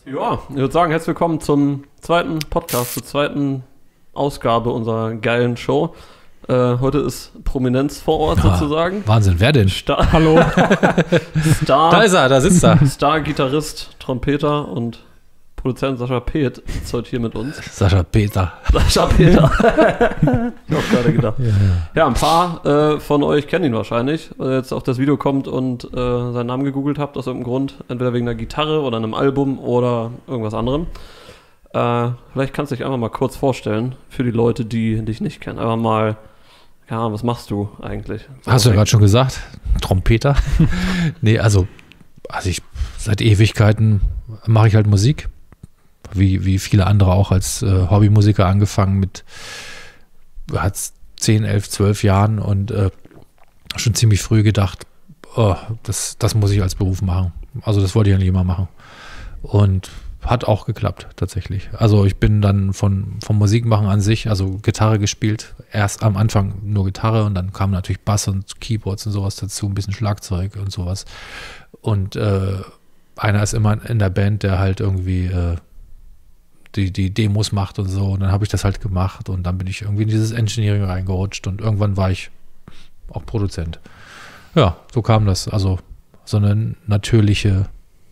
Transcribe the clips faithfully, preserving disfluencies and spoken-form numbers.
Ja, ich würde sagen, herzlich willkommen zum zweiten Podcast, zur zweiten Ausgabe unserer geilen Show. Äh, heute ist Prominenz vor Ort ah, sozusagen. Wahnsinn, wer denn? Star Hallo. Star, da ist er, da sitzt er. Star-Gitarrist, Trompeter und Produzent Sascha Peth ist heute hier mit uns. Sascha Peter. Sascha Peter. Ich hab gerade gedacht. Ja, ja ein paar äh, von euch kennen ihn wahrscheinlich, weil ihr jetzt auf das Video kommt und äh, seinen Namen gegoogelt habt aus irgendeinem Grund. Entweder wegen einer Gitarre oder einem Album oder irgendwas anderem. Äh, vielleicht kannst du dich einfach mal kurz vorstellen für die Leute, die dich nicht kennen. Einfach mal, keine Ahnung, was machst du eigentlich? So Hast du ja gerade schon gesagt, Trompeter. Nee, also, also ich seit Ewigkeiten mache ich halt Musik. Wie, wie viele andere auch als äh, Hobbymusiker angefangen mit hat zehn, elf, zwölf Jahren und äh, schon ziemlich früh gedacht, oh, das, das muss ich als Beruf machen. Also das wollte ich eigentlich immer machen. Und hat auch geklappt tatsächlich. Also ich bin dann von, vom Musikmachen an sich, also Gitarre gespielt, erst am Anfang nur Gitarre und dann kam natürlich Bass und Keyboards und sowas dazu, ein bisschen Schlagzeug und sowas. Und äh, einer ist immer in der Band, der halt irgendwie äh, Die, die Demos macht und so. Und dann habe ich das halt gemacht und dann bin ich irgendwie in dieses Engineering reingerutscht und irgendwann war ich auch Produzent. Ja, so kam das. Also so eine natürliche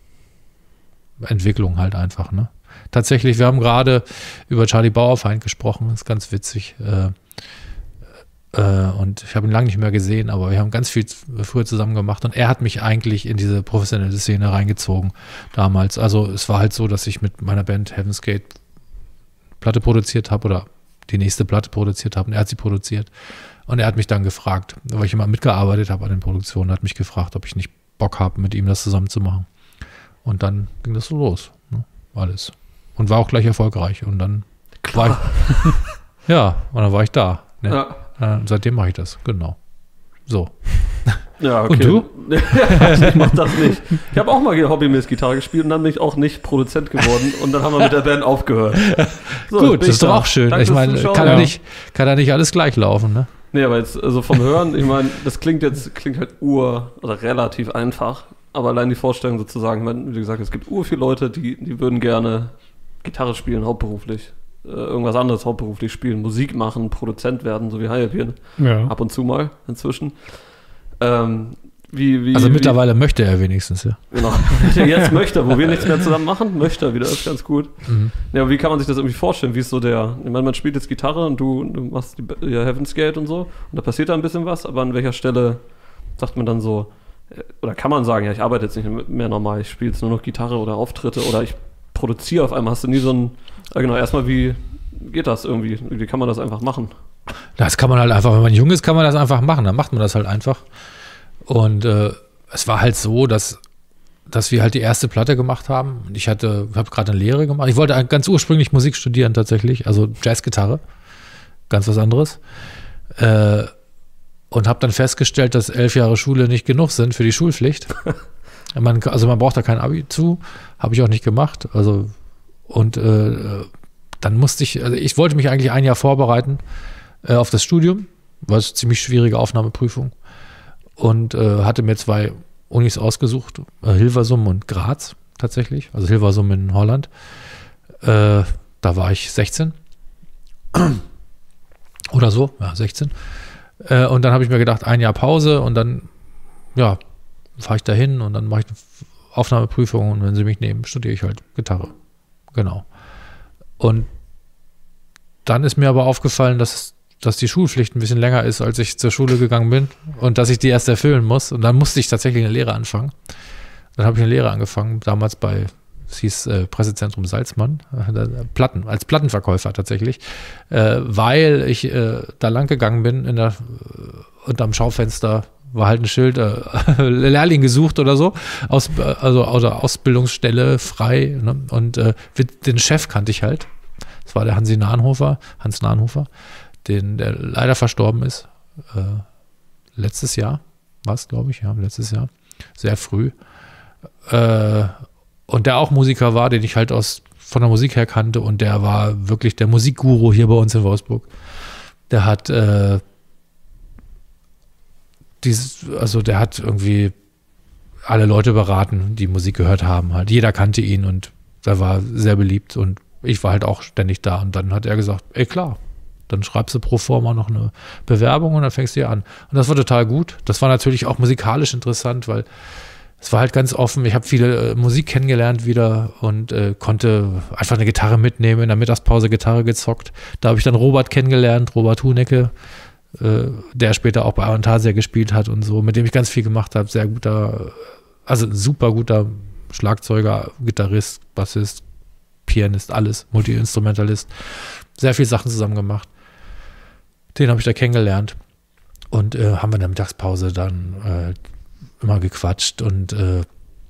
Entwicklung halt einfach. Ne? Tatsächlich, wir haben gerade über Charlie Bauerfeind gesprochen, das ist ganz witzig. Äh, äh, und ich habe ihn lange nicht mehr gesehen, aber wir haben ganz viel früher zusammen gemacht und er hat mich eigentlich in diese professionelle Szene reingezogen damals. Also es war halt so, dass ich mit meiner Band Heaven's Gate Platte produziert habe oder die nächste Platte produziert habe und er hat sie produziert und er hat mich dann gefragt, weil ich immer mitgearbeitet habe an den Produktionen, hat mich gefragt, ob ich nicht Bock habe, mit ihm das zusammen zu machen. Und dann ging das so los, ne? Alles. Und war auch gleich erfolgreich und dann Klar. war ich, ja, und dann war ich da. Ne? Ja. Und seitdem mache ich das, genau. So. Ja, okay. Und du? Ich mach das nicht. Ich habe auch mal hobbymäßig Gitarre gespielt und dann bin ich auch nicht Produzent geworden und dann haben wir mit der Band aufgehört. So, gut, das ist doch auch schön. Danke, ich meine, kann, ja. nicht, kann ja nicht alles gleich laufen, ne? Nee, aber jetzt, also vom Hören, ich meine, das klingt jetzt, klingt halt ur, oder relativ einfach, aber allein die Vorstellung sozusagen, ich meine, wie gesagt, es gibt ur viele Leute, die, die würden gerne Gitarre spielen, hauptberuflich. Irgendwas anderes hauptberuflich spielen, Musik machen, Produzent werden, so wie Hayabien. Ja. Ab und zu mal inzwischen. Ähm, wie, wie, also wie, mittlerweile möchte er wenigstens, ja. Genau. Jetzt möchte er, wo wir nichts mehr zusammen machen, möchte er wieder, das ist ganz gut. Mhm. Ja, aber wie kann man sich das irgendwie vorstellen? Wie ist so der, ich meine, man spielt jetzt Gitarre und du, du machst die, ja, Heaven's Gate und so und da passiert da ein bisschen was, aber an welcher Stelle sagt man dann so, oder kann man sagen, ja, ich arbeite jetzt nicht mehr normal, ich spiele jetzt nur noch Gitarre oder Auftritte oder ich produziere auf einmal, hast du nie so ein, ja genau, erstmal wie geht das irgendwie, wie kann man das einfach machen? Das kann man halt einfach, wenn man jung ist, kann man das einfach machen, dann macht man das halt einfach. Und äh, es war halt so, dass, dass wir halt die erste Platte gemacht haben. Ich hatte, habe gerade eine Lehre gemacht. Ich wollte ganz ursprünglich Musik studieren tatsächlich, also Jazzgitarre, ganz was anderes. Äh, und habe dann festgestellt, dass elf Jahre Schule nicht genug sind für die Schulpflicht. Man, also man braucht da kein Abi zu, habe ich auch nicht gemacht. Also und äh, dann musste ich, also ich wollte mich eigentlich ein Jahr vorbereiten äh, auf das Studium, war es eine ziemlich schwierige Aufnahmeprüfung und äh, hatte mir zwei Unis ausgesucht, äh, Hilversum und Graz tatsächlich, also Hilversum in Holland. Äh, da war ich sechzehn oder so, ja sechzehn. Äh, und dann habe ich mir gedacht, ein Jahr Pause und dann, ja, fahre ich dahin und dann mache ich eine Aufnahmeprüfung und wenn sie mich nehmen, studiere ich halt Gitarre. Genau. Und dann ist mir aber aufgefallen, dass, dass die Schulpflicht ein bisschen länger ist, als ich zur Schule gegangen bin und dass ich die erst erfüllen muss. Und dann musste ich tatsächlich eine Lehre anfangen. Dann habe ich eine Lehre angefangen, damals bei, es hieß äh, Pressezentrum Salzmann, äh, Platten, als Plattenverkäufer tatsächlich, äh, weil ich äh, da lang gegangen bin in der, äh, und am Schaufenster war halt ein Schild, äh, Lehrling gesucht oder so, aus, also oder Ausbildungsstelle frei. Ne? Und äh, den Chef kannte ich halt. Das war der Hansi Nahnhofer, Hans Nahnhofer, den, der leider verstorben ist. Äh, letztes Jahr war es, glaube ich, ja, letztes Jahr. Sehr früh. Äh, und der auch Musiker war, den ich halt aus von der Musik her kannte und der war wirklich der Musikguru hier bei uns in Wolfsburg. Der hat äh, Dieses, also der hat irgendwie alle Leute beraten, die Musik gehört haben. Halt. Jeder kannte ihn und der war sehr beliebt und ich war halt auch ständig da. Und dann hat er gesagt, ey klar, dann schreibst du pro forma noch eine Bewerbung und dann fängst du hier an. Und das war total gut. Das war natürlich auch musikalisch interessant, weil es war halt ganz offen. Ich habe viele äh, Musik kennengelernt wieder und äh, konnte einfach eine Gitarre mitnehmen, in der Mittagspause Gitarre gezockt. Da habe ich dann Robert kennengelernt, Robert Hunecke, äh, der später auch bei Avantasia gespielt hat und so, mit dem ich ganz viel gemacht habe. Sehr guter, also ein super guter Schlagzeuger, Gitarrist, Bassist, Pianist, alles, Multi-Instrumentalist. Sehr viele Sachen zusammen gemacht. Den habe ich da kennengelernt und äh, haben wir in der Mittagspause dann äh, immer gequatscht und äh,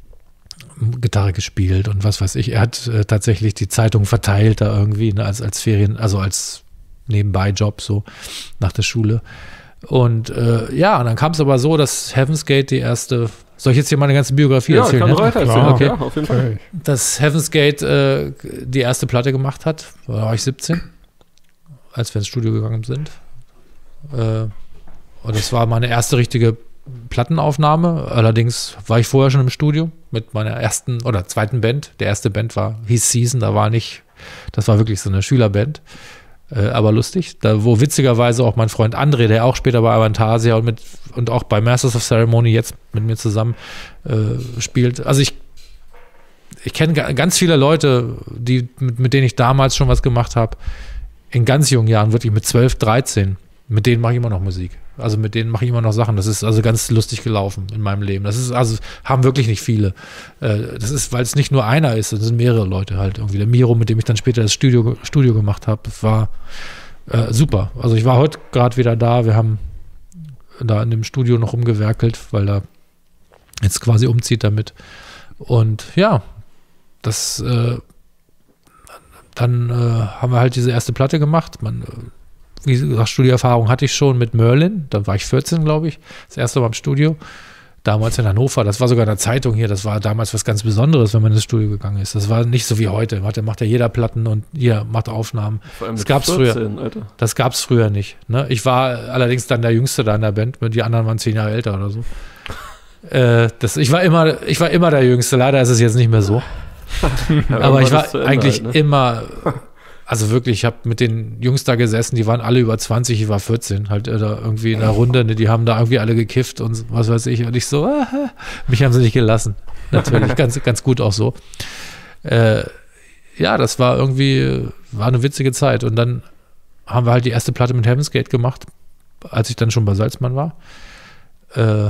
Gitarre gespielt und was weiß ich. Er hat äh, tatsächlich die Zeitung verteilt da irgendwie, ne, als, als Ferien, also als Nebenbei-Job so nach der Schule. Und äh, ja, und dann kam es aber so, dass Heaven's Gate die erste, soll ich jetzt hier meine ganze Biografie ja, erzählen? Ja, kann weiter erzählen. Okay. Ja, auf jeden Fall. Dass Heaven's Gate äh, die erste Platte gemacht hat, da war ich siebzehn, als wir ins Studio gegangen sind. Äh, und das war meine erste richtige Plattenaufnahme. Allerdings war ich vorher schon im Studio mit meiner ersten oder zweiten Band. Der erste Band war, hieß Season, da war nicht, das war wirklich so eine Schülerband, äh, aber lustig. Da, wo witzigerweise auch mein Freund André, der auch später bei Avantasia und, mit, und auch bei Masters of Ceremony jetzt mit mir zusammen äh, spielt. Also ich, ich kenne ganz viele Leute, die, mit, mit denen ich damals schon was gemacht habe, in ganz jungen Jahren, wirklich mit zwölf, dreizehn. Mit denen mache ich immer noch Musik. Also mit denen mache ich immer noch Sachen. Das ist also ganz lustig gelaufen in meinem Leben. Das ist also, haben wirklich nicht viele. Das ist, weil es nicht nur einer ist, es sind mehrere Leute halt irgendwie. Der Miro, mit dem ich dann später das Studio, Studio gemacht habe, das war äh, super. Also ich war heute gerade wieder da. Wir haben da in dem Studio noch rumgewerkelt, weil er jetzt quasi umzieht damit. Und ja, das äh, dann äh, haben wir halt diese erste Platte gemacht. Man Wie gesagt, Studioerfahrung hatte ich schon mit Merlin. Da war ich vierzehn, glaube ich. Das erste Mal im Studio. Damals in Hannover. Das war sogar in der Zeitung hier. Das war damals was ganz Besonderes, wenn man ins Studio gegangen ist. Das war nicht so wie heute. Heute macht ja jeder Platten und jeder macht Aufnahmen. Vor allem das gab es früher. Alter. Das gab es früher nicht. Ne? Ich war allerdings dann der Jüngste da in der Band. Die anderen waren zehn Jahre älter oder so. äh, das, ich, war immer, ich war immer der Jüngste. Leider ist es jetzt nicht mehr so. Ja, aber ich war eigentlich halt, ne? immer... Also wirklich, ich habe mit den Jungs da gesessen, die waren alle über zwanzig, ich war vierzehn, halt äh, da irgendwie in der Runde, ne, die haben da irgendwie alle gekifft und was weiß ich. Und ich so, ah, mich haben sie nicht gelassen. Natürlich, ganz, ganz gut auch so. Äh, ja, das war irgendwie, war eine witzige Zeit. Und dann haben wir halt die erste Platte mit Heaven's Gate gemacht, als ich dann schon bei Salzmann war. Äh,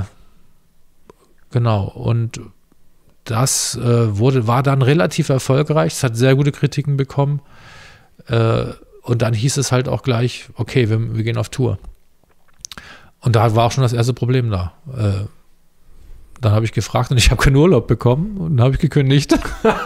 genau, und das äh, wurde, war dann relativ erfolgreich. Es hat sehr gute Kritiken bekommen. Äh, und dann hieß es halt auch gleich, okay, wir, wir gehen auf Tour. Und da war auch schon das erste Problem da. Äh, dann habe ich gefragt und ich habe keinen Urlaub bekommen und dann habe ich gekündigt.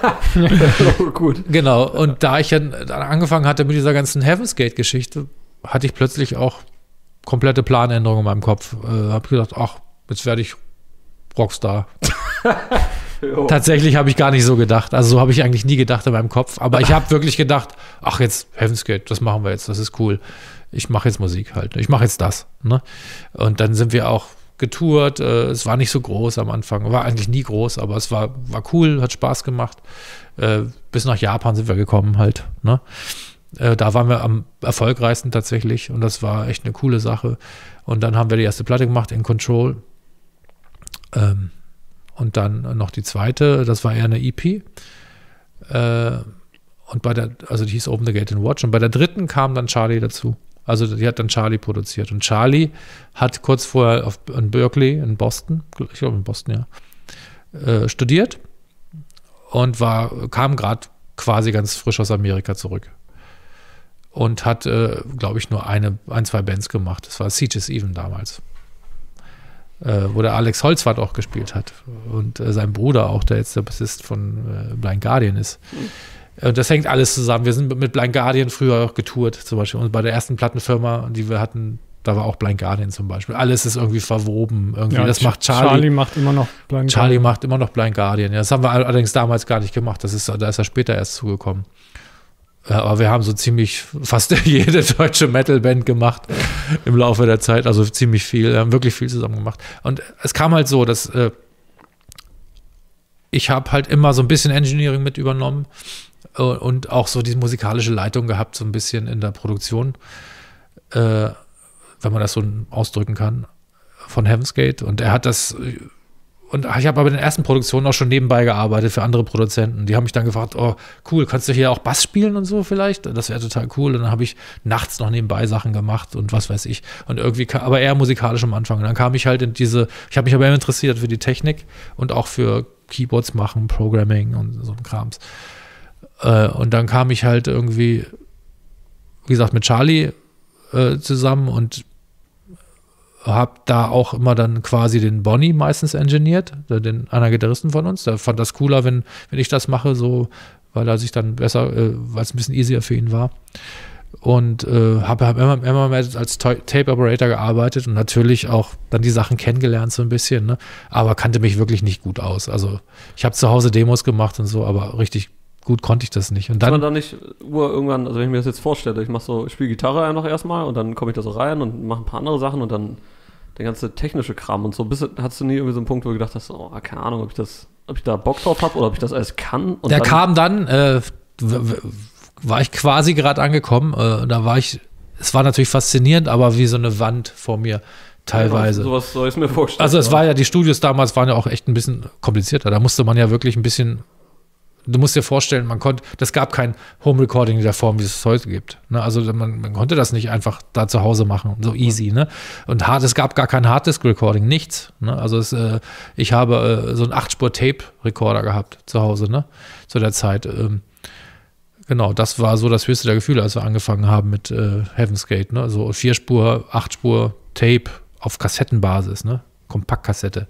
Gut. Genau, und da ich dann angefangen hatte mit dieser ganzen Heaven's Gate-Geschichte, hatte ich plötzlich auch komplette Planänderungen in meinem Kopf. Äh, habe gedacht, ach, jetzt werde ich Rockstar. Tatsächlich habe ich gar nicht so gedacht. Also so habe ich eigentlich nie gedacht in meinem Kopf. Aber ich habe wirklich gedacht, ach jetzt Heaven's Gate, das machen wir jetzt, das ist cool. Ich mache jetzt Musik halt. Ich mache jetzt das. Ne? Und dann sind wir auch getourt. Äh, es war nicht so groß am Anfang. War eigentlich nie groß, aber es war, war cool, hat Spaß gemacht. Äh, bis nach Japan sind wir gekommen halt. Ne? Äh, da waren wir am erfolgreichsten tatsächlich. Und das war echt eine coole Sache. Und dann haben wir die erste Platte gemacht, In Control. Ähm, Und dann noch die zweite, das war eher eine E P. Äh, und bei der, also die hieß Open the Gate and Watch. Und bei der dritten kam dann Charlie dazu. Also die hat dann Charlie produziert. Und Charlie hat kurz vorher auf, in Berkeley, in Boston, ich glaube in Boston, ja, äh, studiert und war, kam gerade quasi ganz frisch aus Amerika zurück. Und hat, äh, glaube ich, nur eine, ein, zwei Bands gemacht. Das war Sieges Even damals. Äh, wo der Alex Holzwart auch gespielt hat und äh, sein Bruder auch, der jetzt der Bassist von äh, Blind Guardian ist. Mhm. Und das hängt alles zusammen. Wir sind mit Blind Guardian früher auch getourt, zum Beispiel. Und bei der ersten Plattenfirma, die wir hatten, da war auch Blind Guardian zum Beispiel. Alles ist irgendwie verwoben. Irgendwie. Ja, das macht Charlie. Charlie macht immer noch Blind Guardian. Charlie macht immer noch Blind Guardian. Ja, das haben wir allerdings damals gar nicht gemacht. Das ist, da ist er später erst zugekommen. Aber wir haben so ziemlich fast jede deutsche Metal-Band gemacht im Laufe der Zeit, also ziemlich viel, wir haben wirklich viel zusammen gemacht. Und es kam halt so, dass äh, ich habe halt immer so ein bisschen Engineering mit übernommen äh, und auch so diese musikalische Leitung gehabt, so ein bisschen in der Produktion, äh, wenn man das so ausdrücken kann, von Heaven's Gate. Und er hat das, und ich habe aber in den ersten Produktionen auch schon nebenbei gearbeitet für andere Produzenten. Die haben mich dann gefragt, oh cool, kannst du hier auch Bass spielen und so vielleicht? Das wäre total cool. Und dann habe ich nachts noch nebenbei Sachen gemacht und was weiß ich. Und irgendwie, aber eher musikalisch am Anfang. Und dann kam ich halt in diese, ich habe mich aber immer interessiert für die Technik und auch für Keyboards machen, Programming und so ein Krams. Und dann kam ich halt irgendwie, wie gesagt, mit Charlie äh, zusammen und habe da auch immer dann quasi den Bonnie meistens engineert, den einer Gitarristen von uns. Der fand das cooler, wenn, wenn ich das mache, so, weil er sich dann besser, äh, weil es ein bisschen easier für ihn war. Und äh, habe hab immer, immer mehr als Tape Operator gearbeitet und natürlich auch dann die Sachen kennengelernt so ein bisschen, ne? Aber kannte mich wirklich nicht gut aus. Also ich habe zu Hause Demos gemacht und so, aber richtig gut konnte ich das nicht. Und dann, kann man da nicht Uhr irgendwann, also wenn ich mir das jetzt vorstelle, ich mache so, ich spiele Gitarre einfach erstmal und dann komme ich da so rein und mache ein paar andere Sachen und dann der ganze technische Kram und so. Bist, hast du nie irgendwie so einen Punkt, wo du gedacht hast, oh, keine Ahnung, ob ich das, ob ich da Bock drauf habe oder ob ich das alles kann? Und der dann kam dann, äh, war ich quasi gerade angekommen, äh, da war ich, es war natürlich faszinierend, aber wie so eine Wand vor mir teilweise. Ja, sowas soll ich mir vorstellen. Also es war ja, die Studios damals waren ja auch echt ein bisschen komplizierter. Da musste man ja wirklich ein bisschen, du musst dir vorstellen, man konnte, das gab kein Home Recording in der Form, wie es heute gibt. Ne? Also man, man konnte das nicht einfach da zu Hause machen, so easy. Ne? Und hard, es gab gar kein Harddisk Recording, nichts. Ne? Also es, äh, ich habe äh, so einen acht Spur Tape Recorder gehabt zu Hause, ne? Zu der Zeit. Ähm, genau, das war so das höchste der Gefühle, als wir angefangen haben mit äh, Heaven's Gate. Ne? So vier Spur, acht Spur Tape auf Kassettenbasis, ne? Kompaktkassette.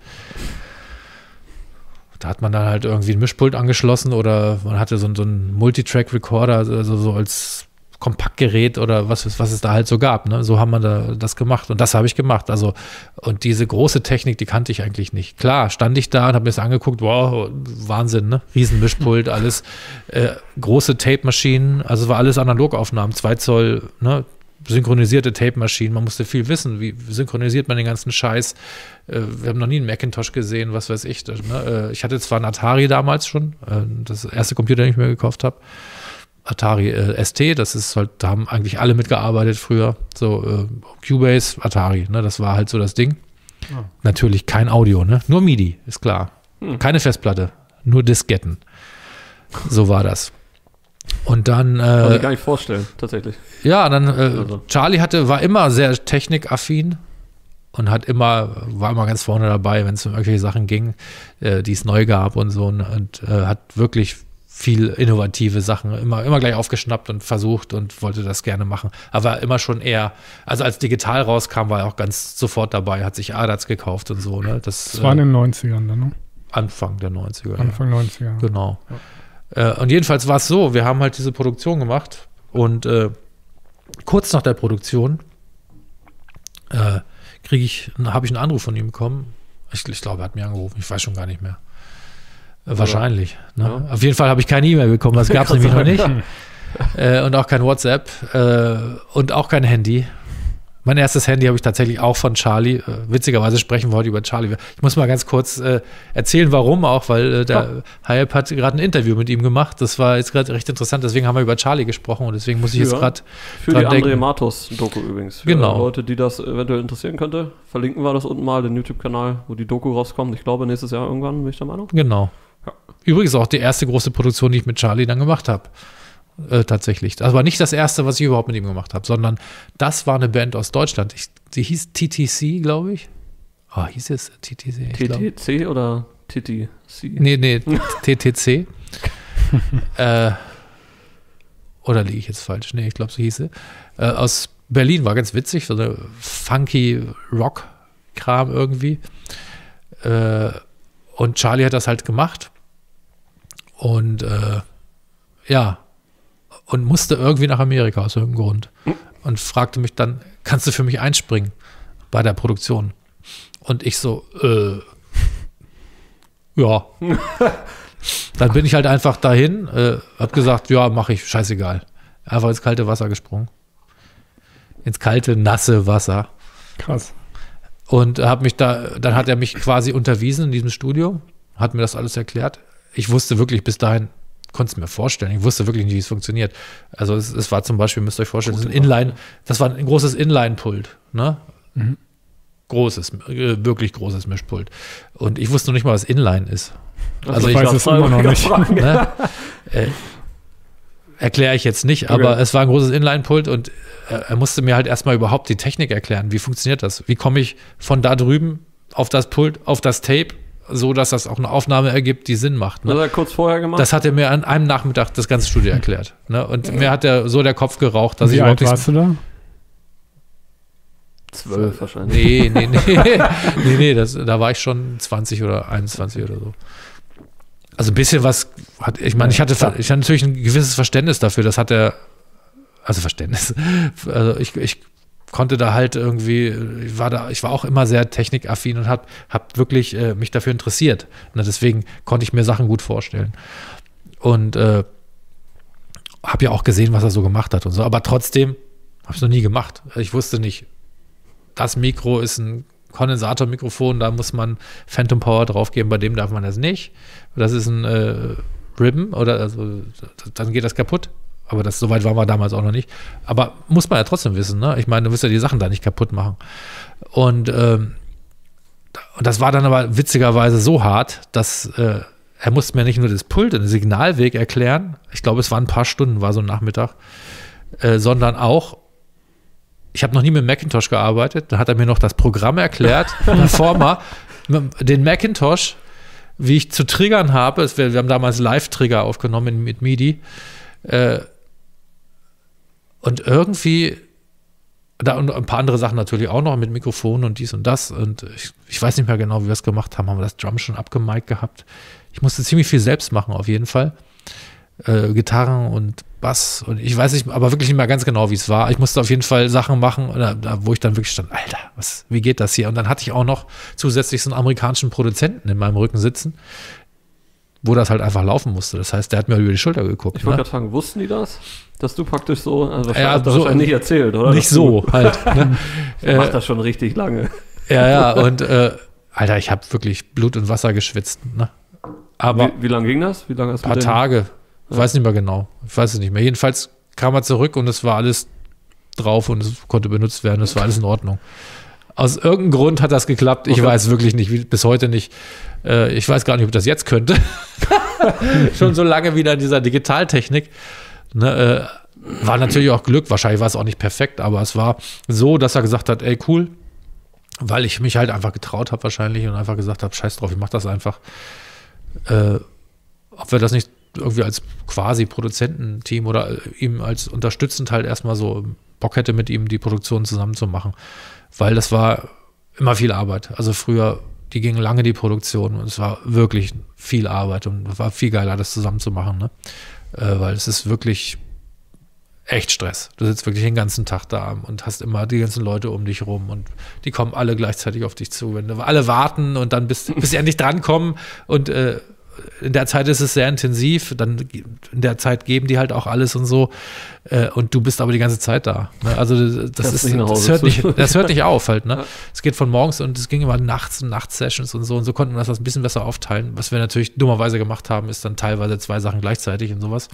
Da hat man dann halt irgendwie ein Mischpult angeschlossen oder man hatte so, so einen Multitrack-Recorder, also so als Kompaktgerät oder was, was es da halt so gab. Ne? So haben wir da das gemacht und das habe ich gemacht. Also, und diese große Technik, die kannte ich eigentlich nicht. Klar, stand ich da und habe mir das angeguckt, wow, Wahnsinn, ne? Riesenmischpult, alles, äh, große Tape-Maschinen, also war alles Analogaufnahmen, zwei Zoll, ne? Synchronisierte Tape-Maschinen, man musste viel wissen, wie synchronisiert man den ganzen Scheiß. Äh, wir haben noch nie einen Macintosh gesehen, was weiß ich. Das, ne? äh, ich hatte zwar einen Atari damals schon, äh, das erste Computer, den ich mir gekauft habe, Atari äh, S T, das ist halt, da haben eigentlich alle mitgearbeitet früher, so äh, Cubase, Atari, ne? Das war halt so das Ding. Oh. Natürlich kein Audio, ne? Nur MIDI, ist klar. Hm. Keine Festplatte, nur Disketten. So war das. Und dann. Äh, Kann ich gar nicht vorstellen, tatsächlich. Ja, dann. Äh, also. Charlie hatte, war immer sehr technikaffin und hat immer, war immer ganz vorne dabei, wenn es um irgendwelche Sachen ging, äh, die es neu gab und so. Und, und äh, hat wirklich viel innovative Sachen immer, immer gleich aufgeschnappt und versucht und wollte das gerne machen. Aber immer schon eher, also als digital rauskam, war er auch ganz sofort dabei, hat sich A D A C gekauft und so. Ne? Das, das war in den neunzigern dann, ne? Anfang der neunziger. Anfang ja. neunziger. Genau. Ja. Und jedenfalls war es so, wir haben halt diese Produktion gemacht und äh, kurz nach der Produktion äh, kriege ich, habe ich einen Anruf von ihm bekommen. Ich, ich glaube, er hat mich angerufen, ich weiß schon gar nicht mehr. Äh, wahrscheinlich. Ne? Ja. Auf jeden Fall habe ich keine E-Mail bekommen, das gab es nämlich noch nicht. äh, und auch kein WhatsApp äh, und auch kein Handy. Mein erstes Handy habe ich tatsächlich auch von Charlie. Äh, witzigerweise sprechen wir heute über Charlie. Ich muss mal ganz kurz äh, erzählen, warum auch, weil äh, der ja. Hayek hat gerade ein Interview mit ihm gemacht. Das war jetzt gerade recht interessant. Deswegen haben wir über Charlie gesprochen und deswegen muss ich jetzt gerade Für die André Matos-Doku übrigens. Für genau. Leute, die das eventuell interessieren könnte, verlinken wir das unten mal, den YouTube-Kanal, wo die Doku rauskommt. Ich glaube, nächstes Jahr irgendwann, bin ich der Meinung. Genau. Ja. Übrigens auch die erste große Produktion, die ich mit Charlie dann gemacht habe. Äh, tatsächlich. Das war nicht das erste, was ich überhaupt mit ihm gemacht habe, sondern das war eine Band aus Deutschland. Ich, die hieß T T C, glaube ich. Oh, hieß es T T C? T T C oder T T C? Nee, nee, T T C. äh, oder liege ich jetzt falsch? Nee, ich glaube, so hieß sie. Äh, aus Berlin, war ganz witzig, so eine funky Rock-Kram irgendwie. Äh, und Charlie hat das halt gemacht. Und äh, ja, und musste irgendwie nach Amerika aus irgendeinem Grund. Und fragte mich dann, kannst du für mich einspringen bei der Produktion? Und ich so, äh, ja. Dann bin ich halt einfach dahin, äh, hab gesagt, ja, mach ich, scheißegal. Einfach ins kalte Wasser gesprungen. Ins kalte, nasse Wasser. Krass. Und hab mich da, dann hat er mich quasi unterwiesen in diesem Studio, hat mir das alles erklärt. ich wusste wirklich bis dahin, konnte es mir vorstellen, ich wusste wirklich nicht, wie es funktioniert. Also es, es war zum Beispiel, müsst ihr euch vorstellen, das, ist ein Inline, das war ein großes Inline-Pult, ne? Mhm. Großes, äh, wirklich großes Mischpult. Und ich wusste noch nicht mal, was Inline ist. Also ich, ich weiß es immer noch nicht. Ne? Äh, erkläre ich jetzt nicht, aber okay. Es war ein großes Inline-Pult und er, er musste mir halt erstmal überhaupt die Technik erklären. Wie funktioniert das? Wie komme ich von da drüben auf das Pult, auf das Tape, so dass das auch eine Aufnahme ergibt, die Sinn macht. Ne? Das hat er kurz vorher gemacht? Das hat er mir an einem Nachmittag das ganze Studio erklärt. Ne? Und mir hat er so der Kopf geraucht, dass Wie ich alt warst du da? Zwölf wahrscheinlich. Nee, nee, nee. nee, nee das, da war ich schon zwanzig oder einundzwanzig oder so. Also ein bisschen was, hat, ich meine, ich hatte, ich hatte natürlich ein gewisses Verständnis dafür, das hat er, also Verständnis, also ich, ich konnte da halt irgendwie, ich war da, ich war auch immer sehr technikaffin und habe hab wirklich äh, mich dafür interessiert. Und deswegen konnte ich mir Sachen gut vorstellen. Und äh, habe ja auch gesehen, was er so gemacht hat und so, aber trotzdem habe ich es noch nie gemacht. Ich wusste nicht, das Mikro ist ein Kondensatormikrofon, da muss man Phantom Power draufgeben, bei dem darf man das nicht. Das ist ein äh, Ribbon oder also, dann geht das kaputt. Aber das, so weit waren wir damals auch noch nicht. Aber muss man ja trotzdem wissen, ne? Ich meine, du wirst ja die Sachen da nicht kaputt machen. Und, ähm, und das war dann aber witzigerweise so hart, dass äh, er musste mir nicht nur das Pult, den Signalweg erklären, ich glaube, es waren ein paar Stunden, war so ein Nachmittag, äh, sondern auch, ich habe noch nie mit Macintosh gearbeitet, da hat er mir noch das Programm erklärt, Performer, den Macintosh, wie ich zu triggern habe, es, wir, wir haben damals Live-Trigger aufgenommen mit MIDI, äh, und irgendwie, da und ein paar andere Sachen natürlich auch noch mit Mikrofonen und dies und das. Und ich, ich weiß nicht mehr genau, wie wir es gemacht haben. Haben wir das Drum schon abgemic'd gehabt? Ich musste ziemlich viel selbst machen, auf jeden Fall. Äh, Gitarren und Bass. Und ich weiß nicht, aber wirklich nicht mehr ganz genau, wie es war. Ich musste auf jeden Fall Sachen machen, da, da, wo ich dann wirklich stand, Alter, was, wie geht das hier? Und dann hatte ich auch noch zusätzlich so einen amerikanischen Produzenten in meinem Rücken sitzen, wo das halt einfach laufen musste. Das heißt, der hat mir über die Schulter geguckt. Ich wollte ne? gerade fragen, wussten die das? Dass du praktisch so, also ja, hast du so, wahrscheinlich nicht erzählt, oder? Nicht so halt. Ne? Ich mach das schon richtig lange. Ja, ja, und äh, Alter, ich habe wirklich Blut und Wasser geschwitzt. Ne? Aber wie, wie lange ging das? Wie lange hast ein paar Tage. Ich ja. weiß nicht mehr genau. Ich weiß es nicht mehr. Jedenfalls kam er zurück und es war alles drauf und es konnte benutzt werden. Es war alles in Ordnung. Aus irgendeinem Grund hat das geklappt. Ich okay. weiß wirklich nicht, wie, bis heute nicht. Äh, ich weiß gar nicht, ob ich das jetzt könnte. Schon so lange wieder in dieser Digitaltechnik. Ne, äh, war natürlich auch Glück. Wahrscheinlich war es auch nicht perfekt, aber es war so, dass er gesagt hat, ey, cool. Weil ich mich halt einfach getraut habe wahrscheinlich und einfach gesagt habe, scheiß drauf, ich mach das einfach. Äh, ob wir das nicht irgendwie als quasi Produzententeam oder ihm als unterstützend halt erstmal so Bock hätte, mit ihm die Produktion zusammen zu machen. Weil das war immer viel Arbeit. Also früher, die ging lange die Produktion und es war wirklich viel Arbeit und es war viel geiler, das zusammen zu machen, ne? Äh, weil es ist wirklich echt Stress. Du sitzt wirklich den ganzen Tag da und hast immer die ganzen Leute um dich rum und die kommen alle gleichzeitig auf dich zu. Wenn alle warten und dann bis, bis sie endlich drankommen und äh, in der Zeit ist es sehr intensiv, dann in der Zeit geben die halt auch alles und so äh, und du bist aber die ganze Zeit da. Ne? Also das, das, ist, das, hört nicht, das hört nicht auf halt. Ne? Es geht von morgens und es ging immer nachts und Nachtsessions und so und so konnten wir das ein bisschen besser aufteilen. Was wir natürlich dummerweise gemacht haben, ist dann teilweise zwei Sachen gleichzeitig und sowas.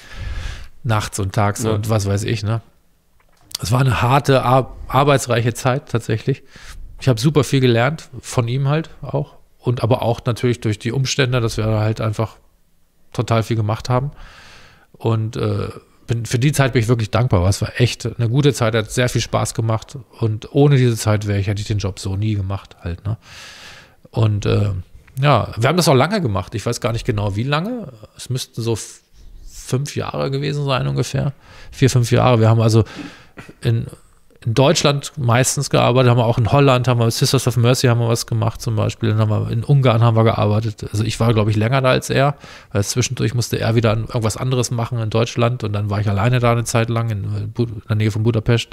Nachts und tags ja. und was weiß ich. Ne? Es war eine harte, ar- arbeitsreiche Zeit tatsächlich. Ich habe super viel gelernt, von ihm halt auch. Und aber auch natürlich durch die Umstände, dass wir halt einfach total viel gemacht haben. Und äh, bin, für die Zeit bin ich wirklich dankbar. Es war echt eine gute Zeit, hat sehr viel Spaß gemacht. Und ohne diese Zeit wäre ich, hätte ich den Job so nie gemacht halt. Ne? Und äh, ja, wir haben das auch lange gemacht. Ich weiß gar nicht genau, wie lange. Es müssten so f- fünf Jahre gewesen sein ungefähr. Vier, fünf Jahre. Wir haben also in in Deutschland meistens gearbeitet, haben wir auch in Holland, haben wir Sisters of Mercy haben wir was gemacht zum Beispiel, dann haben wir in Ungarn haben wir gearbeitet. Also ich war, glaube ich, länger da als er, weil zwischendurch musste er wieder irgendwas anderes machen in Deutschland und dann war ich alleine da eine Zeit lang in, in der Nähe von Budapest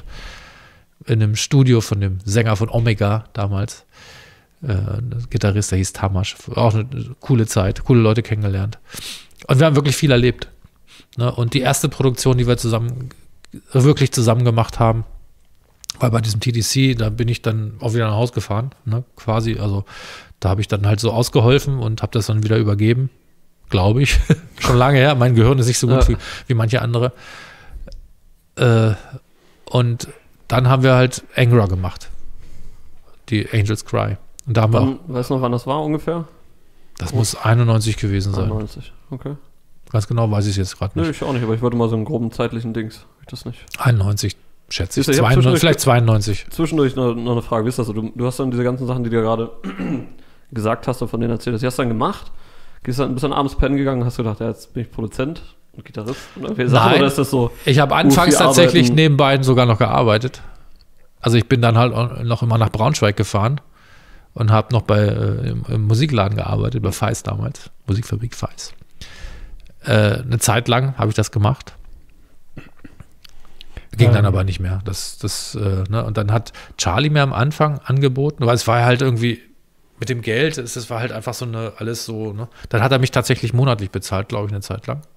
in einem Studio von dem Sänger von Omega damals, äh, ein Gitarrist, der hieß Tamas. Auch eine coole Zeit, coole Leute kennengelernt. Und wir haben wirklich viel erlebt. Ne? Und die erste Produktion, die wir zusammen wirklich zusammen gemacht haben, weil bei diesem T D C, da bin ich dann auch wieder nach Hause gefahren, ne, quasi, also da habe ich dann halt so ausgeholfen und habe das dann wieder übergeben glaube ich. Schon lange her. Mein Gehirn ist nicht so gut ja. wie, wie manche andere. Äh, und dann haben wir halt Angra gemacht. Die Angels Cry. Und da haben wann, wir auch, weißt du noch, wann das war ungefähr? Das oh. muss einundneunzig gewesen sein. einundneunzig, okay. Ganz genau weiß ich es jetzt gerade nicht. Nee, ich auch nicht, aber ich wollte mal so einen groben zeitlichen Dings. Ich das nicht. einundneunzig, schätze ich. ich zweiundneunzig, vielleicht zweiundneunzig. Zwischendurch noch, noch eine Frage. Wie ist das so? Du, du hast dann diese ganzen Sachen, die du gerade gesagt hast und von denen erzählt hast, die hast du dann gemacht? Gehst dann, bist dann abends pennen gegangen und hast gedacht, ja, jetzt bin ich Produzent und Gitarrist? Oder, Nein, oder ist das so? Ich habe anfangs tatsächlich nebenbei sogar noch gearbeitet. Also ich bin dann halt noch immer nach Braunschweig gefahren und habe noch bei äh, im, im Musikladen gearbeitet, bei Feis damals, Musikfabrik Feis. Äh, eine Zeit lang habe ich das gemacht. Ging ähm. dann aber nicht mehr. Das, das, äh, ne? Und dann hat Charlie mir am Anfang angeboten, weil es war halt irgendwie mit dem Geld, es, es war halt einfach so eine, alles so, ne? Dann hat er mich tatsächlich monatlich bezahlt, glaube ich, eine Zeit lang.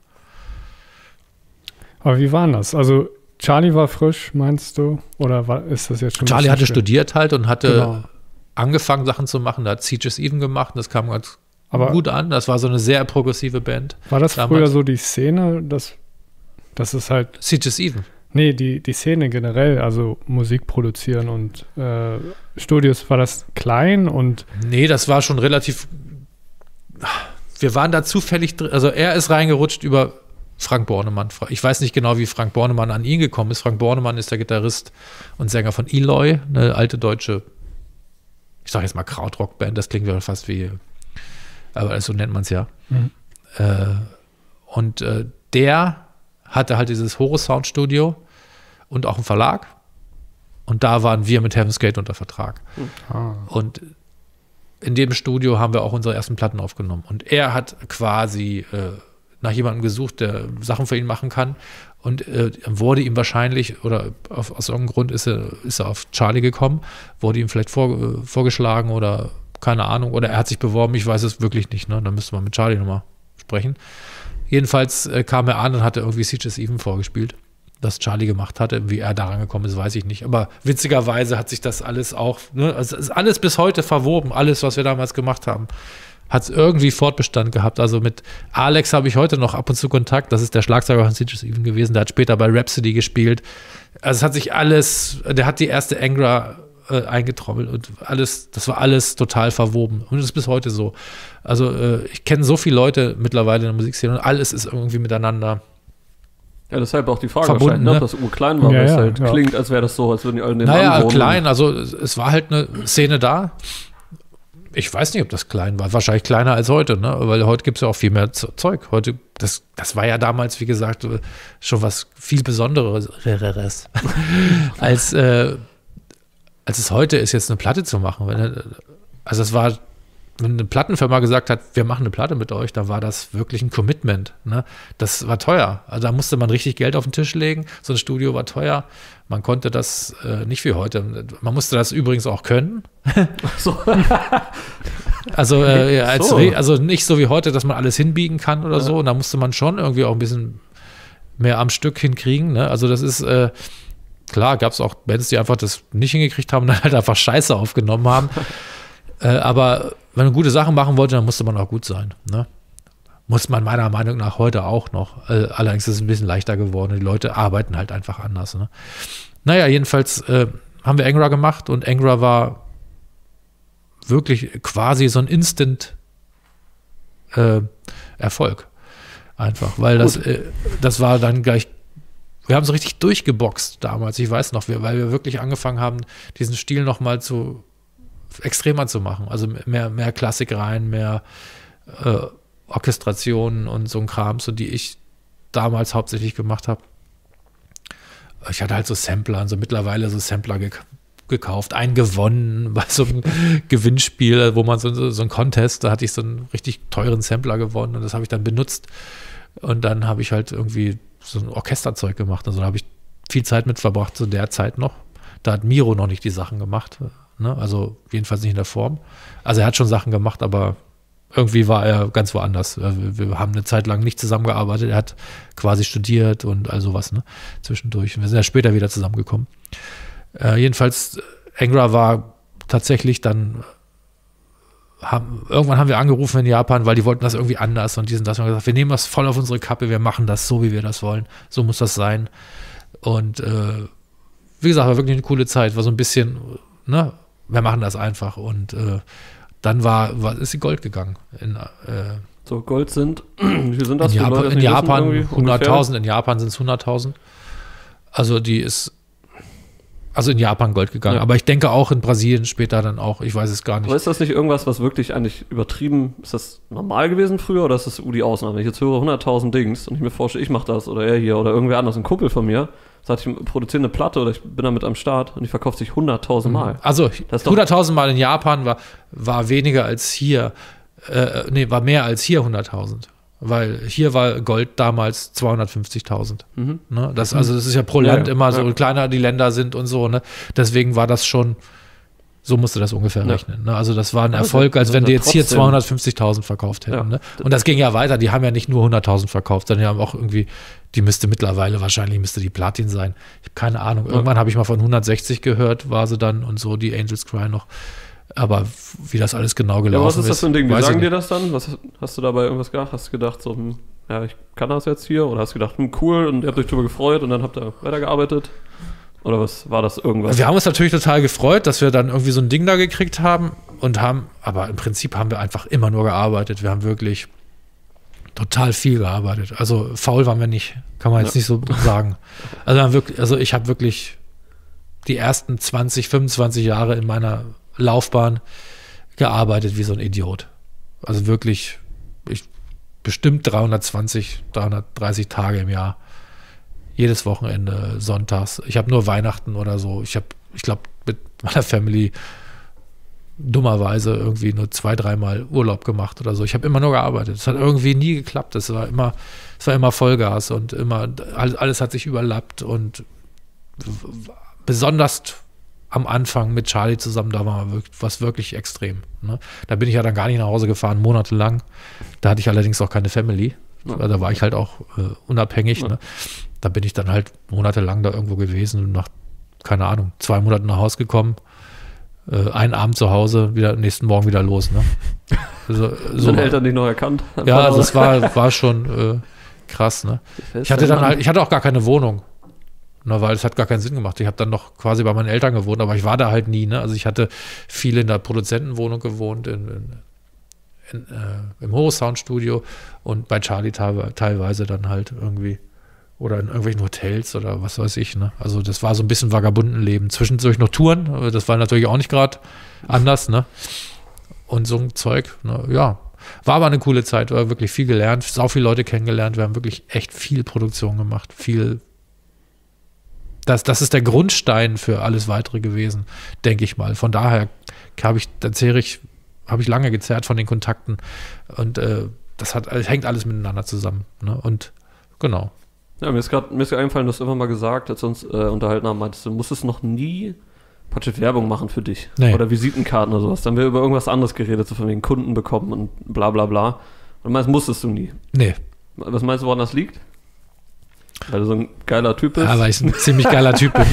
Aber wie war das? Also Charlie war frisch, meinst du? Oder war, ist das jetzt schon? Charlie hatte schwer? studiert halt und hatte genau. angefangen, Sachen zu machen. Da hat Sieges Even gemacht und das kam ganz aber gut an. Das war so eine sehr progressive Band. War das damals. Früher so die Szene, dass das ist halt Sieges Even? Nee, die, die Szene generell, also Musik produzieren und äh, Studios, war das klein und nee, das war schon relativ, wir waren da zufällig drin, also er ist reingerutscht über Frank Bornemann. Ich weiß nicht genau, wie Frank Bornemann an ihn gekommen ist. Frank Bornemann ist der Gitarrist und Sänger von Eloy, eine alte deutsche, ich sag jetzt mal Krautrock-Band, das klingt ja fast wie, aber so nennt man es ja. Mhm. Äh, und äh, der hatte halt dieses Horus Sound Studio und auch einen Verlag. Und da waren wir mit Heaven's Gate unter Vertrag. Mhm. Und in dem Studio haben wir auch unsere ersten Platten aufgenommen. Und er hat quasi äh, nach jemandem gesucht, der Sachen für ihn machen kann. Und äh, wurde ihm wahrscheinlich, oder auf, aus irgendeinem Grund ist er, ist er auf Charlie gekommen, wurde ihm vielleicht vor, äh, vorgeschlagen oder keine Ahnung. Oder er hat sich beworben, ich weiß es wirklich nicht. Ne? Da müsste man mit Charlie nochmal sprechen. Jedenfalls äh, kam er an und hatte irgendwie Sieges Even vorgespielt, das Charlie gemacht hatte. Wie er daran gekommen ist, weiß ich nicht. Aber witzigerweise hat sich das alles auch, ne, also ist alles bis heute verwoben, alles, was wir damals gemacht haben, hat es irgendwie Fortbestand gehabt. Also mit Alex habe ich heute noch ab und zu Kontakt. Das ist der Schlagzeuger von Sieges Even gewesen. Der hat später bei Rhapsody gespielt. Also es hat sich alles, der hat die erste Angra äh, eingetrommelt und alles, das war alles total verwoben. Und das ist bis heute so. Also äh, ich kenne so viele Leute mittlerweile in der Musikszene und alles ist irgendwie miteinander. Ja, deshalb auch die Frage verbunden, ne? ne? Dass Uhr klein war, ja, weil es ja, halt ja. klingt, als wäre das so, als würden die alle den Naja, wohnen. klein, also es war halt eine Szene da. Ich weiß nicht, ob das klein war. Wahrscheinlich kleiner als heute, ne? Weil heute gibt es ja auch viel mehr Zeug. Heute, das, das war ja damals, wie gesagt, schon was viel Besonderes als, äh, als es heute ist, jetzt eine Platte zu machen. Also es war, wenn eine Plattenfirma gesagt hat, wir machen eine Platte mit euch, da war das wirklich ein Commitment. Ne? Das war teuer. Also da musste man richtig Geld auf den Tisch legen. So ein Studio war teuer. Man konnte das äh, nicht wie heute. Man musste das übrigens auch können. So. Also, äh, ja, als so. Re- also nicht so wie heute, dass man alles hinbiegen kann oder ja. so. Und da musste man schon irgendwie auch ein bisschen mehr am Stück hinkriegen. Ne? Also das ist, äh, klar, gab es auch Bands, die einfach das nicht hingekriegt haben und dann halt einfach Scheiße aufgenommen haben. äh, aber wenn man gute Sachen machen wollte, dann musste man auch gut sein. Ne? Muss man meiner Meinung nach heute auch noch. Äh, allerdings ist es ein bisschen leichter geworden. Die Leute arbeiten halt einfach anders. Ne? Naja, jedenfalls äh, haben wir Angra gemacht und Angra war wirklich quasi so ein Instant äh, Erfolg. Einfach, weil das, äh, das war dann gleich, wir haben so richtig durchgeboxt damals, ich weiß noch, wir, weil wir wirklich angefangen haben, diesen Stil nochmal zu extremer zu machen. Also mehr, mehr Klassik rein, mehr äh, Orchestrationen und so ein Kram, so die ich damals hauptsächlich gemacht habe. Ich hatte halt so Sampler, so mittlerweile so Sampler gek- gekauft, einen gewonnen bei so einem Gewinnspiel, wo man so, so, so ein Contest, da hatte ich so einen richtig teuren Sampler gewonnen und das habe ich dann benutzt und dann habe ich halt irgendwie so ein Orchesterzeug gemacht. Also da habe ich viel Zeit mit verbracht, zu der Zeit noch. Da hat Miro noch nicht die Sachen gemacht, ne? Also jedenfalls nicht in der Form. Also er hat schon Sachen gemacht, aber irgendwie war er ganz woanders. Wir haben eine Zeit lang nicht zusammengearbeitet. Er hat quasi studiert und all sowas, ne? Zwischendurch. Wir sind ja später wieder zusammengekommen. Äh, jedenfalls, Angra war tatsächlich dann haben, irgendwann haben wir angerufen in Japan, weil die wollten das irgendwie anders und die sind das und gesagt, wir nehmen das voll auf unsere Kappe, wir machen das so, wie wir das wollen. So muss das sein. Und äh, wie gesagt, war wirklich eine coole Zeit, war so ein bisschen, ne, wir machen das einfach. Und äh, dann war, war, ist die Gold gegangen. In, äh, so, Gold sind, wie sind das in für Japan, Leute, in die Japan wissen, hunderttausend, in Japan sind es hunderttausend. Also die ist Also in Japan Gold gegangen. Ja. Aber ich denke auch in Brasilien später dann auch. Ich weiß es gar nicht. Aber ist das nicht irgendwas, was wirklich eigentlich übertrieben, ist das normal gewesen früher oder ist das die Ausnahme? Wenn ich jetzt höre hunderttausend Dings und ich mir vorstelle, ich mache das oder er hier oder irgendwer anders, ein Kumpel von mir, sagt, ich produziere eine Platte oder ich bin damit am Start und die verkauft sich hunderttausend Mal. Also hunderttausend Mal in Japan war, war weniger als hier, äh, nee, war mehr als hier hunderttausend. Weil hier war Gold damals zweihundertfünfzigtausend. Mhm. Ne? Das, also das ist ja pro Land ja, immer so, ja. kleiner die Länder sind und so. Ne? Deswegen war das schon, so musst du das ungefähr ja. rechnen. Ne? Also das war ein Erfolg, als wenn die jetzt hier zweihundertfünfzigtausend verkauft hätten. Ja. Ne? Und das ging ja weiter. Die haben ja nicht nur hunderttausend verkauft, sondern die haben auch irgendwie, die müsste mittlerweile wahrscheinlich, müsste die Platin sein. Ich habe keine Ahnung. Ja. Irgendwann habe ich mal von hundertsechzig gehört, war sie dann und so, die Angels Cry noch. Aber wie das alles genau gelaufen ist. Ja, was ist das für ein Ding? Wie sagen dir das dann? Was, hast du dabei irgendwas gedacht? Hast du gedacht, so, hm, ja, ich kann das jetzt hier? Oder hast du gedacht, hm, cool, und ihr habt euch darüber gefreut und dann habt ihr weitergearbeitet? Oder was war das irgendwas? Wir haben uns natürlich total gefreut, dass wir dann irgendwie so ein Ding da gekriegt haben und haben, aber im Prinzip haben wir einfach immer nur gearbeitet. Wir haben wirklich total viel gearbeitet. Also faul waren wir nicht, kann man jetzt ja. nicht so sagen. Also, wir haben wirklich, also ich habe wirklich die ersten zwanzig, fünfundzwanzig Jahre in meiner Laufbahn gearbeitet wie so ein Idiot. Also wirklich, ich, bestimmt dreihundertzwanzig, dreihundertdreißig Tage im Jahr. Jedes Wochenende, sonntags. Ich habe nur Weihnachten oder so. Ich habe, ich glaube, mit meiner Family dummerweise irgendwie nur zwei, dreimal Urlaub gemacht oder so. Ich habe immer nur gearbeitet. Es hat irgendwie nie geklappt. Es war immer, es war immer Vollgas und immer, alles hat sich überlappt und besonders am Anfang mit Charlie zusammen, da war was wirklich extrem. Ne? Da bin ich ja dann gar nicht nach Hause gefahren, monatelang. Da hatte ich allerdings auch keine Family. Ja. Da war ich halt auch äh, unabhängig. Ja. Ne? Da bin ich dann halt monatelang da irgendwo gewesen und nach, keine Ahnung, zwei Monaten nach Hause gekommen. Äh, einen Abend zu Hause, wieder nächsten Morgen wieder los. Ne? Also, so Sind Eltern dich noch erkannt? Ja, also es war, war schon äh, krass. Ne? Ich hatte dann halt, ich hatte auch gar keine Wohnung. Na, weil es hat gar keinen Sinn gemacht. Ich habe dann noch quasi bei meinen Eltern gewohnt, aber ich war da halt nie. Ne? Also ich hatte viel in der Produzentenwohnung gewohnt, in, in, in, äh, im Horus Soundstudio und bei Charlie te- teilweise dann halt irgendwie oder in irgendwelchen Hotels oder was weiß ich. Ne? Also das war so ein bisschen Vagabundenleben. Zwischendurch noch Touren, das war natürlich auch nicht gerade anders. Ne? Und so ein Zeug, ne? Ja. War aber eine coole Zeit, war wirklich viel gelernt, sau viele Leute kennengelernt. Wir haben wirklich echt viel Produktion gemacht, viel. Das, das ist der Grundstein für alles Weitere gewesen, denke ich mal. Von daher habe ich, da zehre ich, habe ich lange gezerrt von den Kontakten und äh, das hat, hängt alles miteinander zusammen. Ne? Und genau. Ja, mir ist gerade mir ist eingefallen, du hast immer mal gesagt, als wir uns äh, unterhalten haben, meintest du, musstest noch nie praktisch Werbung machen für dich. Nee. Oder Visitenkarten oder sowas. Dann haben wir über irgendwas anderes geredet, so von wegen Kunden bekommen und bla bla bla. Und du meinst, musstest du nie. Nee. Was meinst du, woran das liegt? Weil du so ein geiler Typ bist. Ja, weil ich ein ziemlich geiler Typ bin.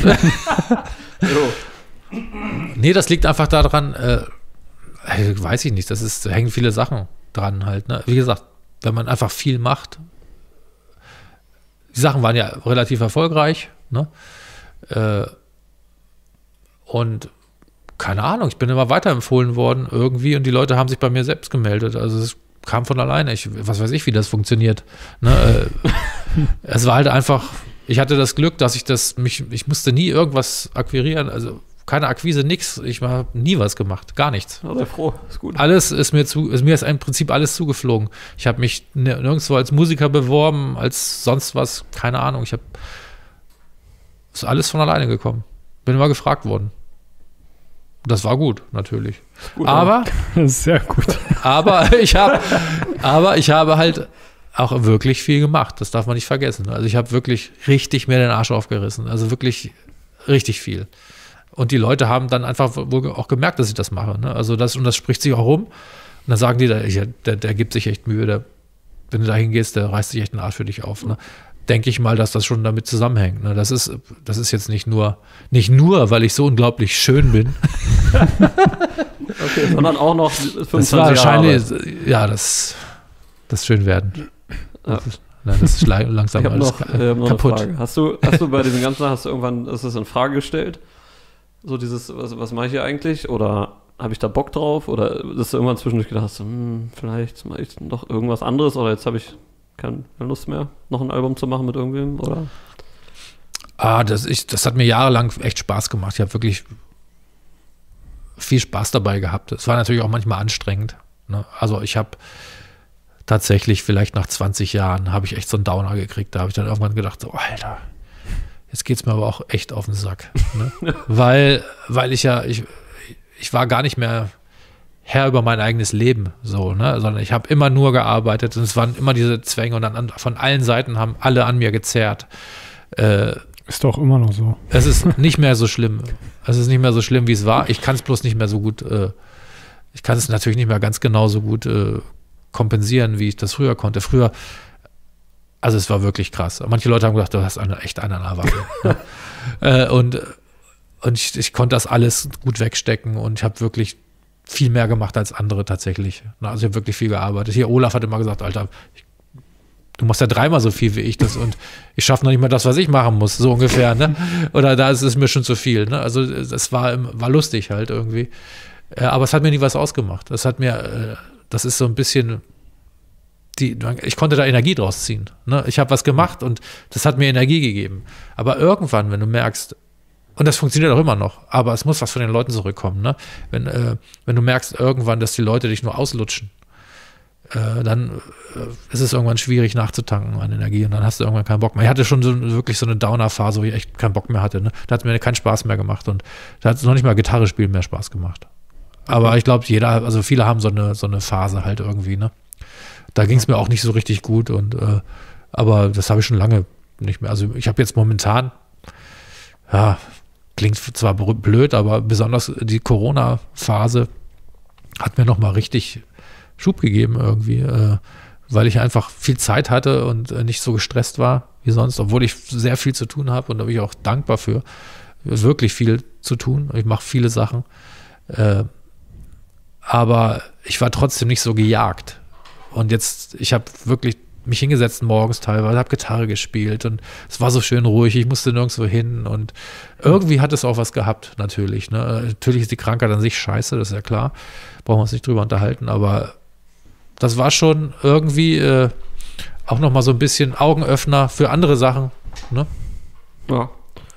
Jo. Nee, das liegt einfach daran, äh, weiß ich nicht, das ist, da hängen viele Sachen dran halt. Ne? Wie gesagt, wenn man einfach viel macht, die Sachen waren ja relativ erfolgreich, ne? Äh, und keine Ahnung, ich bin immer weiterempfohlen worden irgendwie und die Leute haben sich bei mir selbst gemeldet. Also es kam von alleine. Ich, was weiß ich, wie das funktioniert. Ne? äh, es war halt einfach, ich hatte das Glück, dass ich das, mich, ich musste nie irgendwas akquirieren, also keine Akquise, nix. Ich habe nie was gemacht, gar nichts. Ja, sehr froh, ist gut. Alles ist mir zu, ist mir ist im Prinzip alles zugeflogen. Ich habe mich nirgendwo als Musiker beworben, als sonst was, keine Ahnung. Ich habe, ist alles von alleine gekommen. Bin immer gefragt worden. Das war gut, natürlich. Gut, aber sehr gut. Aber ich habe, aber ich habe halt auch wirklich viel gemacht. Das darf man nicht vergessen. Also ich habe wirklich richtig mir den Arsch aufgerissen. Also wirklich richtig viel. Und die Leute haben dann einfach wohl auch gemerkt, dass ich das mache. Ne? Also das und das spricht sich auch rum. Und dann sagen die, der, der, der gibt sich echt Mühe. Der, wenn du da hingehst, der reißt sich echt den Arsch für dich auf. Ne? Denke ich mal, dass das schon damit zusammenhängt. Ne? Das ist, das ist jetzt nicht nur, nicht nur, weil ich so unglaublich schön bin. Okay, sondern auch noch fünfundzwanzig Das war Jahre wahrscheinlich, Arbeit. ja, das, das schön werden. Ja. Das ist, nein, das ist langsam Ich habe alles noch, äh, noch kaputt. eine Frage. Hast du, hast du bei diesem ganzen, hast du irgendwann, ist das in Frage gestellt? So dieses, was, was mache ich hier eigentlich? Oder habe ich da Bock drauf? Oder ist du irgendwann zwischendurch gedacht, hast, hm, vielleicht mache ich doch irgendwas anderes? Oder jetzt habe ich keine Lust mehr, noch ein Album zu machen mit irgendwem? Oder? Ah, das, ich, das hat mir jahrelang echt Spaß gemacht. Ich habe wirklich viel Spaß dabei gehabt. Es war natürlich auch manchmal anstrengend. Ne? Also ich habe tatsächlich vielleicht nach zwanzig Jahren habe ich echt so einen Downer gekriegt. Da habe ich dann irgendwann gedacht, so, Alter, jetzt geht es mir aber auch echt auf den Sack. Ne? weil, weil ich ja, ich, ich war gar nicht mehr Herr über mein eigenes Leben, so, ne? Sondern ich habe immer nur gearbeitet und es waren immer diese Zwänge und dann an, von allen Seiten haben alle an mir gezerrt. Äh, Ist doch immer noch so. Es ist nicht mehr so schlimm. Es ist nicht mehr so schlimm, wie es war. Ich kann es bloß nicht mehr so gut, äh, ich kann es natürlich nicht mehr ganz genauso gut äh, kompensieren, wie ich das früher konnte. Früher, also es war wirklich krass. Manche Leute haben gedacht, du hast eine, echt einen an der Waffe. Ne? äh, und und ich, ich konnte das alles gut wegstecken und ich habe wirklich viel mehr gemacht als andere tatsächlich. Also ich habe wirklich viel gearbeitet. Hier, Olaf hat immer gesagt, Alter, ich, du machst ja dreimal so viel wie ich das und ich schaffe noch nicht mal das, was ich machen muss, so ungefähr, ne? Oder da ist es mir schon zu viel, ne? Also das war, war lustig halt irgendwie. Aber es hat mir nie was ausgemacht. Das hat mir, das ist so ein bisschen, die, ich konnte da Energie draus ziehen. Ne? Ich habe was gemacht und das hat mir Energie gegeben. Aber irgendwann, wenn du merkst, und das funktioniert auch immer noch, aber es muss was von den Leuten zurückkommen, ne? Wenn, äh, wenn du merkst irgendwann, dass die Leute dich nur auslutschen, äh, dann äh, ist es irgendwann schwierig nachzutanken an Energie und dann hast du irgendwann keinen Bock mehr. Ich hatte schon so, wirklich so eine Downer-Phase, wo ich echt keinen Bock mehr hatte. Ne? Da hat mir keinen Spaß mehr gemacht und da hat es noch nicht mal Gitarre spielen mehr Spaß gemacht. Aber ich glaube, jeder, also viele haben so eine, so eine Phase halt irgendwie, ne? Da ging es mir auch nicht so richtig gut und äh, aber das habe ich schon lange nicht mehr. Also ich habe jetzt momentan, ja, klingt zwar blöd, aber besonders die Corona-Phase hat mir nochmal richtig Schub gegeben irgendwie, äh, weil ich einfach viel Zeit hatte und äh, nicht so gestresst war wie sonst, obwohl ich sehr viel zu tun habe und da bin ich auch dankbar für. Wirklich viel zu tun. Ich mache viele Sachen. Äh, aber ich war trotzdem nicht so gejagt. Und jetzt, ich habe wirklich mich hingesetzt morgens teilweise, habe Gitarre gespielt und es war so schön ruhig, ich musste nirgendwo hin und irgendwie hat es auch was gehabt, natürlich. Ne? Natürlich ist die Krankheit an sich scheiße, das ist ja klar, brauchen wir uns nicht drüber unterhalten, aber das war schon irgendwie äh, auch nochmal so ein bisschen Augenöffner für andere Sachen. Ne? Ja.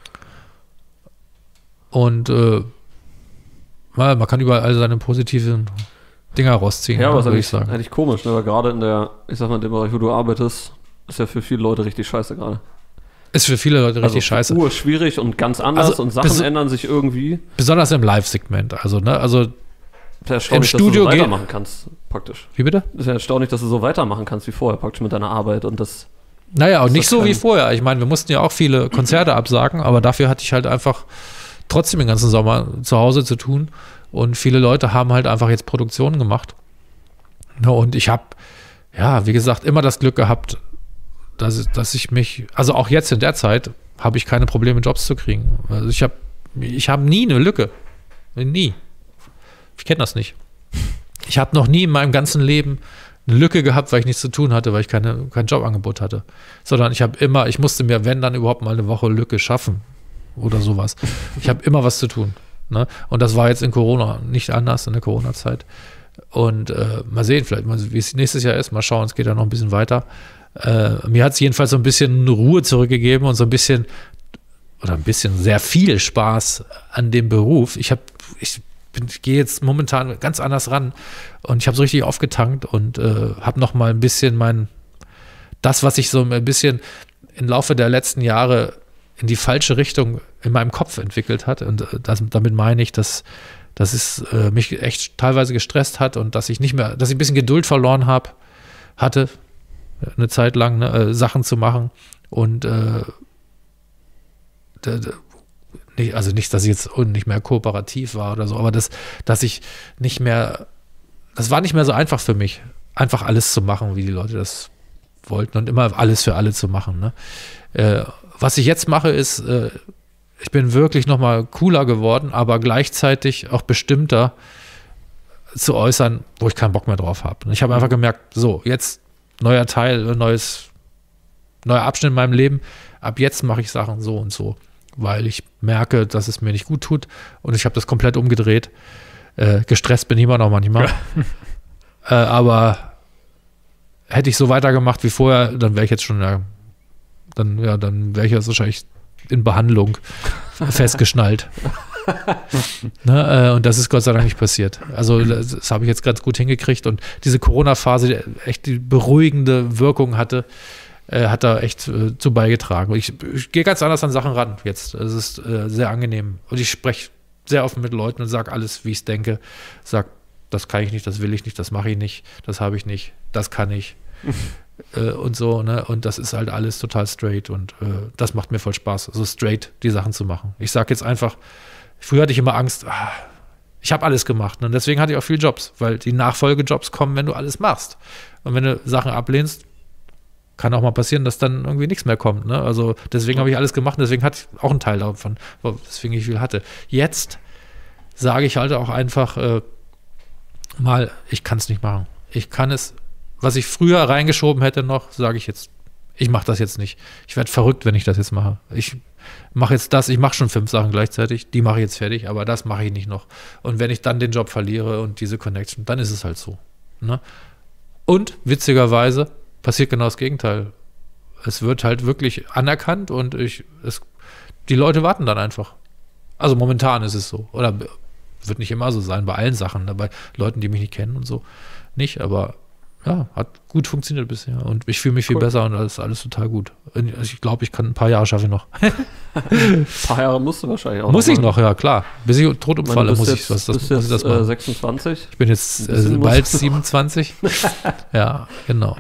Und äh, man kann überall seine positiven Dinger rausziehen, ja, ne, was würde eigentlich, ich sagen. eigentlich komisch, ne? Weil gerade in der, ich sag mal, in dem Bereich, wo du arbeitest, ist ja für viele Leute richtig scheiße gerade. Ist für viele Leute richtig also, scheiße. Ur schwierig und ganz anders Also, und Sachen bes- ändern sich irgendwie. Besonders im Live-Segment. Also, ne, also, Ist ja erstaunlich, Im Studio dass du so geht- weitermachen kannst, praktisch. wie bitte? Ist ja erstaunlich, dass du so weitermachen kannst wie vorher, praktisch mit deiner Arbeit und das. Naja, und Ist nicht das so wie kein- vorher. Ich meine, wir mussten ja auch viele Konzerte absagen, aber dafür hatte ich halt einfach trotzdem den ganzen Sommer zu Hause zu tun. Und viele Leute haben halt einfach jetzt Produktionen gemacht. Ja, und ich habe, ja, wie gesagt, immer das Glück gehabt, dass, dass ich mich, also auch jetzt in der Zeit, habe ich keine Probleme, Jobs zu kriegen. Also ich habe ich hab nie eine Lücke. Nie. Ich kenne das nicht. Ich habe noch nie in meinem ganzen Leben eine Lücke gehabt, weil ich nichts zu tun hatte, weil ich keine, kein Jobangebot hatte. Sondern ich habe immer, ich musste mir, wenn dann überhaupt mal eine Woche Lücke schaffen oder sowas. Ich habe immer was zu tun. Ne? Und das war jetzt in Corona nicht anders, in der Corona-Zeit. Und äh, mal sehen, vielleicht, mal, wie es nächstes Jahr ist. Mal schauen, es geht ja noch ein bisschen weiter. Äh, mir hat es jedenfalls so ein bisschen Ruhe zurückgegeben und so ein bisschen, oder ein bisschen sehr viel Spaß an dem Beruf. Ich habe, ich bin, ich gehe jetzt momentan ganz anders ran und ich habe so richtig aufgetankt und äh, habe noch mal ein bisschen mein, das, was ich so ein bisschen im Laufe der letzten Jahre in die falsche Richtung in meinem Kopf entwickelt hat. Und äh, das, damit meine ich, dass, dass es äh, mich echt teilweise gestresst hat und dass ich nicht mehr, dass ich ein bisschen Geduld verloren habe, hatte, eine Zeit lang, ne, äh, Sachen zu machen. Und äh, d- d- nicht, also nicht, dass ich jetzt nicht mehr kooperativ war oder so, aber das, dass ich nicht mehr, das war nicht mehr so einfach für mich, einfach alles zu machen, wie die Leute das wollten und immer alles für alle zu machen. Ne? Äh, was ich jetzt mache, ist, äh, ich bin wirklich nochmal cooler geworden, aber gleichzeitig auch bestimmter, zu äußern, wo ich keinen Bock mehr drauf habe. Und ich habe einfach gemerkt, so, jetzt neuer Teil, neues, neuer Abschnitt in meinem Leben. Ab jetzt mache ich Sachen so und so, weil ich merke, dass es mir nicht gut tut. Und ich habe das komplett umgedreht. Äh, gestresst bin ich immer noch manchmal. äh, aber hätte ich so weitergemacht wie vorher, dann wäre ich jetzt schon, ja, dann, ja, dann wäre ich jetzt wahrscheinlich in Behandlung festgeschnallt. Ne, äh, und das ist Gott sei Dank nicht passiert. Also das, das habe ich jetzt ganz gut hingekriegt und diese Corona-Phase, die echt die beruhigende Wirkung hatte, äh, hat da echt äh, zu beigetragen. Ich, ich gehe ganz anders an Sachen ran jetzt. Es ist äh, sehr angenehm und ich spreche sehr offen mit Leuten und sage alles, wie ich es denke. Sage, das kann ich nicht, das will ich nicht, das mache ich nicht, das habe ich nicht, das kann ich. äh, und so, ne? Und das ist halt alles total straight und äh, das macht mir voll Spaß, so straight die Sachen zu machen. Ich sage jetzt einfach, früher hatte ich immer Angst, ah, ich habe alles gemacht. Und deswegen hatte ich auch viele Jobs, weil die Nachfolgejobs kommen, wenn du alles machst. Und wenn du Sachen ablehnst, kann auch mal passieren, dass dann irgendwie nichts mehr kommt. Ne? Also deswegen habe ich alles gemacht und deswegen hatte ich auch einen Teil davon, deswegen ich viel hatte. Jetzt sage ich halt auch einfach äh, mal, ich kann es nicht machen. Ich kann es, was ich früher reingeschoben hätte noch, sage ich jetzt, ich mache das jetzt nicht. Ich werde verrückt, wenn ich das jetzt mache. Ich mache jetzt das, ich mache schon fünf Sachen gleichzeitig, die mache ich jetzt fertig, aber das mache ich nicht noch. Und wenn ich dann den Job verliere und diese Connection, dann ist es halt so. Ne? Und witzigerweise passiert genau das Gegenteil. Es wird halt wirklich anerkannt und ich, es, die Leute warten dann einfach. Also momentan ist es so. Oder wird nicht immer so sein, bei allen Sachen, ne? Bei Leuten, die mich nicht kennen und so nicht, aber ja, hat gut funktioniert bisher und ich fühle mich viel cool. besser und das ist alles total gut. Ich glaube, ich kann ein paar Jahre schaffe noch. Ein paar Jahre musst du wahrscheinlich auch Muss noch ich mal. noch, ja klar. Bis ich tot umfalle, muss ich was, das, bist muss ich jetzt das machen. äh, sechsundzwanzig. Ich bin jetzt äh, bisschen bald muss- siebenundzwanzig. Ja, genau.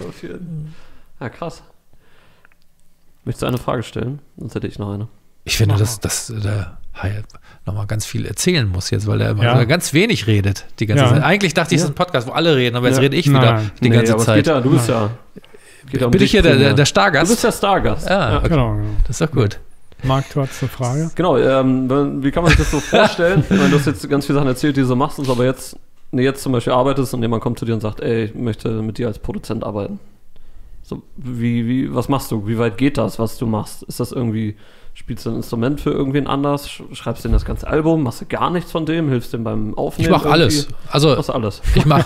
Ja, krass. Möchtest du eine Frage stellen? Sonst hätte ich noch eine. Ich finde, Mach dass, dass der Hai nochmal ganz viel erzählen muss jetzt, weil er immer Ja. ganz wenig redet die ganze Ja. Zeit. Eigentlich dachte ich, es Ja. ist ein Podcast, wo alle reden, aber jetzt Ja. rede ich wieder Nein. die Nee, ganze aber es Zeit. Geht ja, du bist ja. Geht ja um Bin dich ich hier der, der, primär. der Du Stargast? bist der Stargast. Ah, okay. Genau, genau. Das ist doch gut. Marc, du hattest eine Frage? Genau, ähm, wenn- wie kann man sich das so vorstellen? Ich meine, du hast jetzt ganz viele Sachen erzählt, die du so machst, und aber jetzt, nee, jetzt zum Beispiel arbeitest und jemand kommt zu dir und sagt, ey, ich möchte mit dir als Produzent arbeiten. So, wie, wie, was machst du? Wie weit geht das, was du machst? Ist das irgendwie, spielst du ein Instrument für irgendwen anders? Sch- Schreibst du denn das ganze Album? Machst du gar nichts von dem? Hilfst dem beim Aufnehmen? Ich mache alles. irgendwie? Also Machst du alles? ich mache,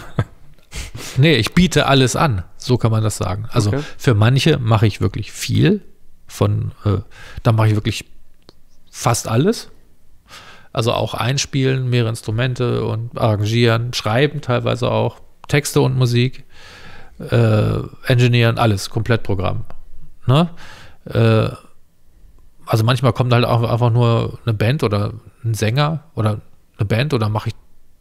nee, ich biete alles an. So kann man das sagen. Also Okay. für manche mache ich wirklich viel. Von, äh, da mache ich wirklich fast alles. Also auch einspielen, mehrere Instrumente und arrangieren, schreiben teilweise auch, Texte und Musik, äh, engineeren, alles, Komplettprogramm. Ne? Äh, also manchmal kommt halt auch einfach nur eine Band oder ein Sänger oder eine Band oder mache ich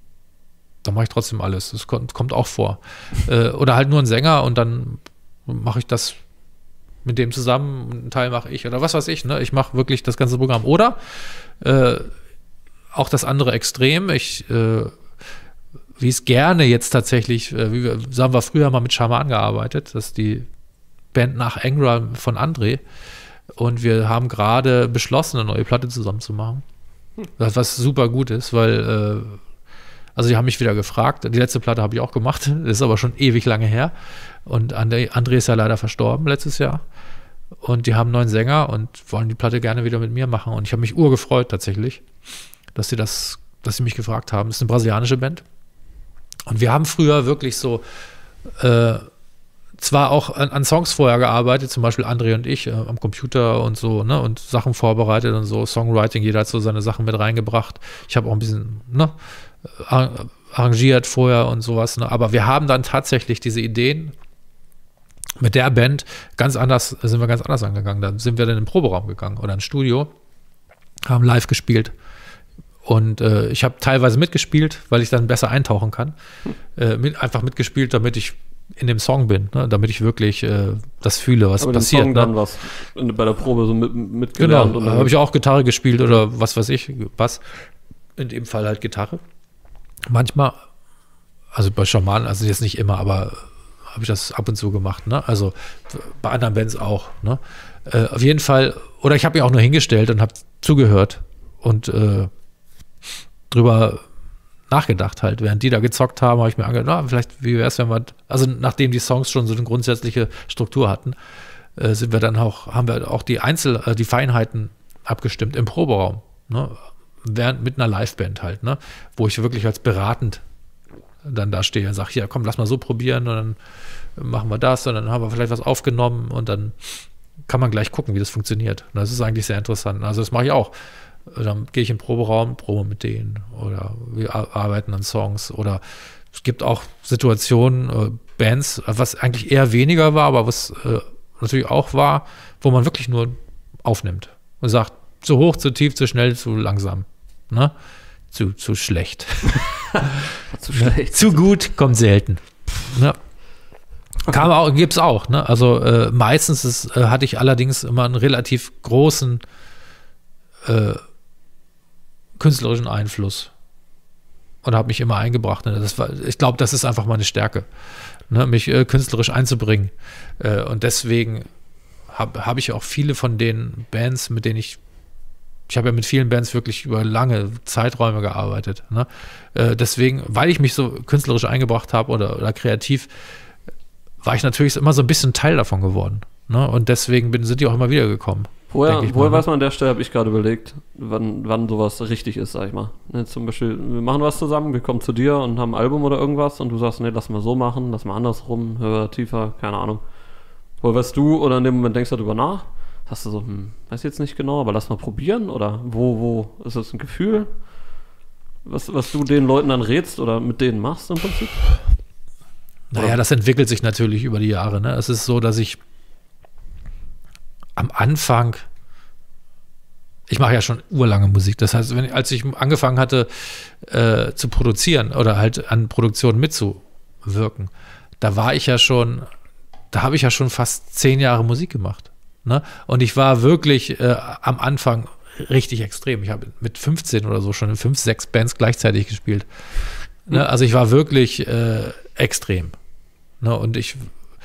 dann mache ich trotzdem alles. Das kommt, kommt auch vor. Äh, oder halt nur ein Sänger und dann mache ich das mit dem zusammen, einen Teil mache ich oder was weiß ich. Ne? Ich mache wirklich das ganze Programm. Oder äh, auch das andere Extrem. Ich äh, wie es gerne jetzt tatsächlich, äh, wie wir, so haben wir früher mal mit Schaman gearbeitet, das ist die Band nach Angra von André. Und wir haben gerade beschlossen, eine neue Platte zusammen zu machen. Was, was super gut ist, weil äh, also die haben mich wieder gefragt. Die letzte Platte habe ich auch gemacht. Das ist aber schon ewig lange her. Und André, André ist ja leider verstorben letztes Jahr. Und die haben einen neuen Sänger und wollen die Platte gerne wieder mit mir machen. Und ich habe mich urgefreut tatsächlich, dass sie das, dass sie mich gefragt haben. Das ist eine brasilianische Band. Und wir haben früher wirklich so äh, zwar auch an, an Songs vorher gearbeitet, zum Beispiel André und ich äh, am Computer und so, ne, und Sachen vorbereitet und so, Songwriting, jeder hat so seine Sachen mit reingebracht. Ich habe auch ein bisschen, ne, arrangiert vorher und sowas, ne? Aber wir haben dann tatsächlich diese Ideen mit der Band ganz anders, sind wir ganz anders angegangen. Dann sind wir dann in den Proberaum gegangen oder ins Studio, haben live gespielt und äh, ich habe teilweise mitgespielt, weil ich dann besser eintauchen kann. Äh, mit, einfach mitgespielt, damit ich in dem Song bin, ne? Damit ich wirklich äh, das fühle, was Aber passiert. den Song ne? dann was in- bei der Probe so mit, mitgelernt. Genau, habe ich auch Gitarre gespielt oder was weiß ich, was. In dem Fall halt Gitarre. Manchmal, also bei Schamanen, also jetzt nicht immer, aber habe ich das ab und zu gemacht, ne? Also bei anderen Bands auch, ne? Äh, auf jeden Fall, oder ich habe mich auch nur hingestellt und habe zugehört und äh, drüber nachgedacht halt. Während die da gezockt haben, habe ich mir angedacht, na, vielleicht, wie wäre es, wenn wir, also nachdem die Songs schon so eine grundsätzliche Struktur hatten, äh, sind wir dann auch, haben wir auch die Einzel-, äh, die Feinheiten abgestimmt im Proberaum, ne? Während mit einer Liveband halt, ne? Wo ich wirklich als beratend dann da stehe und sage, ja komm, lass mal so probieren und dann machen wir das und dann haben wir vielleicht was aufgenommen und dann kann man gleich gucken, wie das funktioniert. Und das ist eigentlich sehr interessant. Also das mache ich auch. Dann gehe ich in den Proberaum, probe mit denen oder wir arbeiten an Songs oder es gibt auch Situationen, äh, Bands, was eigentlich eher weniger war, aber was äh, natürlich auch war, wo man wirklich nur aufnimmt und sagt, zu hoch, zu tief, zu schnell, zu langsam. Ne? Zu, zu schlecht. zu schlecht. Zu gut, kommt selten. Ne? Kam auch, gibt's auch. Ne? Also äh, meistens ist, äh, hatte ich allerdings immer einen relativ großen äh, künstlerischen Einfluss und habe mich immer eingebracht. Ne? Das war, ich glaube, das ist einfach meine Stärke, ne? Mich äh, künstlerisch einzubringen. Äh, und deswegen habe hab ich auch viele von den Bands, mit denen ich Ich habe ja mit vielen Bands wirklich über lange Zeiträume gearbeitet. Ne? Äh, deswegen, weil ich mich so künstlerisch eingebracht habe oder, oder kreativ, war ich natürlich immer so ein bisschen Teil davon geworden. Ne? Und deswegen bin, sind die auch immer wieder gekommen. Woher, woher mal, weiß man an der Stelle, habe ich gerade überlegt, wann, wann sowas richtig ist, sag ich mal. Ne, zum Beispiel, wir machen was zusammen, wir kommen zu dir und haben ein Album oder irgendwas und du sagst, nee, lass mal so machen, lass mal andersrum, höher, tiefer, keine Ahnung. Woher weißt du oder in dem Moment denkst du darüber nach? Hast du so, hm, weiß jetzt nicht genau, aber lass mal probieren oder wo, wo ist das ein Gefühl, was, was du den Leuten dann rätst oder mit denen machst im Prinzip? Naja, oder? Das entwickelt sich natürlich über die Jahre. Ne? Es ist so, dass ich am Anfang, ich mache ja schon urlange Musik, das heißt, wenn, als ich angefangen hatte äh, zu produzieren oder halt an Produktionen mitzuwirken, da war ich ja schon, da habe ich ja schon fast zehn Jahre Musik gemacht. Ne? Und ich war wirklich äh, am Anfang richtig extrem. Ich habe mit fünfzehn oder so schon in fünf, sechs Bands gleichzeitig gespielt. Ne? Mhm. Also ich war wirklich äh, extrem. Ne? Und ich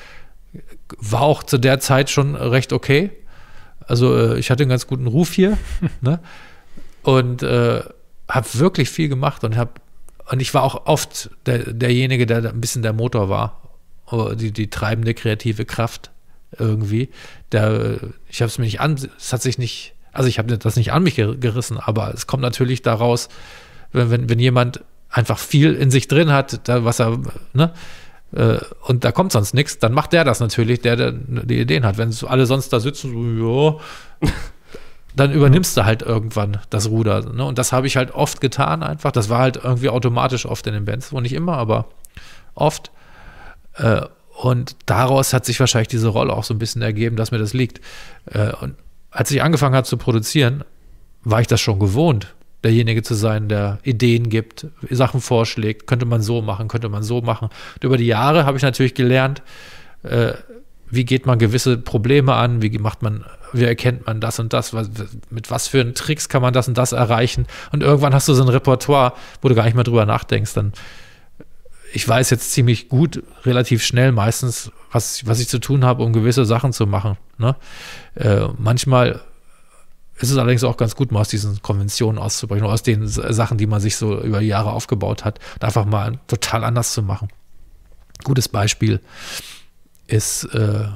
war auch zu der Zeit schon recht okay. Also äh, ich hatte einen ganz guten Ruf hier. Ne? Und äh, habe wirklich viel gemacht und habe und ich war auch oft der, derjenige, der ein bisschen der Motor war, die, die treibende kreative Kraft irgendwie. Der, ich habe es mir nicht an, es hat sich nicht, also ich habe das nicht an mich gerissen, aber es kommt natürlich daraus, wenn, wenn, wenn jemand einfach viel in sich drin hat, da, was er, ne, äh, und da kommt sonst nichts, dann macht der das natürlich, der, der die Ideen hat. Wenn alle sonst da sitzen, so, ja, dann übernimmst du halt irgendwann das Ruder. Ne? Und das habe ich halt oft getan einfach. Das war halt irgendwie automatisch oft in den Bands, wo nicht immer, aber oft. Äh, Und daraus hat sich wahrscheinlich diese Rolle auch so ein bisschen ergeben, dass mir das liegt. Und als ich angefangen habe zu produzieren, war ich das schon gewohnt, derjenige zu sein, der Ideen gibt, Sachen vorschlägt, könnte man so machen, könnte man so machen. Und über die Jahre habe ich natürlich gelernt, wie geht man gewisse Probleme an, wie macht man, wie erkennt man das und das, was, mit was für Tricks kann man das und das erreichen. Und irgendwann hast du so ein Repertoire, wo du gar nicht mehr drüber nachdenkst, dann ich weiß jetzt ziemlich gut, relativ schnell meistens, was, was ich zu tun habe, um gewisse Sachen zu machen. Ne? Äh, manchmal ist es allerdings auch ganz gut, mal aus diesen Konventionen auszubrechen, oder aus den Sachen, die man sich so über Jahre aufgebaut hat, einfach mal total anders zu machen. Gutes Beispiel ist, äh,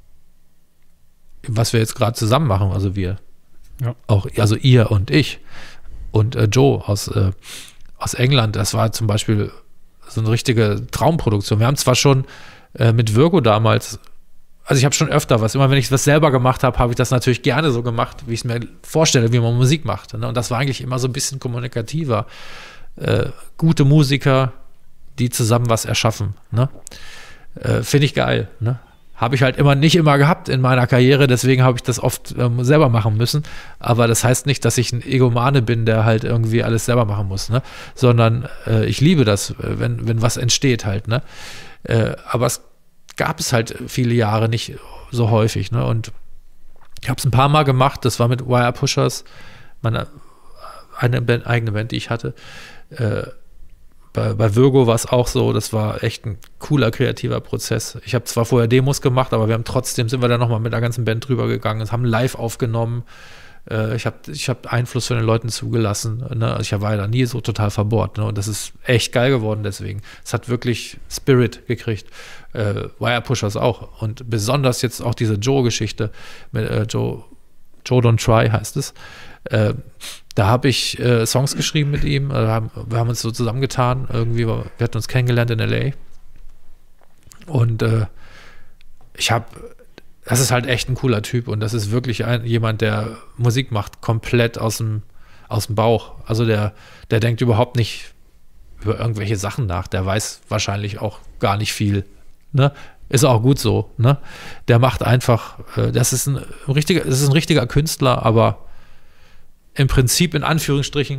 was wir jetzt gerade zusammen machen, also wir, ja. auch, also ihr und ich und äh, Joe aus, äh, aus England, das war zum Beispiel so eine richtige Traumproduktion. Wir haben zwar schon äh, mit Virgo damals, also ich habe schon öfter was, immer wenn ich was selber gemacht habe, habe ich das natürlich gerne so gemacht, wie ich es mir vorstelle, wie man Musik macht. Ne? Und das war eigentlich immer so ein bisschen kommunikativer. Äh, gute Musiker, die zusammen was erschaffen. Ne? Äh, Finde ich geil. Ne? Habe ich halt immer nicht immer gehabt in meiner Karriere, deswegen habe ich das oft ähm, selber machen müssen. Aber das heißt nicht, dass ich ein Egomane bin, der halt irgendwie alles selber machen muss, ne? Sondern äh, ich liebe das, wenn, wenn was entsteht halt. Ne? Äh, aber es gab es halt viele Jahre nicht so häufig. Ne? Und ich habe es ein paar Mal gemacht, das war mit Wire Pushers, meine eine Band, eigene Band, die ich hatte. Äh, Bei, bei Virgo war es auch so, das war echt ein cooler, kreativer Prozess. Ich habe zwar vorher Demos gemacht, aber wir haben trotzdem, sind wir da nochmal mit der ganzen Band drüber gegangen, haben live aufgenommen, Äh, ich habe ich hab Einfluss von den Leuten zugelassen. Ne? Also ich war ja da nie so total verbohrt. Ne? Und das ist echt geil geworden deswegen. Es hat wirklich Spirit gekriegt. Äh, Wire Pushers auch. Und besonders jetzt auch diese Joe-Geschichte mit äh, Joe, Joe Don't Try heißt es. Äh, da habe ich äh, Songs geschrieben mit ihm. Also haben, wir haben uns so zusammengetan. Irgendwie, wir hatten uns kennengelernt in L A. Und äh, ich habe das ist halt echt ein cooler Typ und das ist wirklich ein, jemand, der Musik macht, komplett aus dem, aus dem Bauch. Also der, der denkt überhaupt nicht über irgendwelche Sachen nach. Der weiß wahrscheinlich auch gar nicht viel. Ne? Ist auch gut so. Ne? Der macht einfach, äh, das ist ein richtiger, das ist ein richtiger Künstler, aber im Prinzip in Anführungsstrichen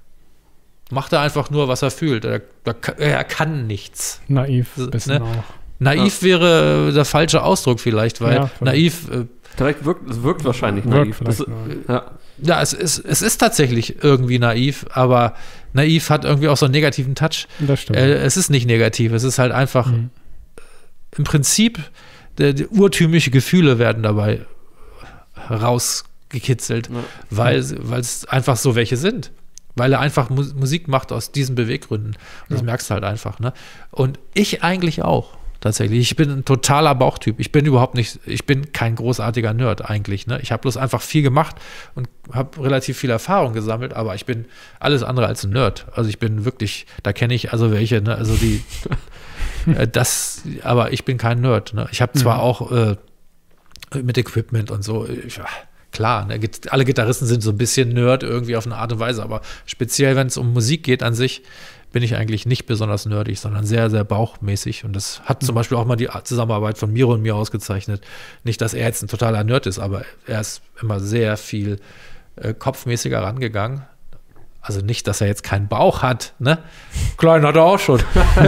macht er einfach nur, was er fühlt. Er, er kann nichts. Naiv ein bisschen ne? auch. Naiv ja. wäre der falsche Ausdruck vielleicht, weil ja, naiv. Äh, Direkt wirkt, es wirkt wahrscheinlich naiv. Wirkt das, ja, ja es, ist, es ist tatsächlich irgendwie naiv, aber naiv hat irgendwie auch so einen negativen Touch. Das stimmt. Äh, es ist nicht negativ, es ist halt einfach mhm. im Prinzip, der, die urtümliche Gefühle werden dabei rausgekitzelt, ja. weil es einfach so welche sind. Weil er einfach Mu- Musik macht aus diesen Beweggründen. Und das ja. merkst du halt einfach. Ne? Und ich eigentlich auch. Tatsächlich. Ich bin ein totaler Bauchtyp. Ich bin überhaupt nicht, ich bin kein großartiger Nerd eigentlich. Ne? Ich habe bloß einfach viel gemacht und habe relativ viel Erfahrung gesammelt, aber ich bin alles andere als ein Nerd. Also ich bin wirklich, da kenne ich also welche, ne? Also die, äh, das, aber ich bin kein Nerd. Ne? Ich habe zwar mhm. auch äh, mit Equipment und so, ich, klar, ne? Alle Gitarristen sind so ein bisschen Nerd irgendwie auf eine Art und Weise, aber speziell, wenn es um Musik geht an sich, bin ich eigentlich nicht besonders nerdig, sondern sehr, sehr bauchmäßig. Und das hat zum Beispiel auch mal die Zusammenarbeit von Miro und mir ausgezeichnet. Nicht, dass er jetzt ein totaler Nerd ist, aber er ist immer sehr viel äh, kopfmäßiger rangegangen. Also nicht, dass er jetzt keinen Bauch hat, ne? Klein hat er auch schon.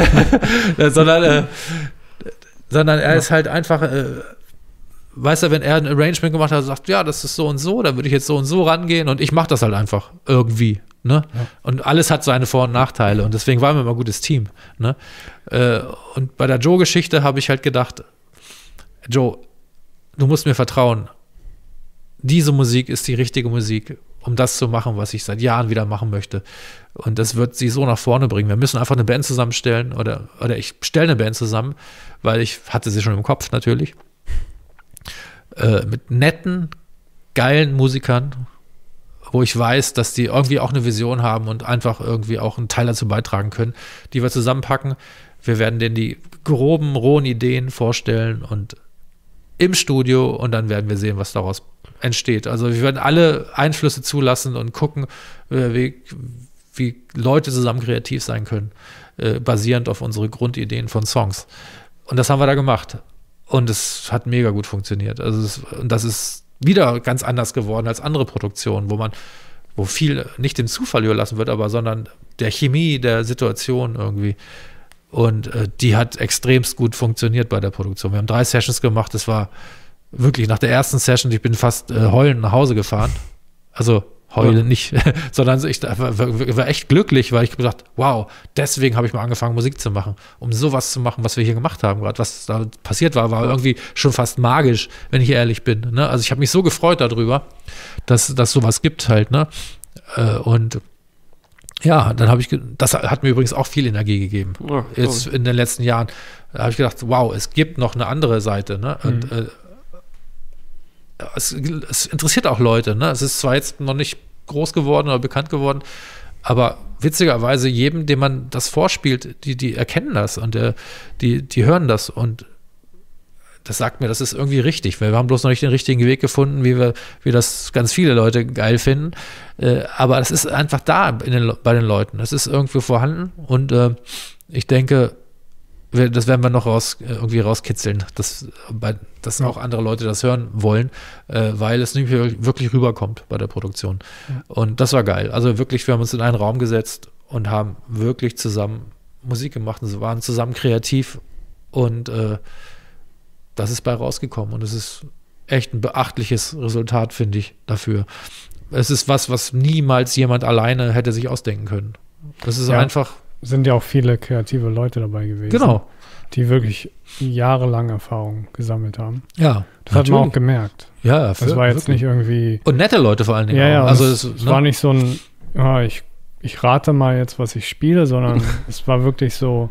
sondern, äh, sondern er ja. ist halt einfach, äh, weißt du, wenn er ein Arrangement gemacht hat, sagt, ja, das ist so und so, dann würde ich jetzt so und so rangehen und ich mache das halt einfach irgendwie. Ne? Ja. Und alles hat seine Vor- und Nachteile und deswegen waren wir immer ein gutes Team. Ne? Äh, und bei der Joe-Geschichte habe ich halt gedacht, Joe, du musst mir vertrauen. Diese Musik ist die richtige Musik, um das zu machen, was ich seit Jahren wieder machen möchte. Und das wird sie so nach vorne bringen. Wir müssen einfach eine Band zusammenstellen oder, oder ich stelle eine Band zusammen, weil ich hatte sie schon im Kopf natürlich. Äh, mit netten, geilen Musikern, wo ich weiß, dass die irgendwie auch eine Vision haben und einfach irgendwie auch einen Teil dazu beitragen können, die wir zusammenpacken. Wir werden denen die groben, rohen Ideen vorstellen und im Studio und dann werden wir sehen, was daraus entsteht. Also wir werden alle Einflüsse zulassen und gucken, wie, wie Leute zusammen kreativ sein können, äh, basierend auf unsere Grundideen von Songs. Und das haben wir da gemacht. Und es hat mega gut funktioniert. Also es, und das ist wieder ganz anders geworden als andere Produktionen, wo man, wo viel nicht dem Zufall überlassen wird, aber sondern der Chemie der Situation irgendwie. Und äh, die hat extremst gut funktioniert bei der Produktion. Wir haben drei Sessions gemacht, das war wirklich nach der ersten Session, ich bin fast äh, heulend nach Hause gefahren. Also heulen ja. nicht, sondern ich war, war echt glücklich, weil ich gedacht, wow, deswegen habe ich mal angefangen, Musik zu machen, um sowas zu machen, was wir hier gemacht haben. Gerade was da passiert war, war irgendwie schon fast magisch, wenn ich ehrlich bin. Ne? Also ich habe mich so gefreut darüber, dass dass sowas gibt halt. Ne? Und ja, dann habe ich, das hat mir übrigens auch viel Energie gegeben, ja, jetzt in den letzten Jahren. Da habe ich gedacht, wow, es gibt noch eine andere Seite. Ne? Mhm. Und äh, Es, es interessiert auch Leute, ne? Es ist zwar jetzt noch nicht groß geworden oder bekannt geworden, aber witzigerweise jedem, dem man das vorspielt, die, die erkennen das und äh, die, die hören das und das sagt mir, das ist irgendwie richtig, weil wir haben bloß noch nicht den richtigen Weg gefunden, wie wir, wie das ganz viele Leute geil finden, äh, aber das ist einfach da in den, bei den Leuten, das ist irgendwie vorhanden und äh, ich denke, das werden wir noch raus, irgendwie rauskitzeln, dass, dass ja. auch andere Leute das hören wollen, äh, weil es nämlich wirklich rüberkommt bei der Produktion. Ja. Und das war geil. Also wirklich, wir haben uns in einen Raum gesetzt und haben wirklich zusammen Musik gemacht und waren zusammen kreativ und äh, das ist bei rausgekommen und es ist echt ein beachtliches Resultat, finde ich, dafür. Es ist was, was niemals jemand alleine hätte sich ausdenken können. Das ist ja. einfach sind ja auch viele kreative Leute dabei gewesen. Genau. die wirklich jahrelang Erfahrung gesammelt haben. Ja, das hat man auch gemerkt. Ja, das war jetzt wirklich nicht irgendwie... Und nette Leute vor allen Dingen. Ja, ja, also es, es ne? war nicht so ein, ja, ich, ich rate mal jetzt, was ich spiele, sondern es war wirklich so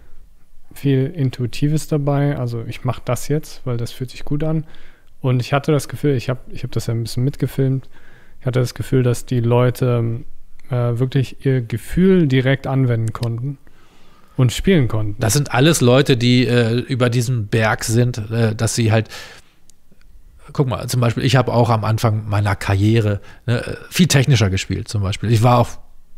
viel Intuitives dabei. Also ich mache das jetzt, weil das fühlt sich gut an. Und ich hatte das Gefühl, ich habe ich hab das ja ein bisschen mitgefilmt, ich hatte das Gefühl, dass die Leute äh, wirklich ihr Gefühl direkt anwenden konnten und spielen konnten. Das sind alles Leute, die äh, über diesen Berg sind, äh, dass sie halt, guck mal, zum Beispiel, ich habe auch am Anfang meiner Karriere ne, viel technischer gespielt zum Beispiel. Ich war auch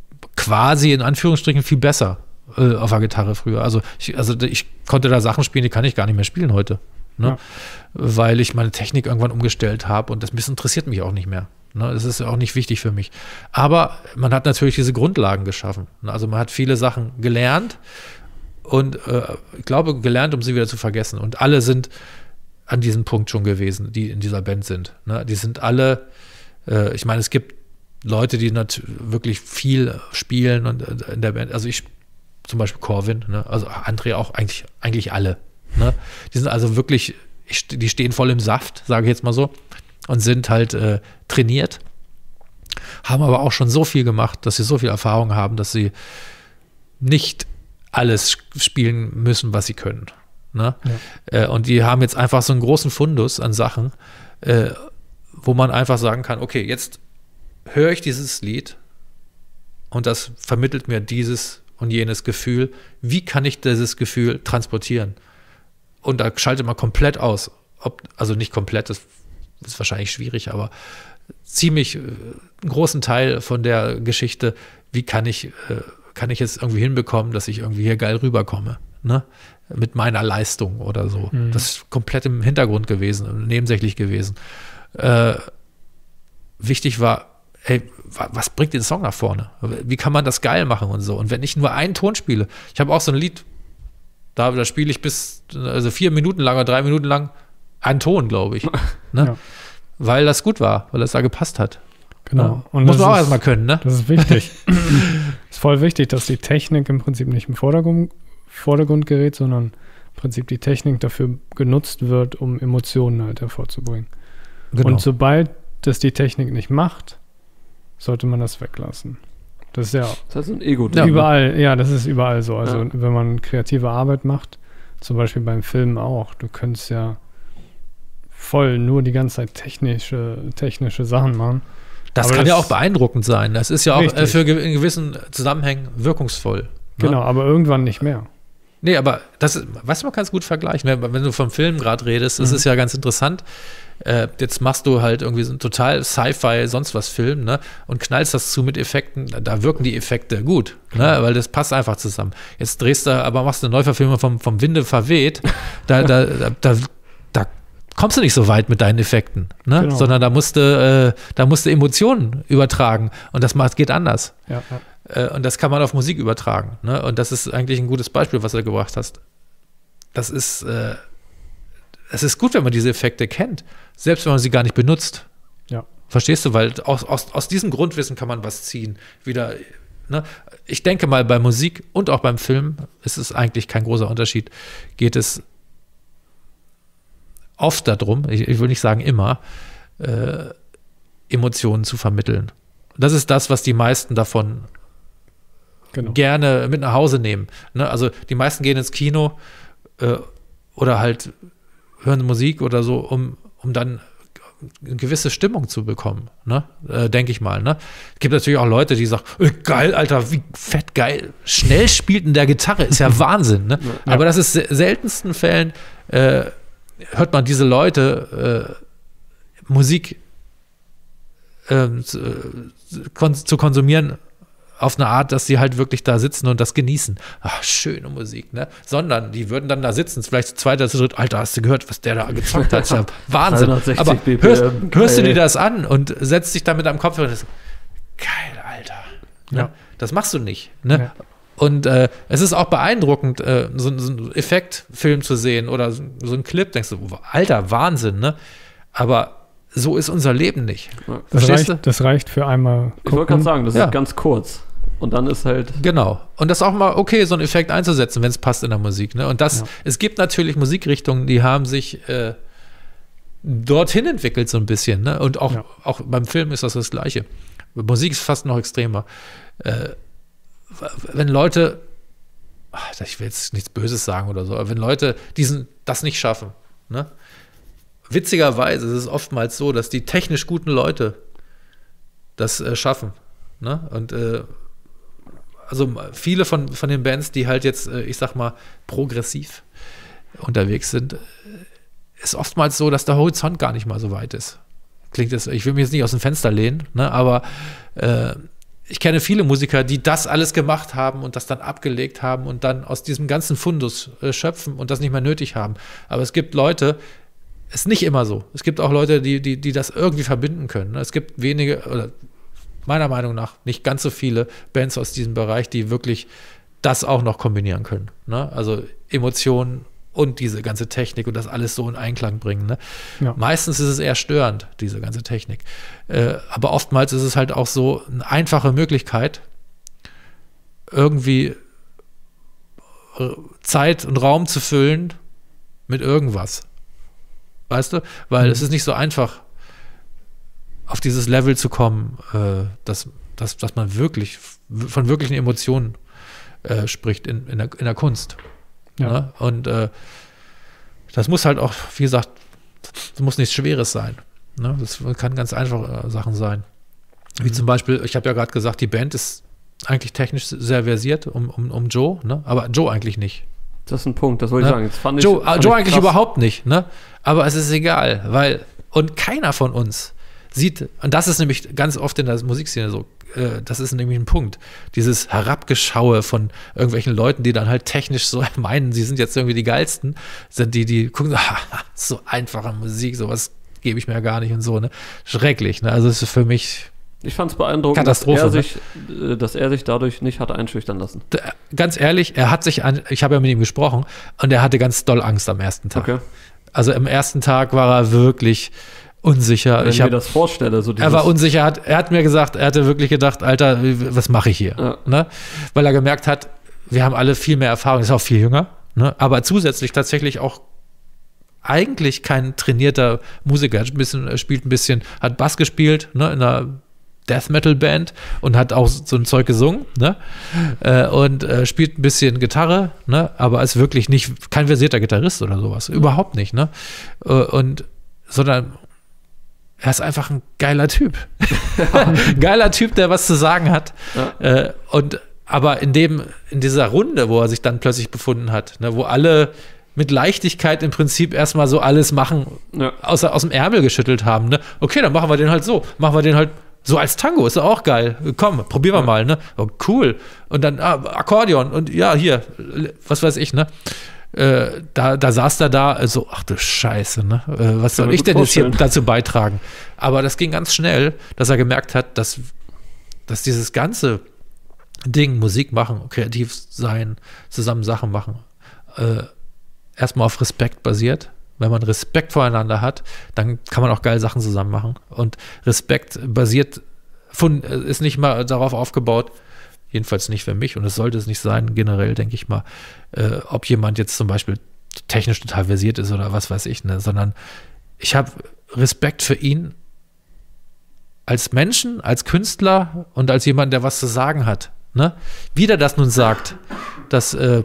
quasi in Anführungsstrichen viel besser äh, auf der Gitarre früher. Also ich, also ich konnte da Sachen spielen, die kann ich gar nicht mehr spielen heute. Ne? Ja. Weil ich meine Technik irgendwann umgestellt habe und das interessiert mich auch nicht mehr. Ne? Das ist auch nicht wichtig für mich. Aber man hat natürlich diese Grundlagen geschaffen. Ne? Also man hat viele Sachen gelernt und äh, ich glaube gelernt, um sie wieder zu vergessen. Und alle sind an diesem Punkt schon gewesen, die in dieser Band sind. Ne? Die sind alle, äh, ich meine, es gibt Leute, die wirklich viel spielen und äh, in der Band, also ich zum Beispiel Corwin, ne? Also André auch, eigentlich, eigentlich alle. Ne? Die sind also wirklich, die stehen voll im Saft, sage ich jetzt mal so, und sind halt äh, trainiert, haben aber auch schon so viel gemacht, dass sie so viel Erfahrung haben, dass sie nicht alles spielen müssen, was sie können. Ne? Ja. Äh, und die haben jetzt einfach so einen großen Fundus an Sachen, äh, wo man einfach sagen kann, okay, jetzt höre ich dieses Lied und das vermittelt mir dieses und jenes Gefühl. Wie kann ich dieses Gefühl transportieren? Und da schaltet man komplett aus. Ob, also nicht komplett, das ist wahrscheinlich schwierig, aber ziemlich äh, einen großen Teil von der Geschichte, wie kann ich, äh, kann ich es irgendwie hinbekommen, dass ich irgendwie hier geil rüberkomme, ne? Mit meiner Leistung oder so. Mhm. Das ist komplett im Hintergrund gewesen, nebensächlich gewesen. Äh, wichtig war, hey, was bringt den Song nach vorne? Wie kann man das geil machen und so? Und wenn ich nur einen Ton spiele, ich habe auch so ein Lied, da, da spiele ich bis, also vier Minuten lang oder drei Minuten lang einen Ton, glaube ich. Ne? Ja. Weil das gut war, weil das da gepasst hat. Genau. Ja. Und muss man auch erstmal können, ne? Das ist wichtig. Ist voll wichtig, dass die Technik im Prinzip nicht im Vordergrund, Vordergrund gerät, sondern im Prinzip die Technik dafür genutzt wird, um Emotionen halt hervorzubringen. Genau. Und sobald das die Technik nicht macht, sollte man das weglassen. Das ist ja das heißt ein Ego. Ja, überall, ja, das ist überall so. Also ja. Wenn man kreative Arbeit macht, zum Beispiel beim Filmen auch, du könntest ja voll nur die ganze Zeit technische, technische Sachen machen. Das aber kann das ja auch beeindruckend sein. Das ist ja auch äh, für ge in gewissen Zusammenhängen wirkungsvoll. Ne? Genau, aber irgendwann nicht mehr. Nee, aber das, weißt du, man kann es gut vergleichen. Wenn, wenn du vom Film gerade redest, mhm. das ist ja ganz interessant. Äh, jetzt machst du halt irgendwie so ein total Sci-Fi, sonst was Film, ne? Und knallst das zu mit Effekten. Da wirken die Effekte gut, mhm. ne? Weil das passt einfach zusammen. Jetzt drehst du, aber machst eine Neuverfilmung vom, vom Winde verweht. Da, da, da, da, da kommst du nicht so weit mit deinen Effekten, ne? Genau. Sondern da musst du, äh, da musst du Emotionen übertragen. Und das macht, geht anders. Ja, ja. Und das kann man auf Musik übertragen. Ne? Und das ist eigentlich ein gutes Beispiel, was du da gebracht hast. Das ist, äh, es ist gut, wenn man diese Effekte kennt, selbst wenn man sie gar nicht benutzt. Ja. Verstehst du? Weil aus, aus, aus diesem Grundwissen kann man was ziehen. Wieder, ne? Ich denke mal, bei Musik und auch beim Film ist es eigentlich kein großer Unterschied. Geht es oft darum, ich, ich will nicht sagen immer, äh, Emotionen zu vermitteln. Das ist das, was die meisten davon Genau. gerne mit nach Hause nehmen. Ne? Also die meisten gehen ins Kino äh, oder halt hören Musik oder so, um, um dann eine gewisse Stimmung zu bekommen, ne? äh, denke ich mal. Ne? Es gibt natürlich auch Leute, die sagen, äh, geil, Alter, wie fett geil, schnell spielt in der Gitarre, ist ja Wahnsinn. Ne? Ja. Aber das ist in seltensten Fällen, äh, hört man diese Leute äh, Musik äh, zu, kon zu konsumieren auf eine Art, dass sie halt wirklich da sitzen und das genießen. Ach, schöne Musik, ne? Sondern die würden dann da sitzen, vielleicht zu zweit oder zu dritt, Alter, hast du gehört, was der da gezockt hat? Ja, Wahnsinn. Aber hörst, hörst du dir das an und setzt dich da mit deinem Kopf und das, geil, Alter. Ne? Ja. Das machst du nicht. Ne? Ja. Und äh, es ist auch beeindruckend, äh, so, so einen Effektfilm zu sehen oder so, so einen Clip, denkst du, Alter, Wahnsinn, ne? Aber so ist unser Leben nicht. Das reicht, das reicht für einmal gucken. Ich wollte gerade sagen, das ja. ist ganz kurz. Und dann ist halt. Genau. Und das ist auch mal okay, so einen Effekt einzusetzen, wenn es passt in der Musik. Ne? Und das, ja. es gibt natürlich Musikrichtungen, die haben sich äh, dorthin entwickelt, so ein bisschen. Ne? Und auch, ja. auch beim Film ist das das Gleiche. Musik ist fast noch extremer. Äh, wenn Leute, ich will jetzt nichts Böses sagen oder so, aber wenn Leute diesen, das nicht schaffen, ne? Witzigerweise ist es oftmals so, dass die technisch guten Leute das äh, schaffen. Ne? Und äh, also viele von, von den Bands, die halt jetzt, äh, ich sag mal, progressiv unterwegs sind, äh, ist oftmals so, dass der Horizont gar nicht mal so weit ist. Klingt das, ich will mich jetzt nicht aus dem Fenster lehnen, ne? aber äh, ich kenne viele Musiker, die das alles gemacht haben und das dann abgelegt haben und dann aus diesem ganzen Fundus äh, schöpfen und das nicht mehr nötig haben. Aber es gibt Leute, ist nicht immer so. Es gibt auch Leute, die, die, die das irgendwie verbinden können. Es gibt wenige, oder meiner Meinung nach nicht ganz so viele Bands aus diesem Bereich, die wirklich das auch noch kombinieren können. Ne? Also Emotionen und diese ganze Technik und das alles so in Einklang bringen. Ne? Ja. Meistens ist es eher störend, diese ganze Technik. Äh, aber oftmals ist es halt auch so eine einfache Möglichkeit, irgendwie Zeit und Raum zu füllen mit irgendwas. Weißt du? Weil mhm. es ist nicht so einfach, auf dieses Level zu kommen, äh, dass, dass, dass man wirklich von wirklichen Emotionen äh, spricht in, in, der, in der Kunst. Ja. Ne? Und äh, das muss halt auch, wie gesagt, das muss nichts Schweres sein. Ne? Das kann ganz einfache Sachen sein. Wie mhm. zum Beispiel, ich habe ja gerade gesagt, die Band ist eigentlich technisch sehr versiert um, um, um Joe, ne? Aber Joe eigentlich nicht. Das ist ein Punkt, das wollte ich ne? sagen. Jetzt fand Joe, ich, fand Joe ich eigentlich krass. überhaupt nicht, ne? Aber es ist egal, weil, und keiner von uns sieht, und das ist nämlich ganz oft in der Musikszene so, äh, das ist nämlich ein Punkt, dieses Herabgeschaue von irgendwelchen Leuten, die dann halt technisch so meinen, sie sind jetzt irgendwie die Geilsten, sind die, die gucken, so, so einfache Musik, sowas gebe ich mir ja gar nicht und so, ne? Schrecklich, ne? Also es ist für mich Ich fand es beeindruckend, dass er, sich, ne? dass er sich dadurch nicht hat einschüchtern lassen. Ganz ehrlich, er hat sich, an, ich habe ja mit ihm gesprochen und er hatte ganz doll Angst am ersten Tag. Okay. Also am ersten Tag war er wirklich unsicher. Wenn ich ich mir hab, das vorstelle. So er war unsicher, hat, er hat mir gesagt, er hatte wirklich gedacht, Alter, was mache ich hier? Ja. Ne? Weil er gemerkt hat, wir haben alle viel mehr Erfahrung, ist auch viel jünger, ne? Aber zusätzlich tatsächlich auch eigentlich kein trainierter Musiker. Er hat ein bisschen, spielt ein bisschen, hat Bass gespielt, ne, in einer Death Metal Band und hat auch so ein Zeug gesungen, ne? Äh, und äh, spielt ein bisschen Gitarre, ne? Aber ist wirklich nicht kein versierter Gitarrist oder sowas, überhaupt nicht, ne? Äh, und sondern er ist einfach ein geiler Typ, ein geiler Typ, der was zu sagen hat. Ja. Äh, und aber in dem in dieser Runde, wo er sich dann plötzlich befunden hat, ne? Wo alle mit Leichtigkeit im Prinzip erstmal so alles machen, ja. aus, aus dem Ärmel geschüttelt haben, ne? Okay, dann machen wir den halt so, machen wir den halt so als Tango, ist doch auch geil. Komm, probieren wir ja. mal, ne? Oh, cool. Und dann ah, Akkordeon und ja, hier, was weiß ich, ne? Äh, da, da saß er da, so, ach du Scheiße, ne? Äh, was soll ich denn jetzt hier dazu beitragen? Aber das ging ganz schnell, dass er gemerkt hat, dass, dass dieses ganze Ding, Musik machen, kreativ sein, zusammen Sachen machen, äh, erstmal auf Respekt basiert. Wenn man Respekt voreinander hat, dann kann man auch geile Sachen zusammen machen. Und Respekt basiert, von, ist nicht mal darauf aufgebaut, jedenfalls nicht für mich und es sollte es nicht sein, generell denke ich mal, äh, ob jemand jetzt zum Beispiel technisch total versiert ist oder was weiß ich, ne? Sondern ich habe Respekt für ihn als Menschen, als Künstler und als jemand, der was zu sagen hat. Ne? Wie der das nun sagt, das, äh,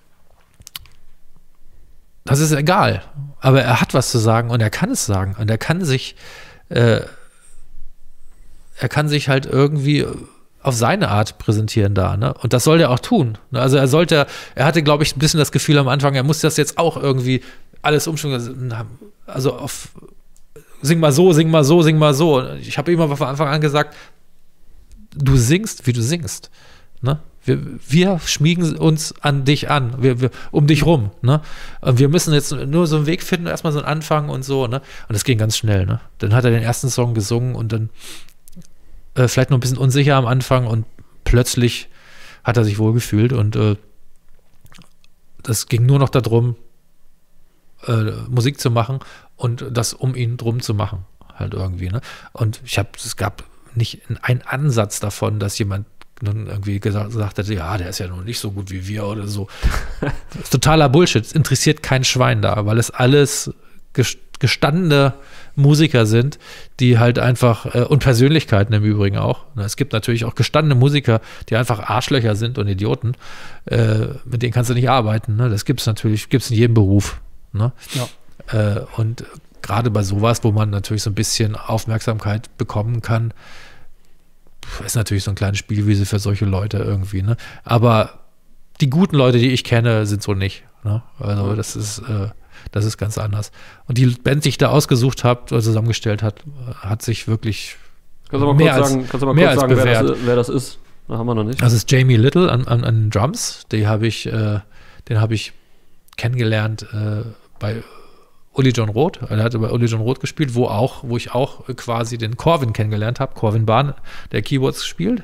das ist egal. Aber er hat was zu sagen und er kann es sagen. Und er kann sich, äh, er kann sich halt irgendwie auf seine Art präsentieren da, ne? Und das soll er auch tun. Also er sollte, er hatte, glaube ich, ein bisschen das Gefühl am Anfang, er muss das jetzt auch irgendwie alles umschwingen. Also auf sing mal so, sing mal so, sing mal so. Ich habe immer von Anfang an gesagt, du singst, wie du singst. Ne? Wir, wir schmiegen uns an dich an, wir, wir, um dich rum. Ne? Und wir müssen jetzt nur so einen Weg finden, erstmal so einen Anfang und so. Ne? Und das ging ganz schnell. Ne? Dann hat er den ersten Song gesungen und dann äh, vielleicht noch ein bisschen unsicher am Anfang und plötzlich hat er sich wohl gefühlt und äh, das ging nur noch darum, äh, Musik zu machen und das um ihn drum zu machen, halt irgendwie. Ne? Und ich habe, es gab nicht einen Ansatz davon, dass jemand nun irgendwie gesagt, gesagt hätte, ja, der ist ja noch nicht so gut wie wir oder so. Das ist totaler Bullshit. Es interessiert kein Schwein da, weil es alles gestandene Musiker sind, die halt einfach, äh, und Persönlichkeiten im Übrigen auch. Es gibt natürlich auch gestandene Musiker, die einfach Arschlöcher sind und Idioten. Äh, mit denen kannst du nicht arbeiten. Ne? Das gibt es natürlich, gibt es in jedem Beruf. Ne? Ja. Äh, und gerade bei sowas, wo man natürlich so ein bisschen Aufmerksamkeit bekommen kann, ist natürlich so ein kleines Spielwiese für solche Leute irgendwie. Ne? Aber die guten Leute, die ich kenne, sind so nicht. Ne? Also das ist, äh, das ist ganz anders. Und die Band, die ich da ausgesucht habe oder zusammengestellt hat, hat sich wirklich kannst du mal mehr kurz als, sagen, kannst du mal mehr kurz als sagen wer, bewährt. das, wer das ist? Da haben wir noch nicht. Das ist Jamie Little an, an, an Drums. Die habe ich, äh, den habe ich kennengelernt äh, bei Uli John Roth. Er hatte bei Uli John Roth gespielt, wo auch, wo ich auch quasi den Corvin kennengelernt habe. Corvin Bahn, der Keyboards spielt.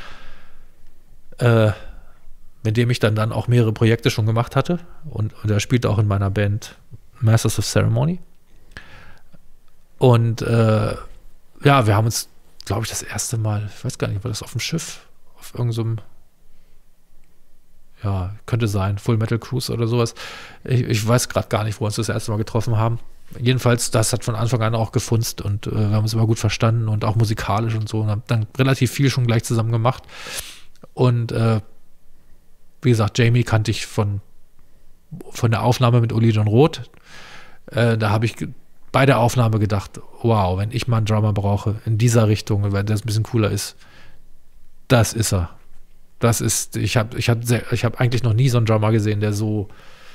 Äh, mit dem ich dann, dann auch mehrere Projekte schon gemacht hatte. Und, und er spielt auch in meiner Band Masters of Ceremony. Und äh, ja, wir haben uns, glaube ich, das erste Mal, ich weiß gar nicht, war das auf dem Schiff, auf irgendeinem, ja, könnte sein, Full Metal Cruise oder sowas. Ich, ich weiß gerade gar nicht, wo wir uns das erste Mal getroffen haben. Jedenfalls, das hat von Anfang an auch gefunzt und äh, wir haben uns immer gut verstanden und auch musikalisch und so und haben dann relativ viel schon gleich zusammen gemacht. Und äh, wie gesagt, Jamie kannte ich von, von der Aufnahme mit Uli John Roth. Äh, da habe ich ge- bei der Aufnahme gedacht, wow, wenn ich mal einen Drummer brauche, in dieser Richtung, weil das ein bisschen cooler ist, das ist er. Das ist, ich habe ich hab ich hab eigentlich noch nie so einen Drummer gesehen, der so,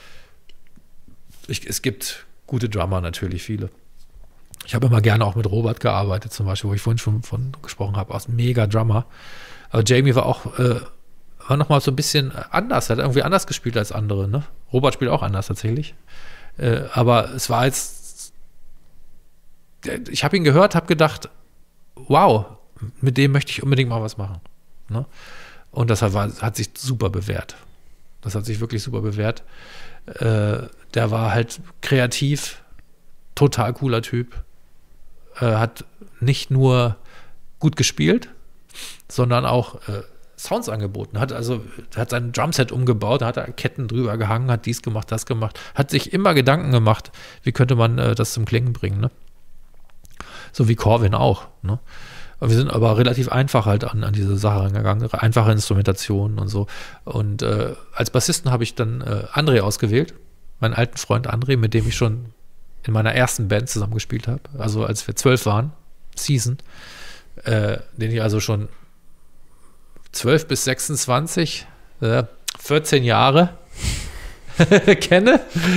ich, es gibt gute Drummer natürlich, viele. Ich habe immer gerne auch mit Robert gearbeitet, zum Beispiel, wo ich vorhin schon von gesprochen habe, aus mega Drummer. Aber Jamie war auch, äh, war nochmal so ein bisschen anders, er hat irgendwie anders gespielt als andere, ne? Robert spielt auch anders tatsächlich. Äh, aber es war jetzt, ich habe ihn gehört, habe gedacht, wow, mit dem möchte ich unbedingt mal was machen. Ne? Und das hat, hat sich super bewährt. Das hat sich wirklich super bewährt. Äh, der war halt kreativ, total cooler Typ. Äh, hat nicht nur gut gespielt, sondern auch äh, Sounds angeboten. Hat also hat sein Drumset umgebaut, hat Ketten drüber gehangen, hat dies gemacht, das gemacht. Hat sich immer Gedanken gemacht, wie könnte man äh, das zum Klingen bringen. Ne? So wie Corvin auch. Ne? Wir sind aber relativ einfach halt an, an diese Sache rangegangen, einfache Instrumentationen und so. Und äh, als Bassisten habe ich dann äh, André ausgewählt, meinen alten Freund André, mit dem ich schon in meiner ersten Band zusammengespielt habe, also als wir zwölf waren, Season, äh, den ich also schon zwölf bis sechsundzwanzig, äh, vierzehn Jahre kenne.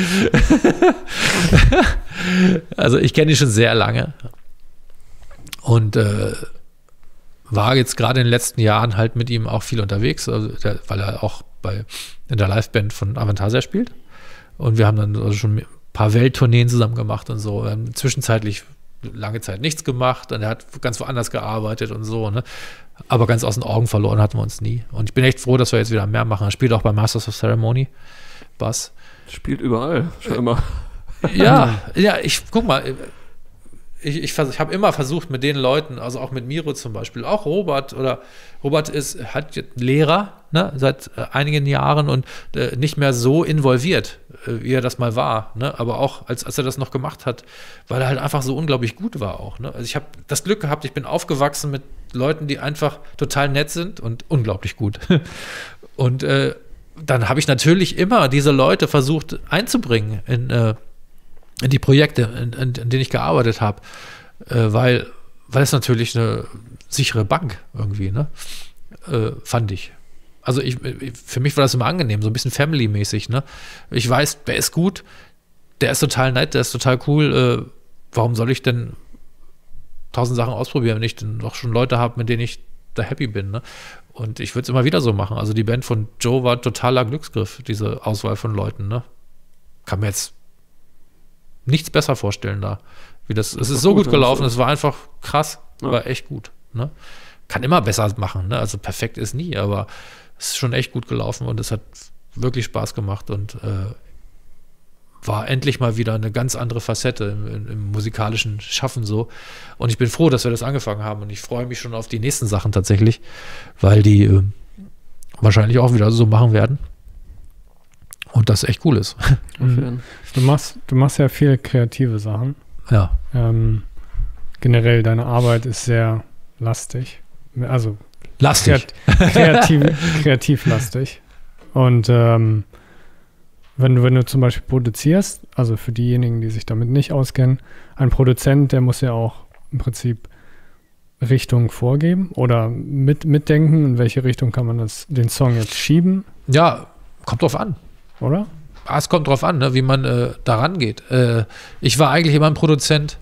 Also ich kenne ihn schon sehr lange. Und äh, war jetzt gerade in den letzten Jahren halt mit ihm auch viel unterwegs, also der, weil er auch bei, in der Liveband von Avantasia spielt. Und wir haben dann also schon ein paar Welttourneen zusammen gemacht und so. Wir haben zwischenzeitlich lange Zeit nichts gemacht und er hat ganz woanders gearbeitet und so. Ne? Aber ganz aus den Augen verloren hatten wir uns nie. Und ich bin echt froh, dass wir jetzt wieder mehr machen. Er spielt auch bei Masters of Ceremony Bass. Spielt überall, schon immer. Ja, ja, ich guck mal. Ich, ich, ich habe immer versucht mit den Leuten, also auch mit Miro zum Beispiel, auch Robert oder Robert ist hat Lehrer ne, seit äh, einigen Jahren und äh, nicht mehr so involviert, äh, wie er das mal war. Ne, aber auch als, als er das noch gemacht hat, weil er halt einfach so unglaublich gut war auch. Ne. Also ich habe das Glück gehabt, ich bin aufgewachsen mit Leuten, die einfach total nett sind und unglaublich gut. Und äh, dann habe ich natürlich immer diese Leute versucht einzubringen in äh, in die Projekte, in, in, in denen ich gearbeitet habe, äh, weil, weil es natürlich eine sichere Bank irgendwie, ne, äh, fand ich. Also ich, für mich war das immer angenehm, so ein bisschen Family-mäßig, ne. Ich weiß, der ist gut, der ist total nett, der ist total cool, äh, warum soll ich denn tausend Sachen ausprobieren, wenn ich denn doch schon Leute habe, mit denen ich da happy bin, ne. Und ich würde es immer wieder so machen. Also die Band von Joe war totaler Glücksgriff, diese Auswahl von Leuten, ne. Kann mir jetzt nichts besser vorstellen da. Wie das, das es ist so gut, gut gelaufen, es war einfach krass, ja. War echt gut. Ne? Kann immer besser machen, ne? Also perfekt ist nie, aber es ist schon echt gut gelaufen und es hat wirklich Spaß gemacht und äh, war endlich mal wieder eine ganz andere Facette im, im, im musikalischen Schaffen so. Und ich bin froh, dass wir das angefangen haben. Und ich freue mich schon auf die nächsten Sachen tatsächlich, weil die äh, wahrscheinlich auch wieder so machen werden. Und das echt cool ist. Mhm. Du machst, du machst ja viele kreative Sachen. Ja. Ähm, generell, deine Arbeit ist sehr lastig. Also lastig. Kreat kreativ, kreativlastig. Und ähm, wenn du, wenn du zum Beispiel produzierst, also für diejenigen, die sich damit nicht auskennen, ein Produzent, der muss ja auch im Prinzip Richtung vorgeben oder mit, mitdenken, in welche Richtung kann man das, den Song jetzt schieben. Ja, kommt drauf an. Oder? Ah, es kommt drauf an, ne, wie man äh, daran geht. Äh, ich war eigentlich immer ein Produzent,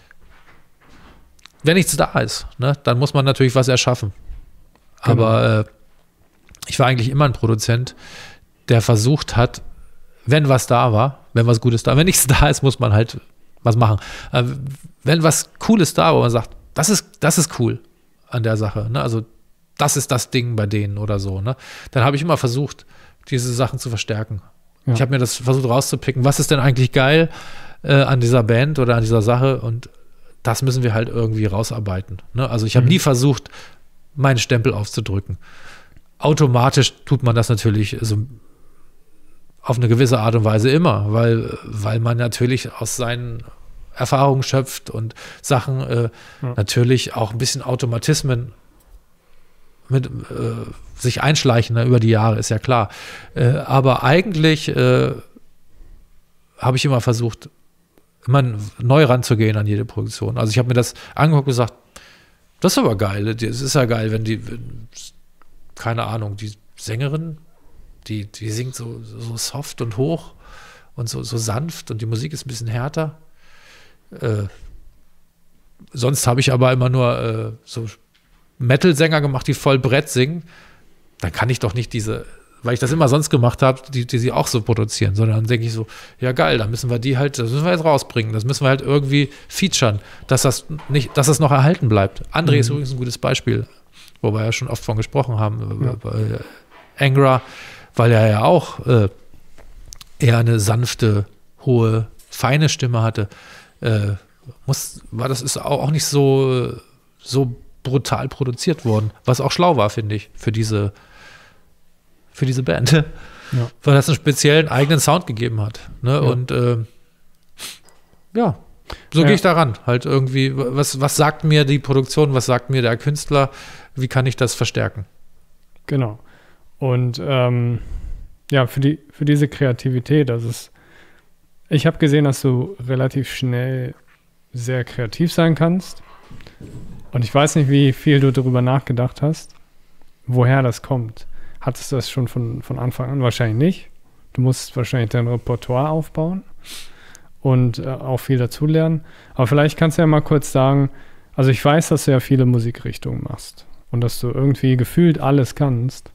wenn nichts da ist, ne, dann muss man natürlich was erschaffen. Genau. Aber äh, ich war eigentlich immer ein Produzent, der versucht hat, wenn was da war, wenn was Gutes da, wenn nichts da ist, muss man halt was machen. Äh, wenn was Cooles da war, wo man sagt, das ist, das ist cool an der Sache, ne? Also das ist das Ding bei denen oder so, ne? Dann habe ich immer versucht, diese Sachen zu verstärken. Ja. Ich habe mir das versucht rauszupicken, was ist denn eigentlich geil äh, an dieser Band oder an dieser Sache, und das müssen wir halt irgendwie rausarbeiten, ne? Also ich habe mhm. nie versucht, meinen Stempel aufzudrücken. Automatisch tut man das natürlich so auf eine gewisse Art und Weise immer, weil, weil man natürlich aus seinen Erfahrungen schöpft und Sachen äh, ja. natürlich auch ein bisschen Automatismen mit äh, sich einschleichen, ne, über die Jahre, ist ja klar. Äh, aber eigentlich äh, habe ich immer versucht, immer neu ranzugehen an jede Produktion. Also ich habe mir das angeguckt und gesagt, das ist aber geil. Es ist ja geil, wenn die, wenn, keine Ahnung, die Sängerin, die, die singt so, so soft und hoch und so, so sanft und die Musik ist ein bisschen härter. Äh, sonst habe ich aber immer nur äh, so Metal-Sänger gemacht, die voll Brett singen. Dann kann ich doch nicht diese, weil ich das immer sonst gemacht habe, die, die sie auch so produzieren, sondern dann denke ich so, ja geil, dann müssen wir die halt, das müssen wir jetzt rausbringen, das müssen wir halt irgendwie featuren, dass das nicht, dass das noch erhalten bleibt. André mhm. ist übrigens ein gutes Beispiel, wo wir ja schon oft von gesprochen haben, ja. bei Angra, weil er ja auch äh, eher eine sanfte, hohe, feine Stimme hatte. Äh, muss, war das ist auch, auch nicht so, so brutal produziert worden, was auch schlau war, finde ich, für diese für diese Band, ja. Weil das einen speziellen eigenen Sound gegeben hat. Ne? Ja. Und äh, ja, so ja. gehe ich daran. Halt irgendwie, was, was sagt mir die Produktion, was sagt mir der Künstler, wie kann ich das verstärken? Genau. Und ähm, ja, für, die, für diese Kreativität, das ist, ich habe gesehen, dass du relativ schnell sehr kreativ sein kannst. Und ich weiß nicht, wie viel du darüber nachgedacht hast, woher das kommt. Hattest du das schon von, von Anfang an? Wahrscheinlich nicht. Du musst wahrscheinlich dein Repertoire aufbauen und äh, auch viel dazulernen. Aber vielleicht kannst du ja mal kurz sagen, also ich weiß, dass du ja viele Musikrichtungen machst und dass du irgendwie gefühlt alles kannst.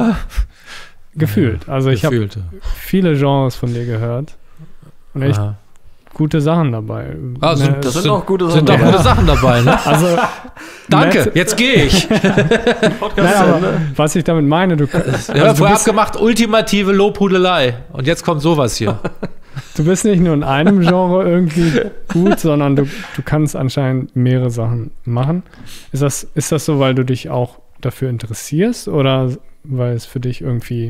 Gefühlt. Also ich habe viele Genres von dir gehört und echt Aha. gute Sachen dabei. Ah, ne, sind, das sind auch gute Sachen, sind doch gute Sachen dabei. Ne? Also danke, Matt, jetzt gehe ich. Naja, aber was ich damit meine, du kannst. Ja, also vorher abgemacht, ultimative Lobhudelei. Und jetzt kommt sowas hier. Du bist nicht nur in einem Genre irgendwie gut, sondern du, du kannst anscheinend mehrere Sachen machen. Ist das, ist das so, weil du dich auch dafür interessierst oder weil es für dich irgendwie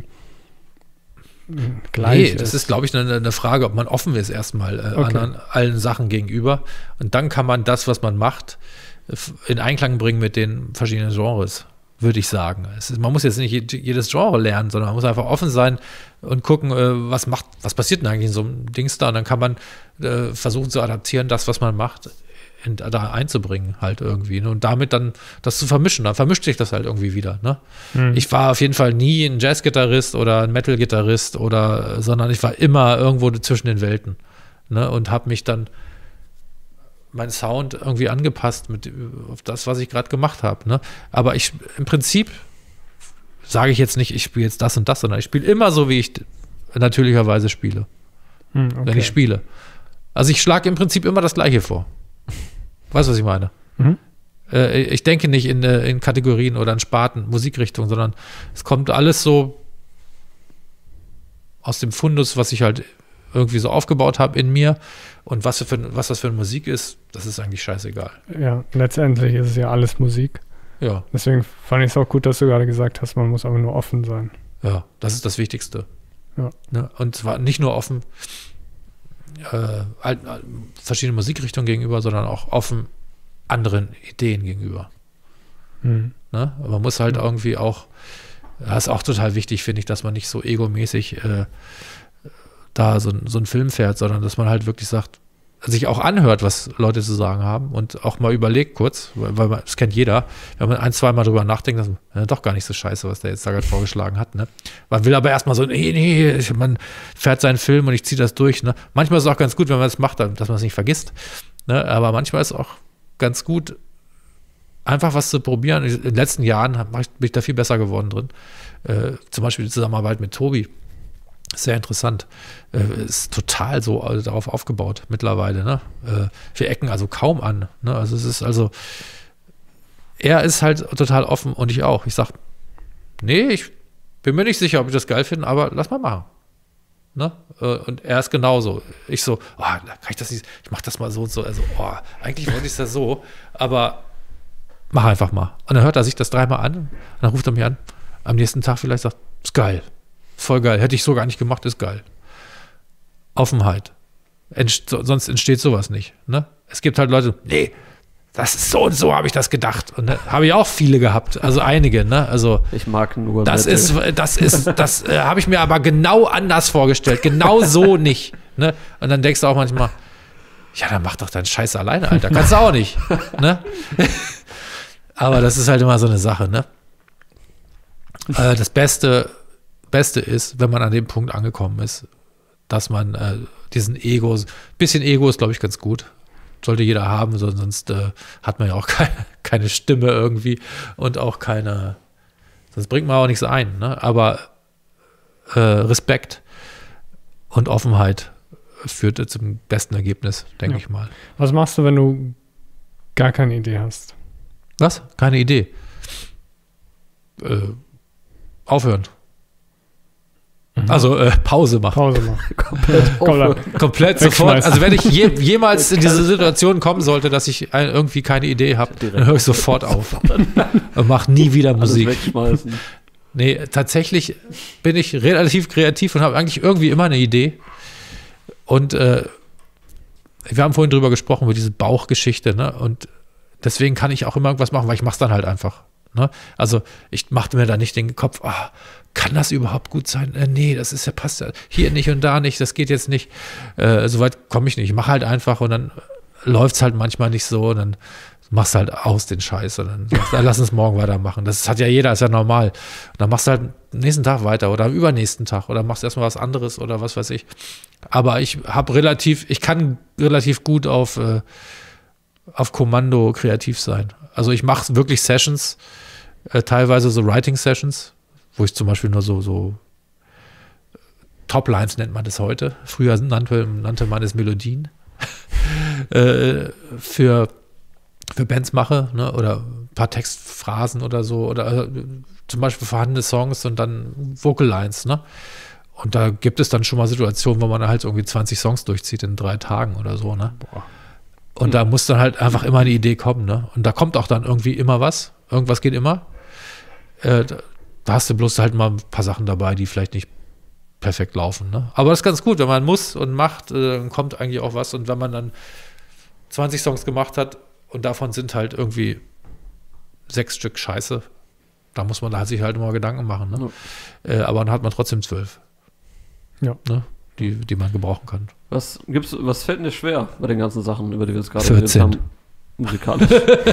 gleich nee, ist? Das ist, glaube ich, eine, eine Frage, ob man offen ist erstmal äh, okay. an allen Sachen gegenüber. Und dann kann man das, was man macht, in Einklang bringen mit den verschiedenen Genres, würde ich sagen. Es ist, man muss jetzt nicht jedes Genre lernen, sondern man muss einfach offen sein und gucken, äh, was macht, was passiert denn eigentlich in so einem Dings da. Und dann kann man äh, versuchen zu adaptieren, das, was man macht, in, da einzubringen halt irgendwie. Ne? Und damit dann das zu vermischen. Dann vermischt sich das halt irgendwie wieder. Ne? Mhm. Ich war auf jeden Fall nie ein Jazz-Gitarrist oder ein Metal-Gitarrist oder, sondern ich war immer irgendwo zwischen den Welten. Ne? Und habe mich dann mein Sound irgendwie angepasst mit auf das, was ich gerade gemacht habe. Ne? Aber ich im Prinzip sage ich jetzt nicht, ich spiele jetzt das und das, sondern ich spiele immer so, wie ich natürlicherweise spiele, hm, okay. wenn ich spiele. Also ich schlage im Prinzip immer das Gleiche vor. Weißt du, was ich meine? Mhm. Äh, ich denke nicht in, in Kategorien oder in Sparten, Musikrichtungen, sondern es kommt alles so aus dem Fundus, was ich halt irgendwie so aufgebaut habe in mir und was, für, was das für eine Musik ist, das ist eigentlich scheißegal. Ja, letztendlich ist es ja alles Musik. Ja. Deswegen fand ich es auch gut, dass du gerade gesagt hast, man muss aber nur offen sein. Ja, das ist das Wichtigste. Ja. Ne? Und zwar nicht nur offen äh, all, all, verschiedene Musikrichtungen gegenüber, sondern auch offen anderen Ideen gegenüber. Mhm. Ne? Aber man muss halt Mhm. irgendwie auch, das ist auch total wichtig, finde ich, dass man nicht so egomäßig äh, da so, so einen Film fährt, sondern dass man halt wirklich sagt, sich auch anhört, was Leute zu sagen haben und auch mal überlegt kurz, weil, weil man, das kennt jeder, wenn man ein, zwei Mal drüber nachdenkt, dass man, ja, doch gar nicht so scheiße, was der jetzt da gerade vorgeschlagen hat. Ne? Man will aber erstmal so, nee, nee, man fährt seinen Film und ich ziehe das durch. Ne? Manchmal ist es auch ganz gut, wenn man das macht, dass man es nicht vergisst. Ne? Aber manchmal ist es auch ganz gut, einfach was zu probieren. In den letzten Jahren bin ich da viel besser geworden drin. Äh, zum Beispiel die Zusammenarbeit mit Tobi. Sehr interessant. Äh, ist total so also darauf aufgebaut mittlerweile. Ne? Äh, wir ecken also kaum an. Ne? Also es ist also, er ist halt total offen und ich auch. Ich sag, nee, ich bin mir nicht sicher, ob ich das geil finde, aber lass mal machen. Ne? Äh, und er ist genauso. Ich so, oh, kann ich das nicht, ich mach das mal so und so. Also, oh, eigentlich wollte ich es ja so, aber mach einfach mal. Und dann hört er sich das dreimal an und dann ruft er mich an. Am nächsten Tag vielleicht sagt, ist geil. Voll geil. Hätte ich so gar nicht gemacht, ist geil. Offenheit. Entst sonst entsteht sowas nicht. Ne? Es gibt halt Leute, nee, das ist so und so, habe ich das gedacht. Und ne, habe ich auch viele gehabt. Also einige, ne? Also Ich mag nur das Metal. ist, das ist, das äh, habe ich mir aber genau anders vorgestellt. Genau so nicht. Ne? Und dann denkst du auch manchmal, ja, dann mach doch deinen Scheiß alleine, Alter. Kannst du auch nicht. Ne? Aber das ist halt immer so eine Sache, ne? Äh, das Beste Beste ist, wenn man an dem Punkt angekommen ist, dass man äh, diesen Ego, bisschen Ego ist, glaube ich, ganz gut. Sollte jeder haben, sonst äh, hat man ja auch keine, keine Stimme irgendwie und auch keine, sonst bringt man auch nichts ein. Ne? Aber äh, Respekt und Offenheit führt zum besten Ergebnis, denke Ja. ich mal. Was machst du, wenn du gar keine Idee hast? Was? Keine Idee. Äh, aufhören. Also äh, Pause machen. Pause machen. Komplett Komm, aufhören. Komplett sofort. Wegschmeißen. Also wenn ich je, jemals in diese Situation kommen sollte, dass ich ein, irgendwie keine Idee habe, dann höre ich sofort auf und mache nie wieder Alles Musik. wegschmeißen. Nee, tatsächlich bin ich relativ kreativ und habe eigentlich irgendwie immer eine Idee. Und äh, wir haben vorhin drüber gesprochen, über diese Bauchgeschichte, ne? Und deswegen kann ich auch immer irgendwas machen, weil ich mache es dann halt einfach. Ne? Also ich machte mir da nicht den Kopf, ah, kann das überhaupt gut sein? Äh, nee, das ist ja, passt ja hier nicht und da nicht, das geht jetzt nicht. Äh, Soweit komme ich nicht. Ich mache halt einfach und dann läuft es halt manchmal nicht so und dann machst du halt aus den Scheiß und dann, dann lass uns morgen weitermachen. Das hat ja jeder, ist ja normal. Und dann machst du halt am nächsten Tag weiter oder am übernächsten Tag oder machst erstmal was anderes oder was weiß ich. Aber ich habe relativ, ich kann relativ gut auf, äh, auf Kommando kreativ sein. Also ich mache wirklich Sessions, äh, teilweise so Writing-Sessions, wo ich zum Beispiel nur so, so Top-Lines nennt man das heute. Früher nannte, nannte man es Melodien äh, für, für Bands mache, ne? Oder ein paar Textphrasen oder so oder äh, zum Beispiel vorhandene Songs und dann Vocal Lines, ne? Und da gibt es dann schon mal Situationen, wo man halt irgendwie zwanzig Songs durchzieht in drei Tagen oder so, ne? Boah. Und da muss dann halt einfach immer eine Idee kommen, ne? Und da kommt auch dann irgendwie immer was. Irgendwas geht immer. Äh, da, da hast du bloß halt mal ein paar Sachen dabei, die vielleicht nicht perfekt laufen, ne? Aber das ist ganz gut, wenn man muss und macht, äh, dann kommt eigentlich auch was. Und wenn man dann zwanzig Songs gemacht hat und davon sind halt irgendwie sechs Stück Scheiße, da muss man da sich halt immer Gedanken machen, ne? Ja. Äh, aber dann hat man trotzdem zwölf. Ja. Ne? Die, die man gebrauchen kann. Was gibt's, was fällt dir schwer bei den ganzen Sachen, über die wir jetzt gerade vierzehn. geredet haben? Musikalisch.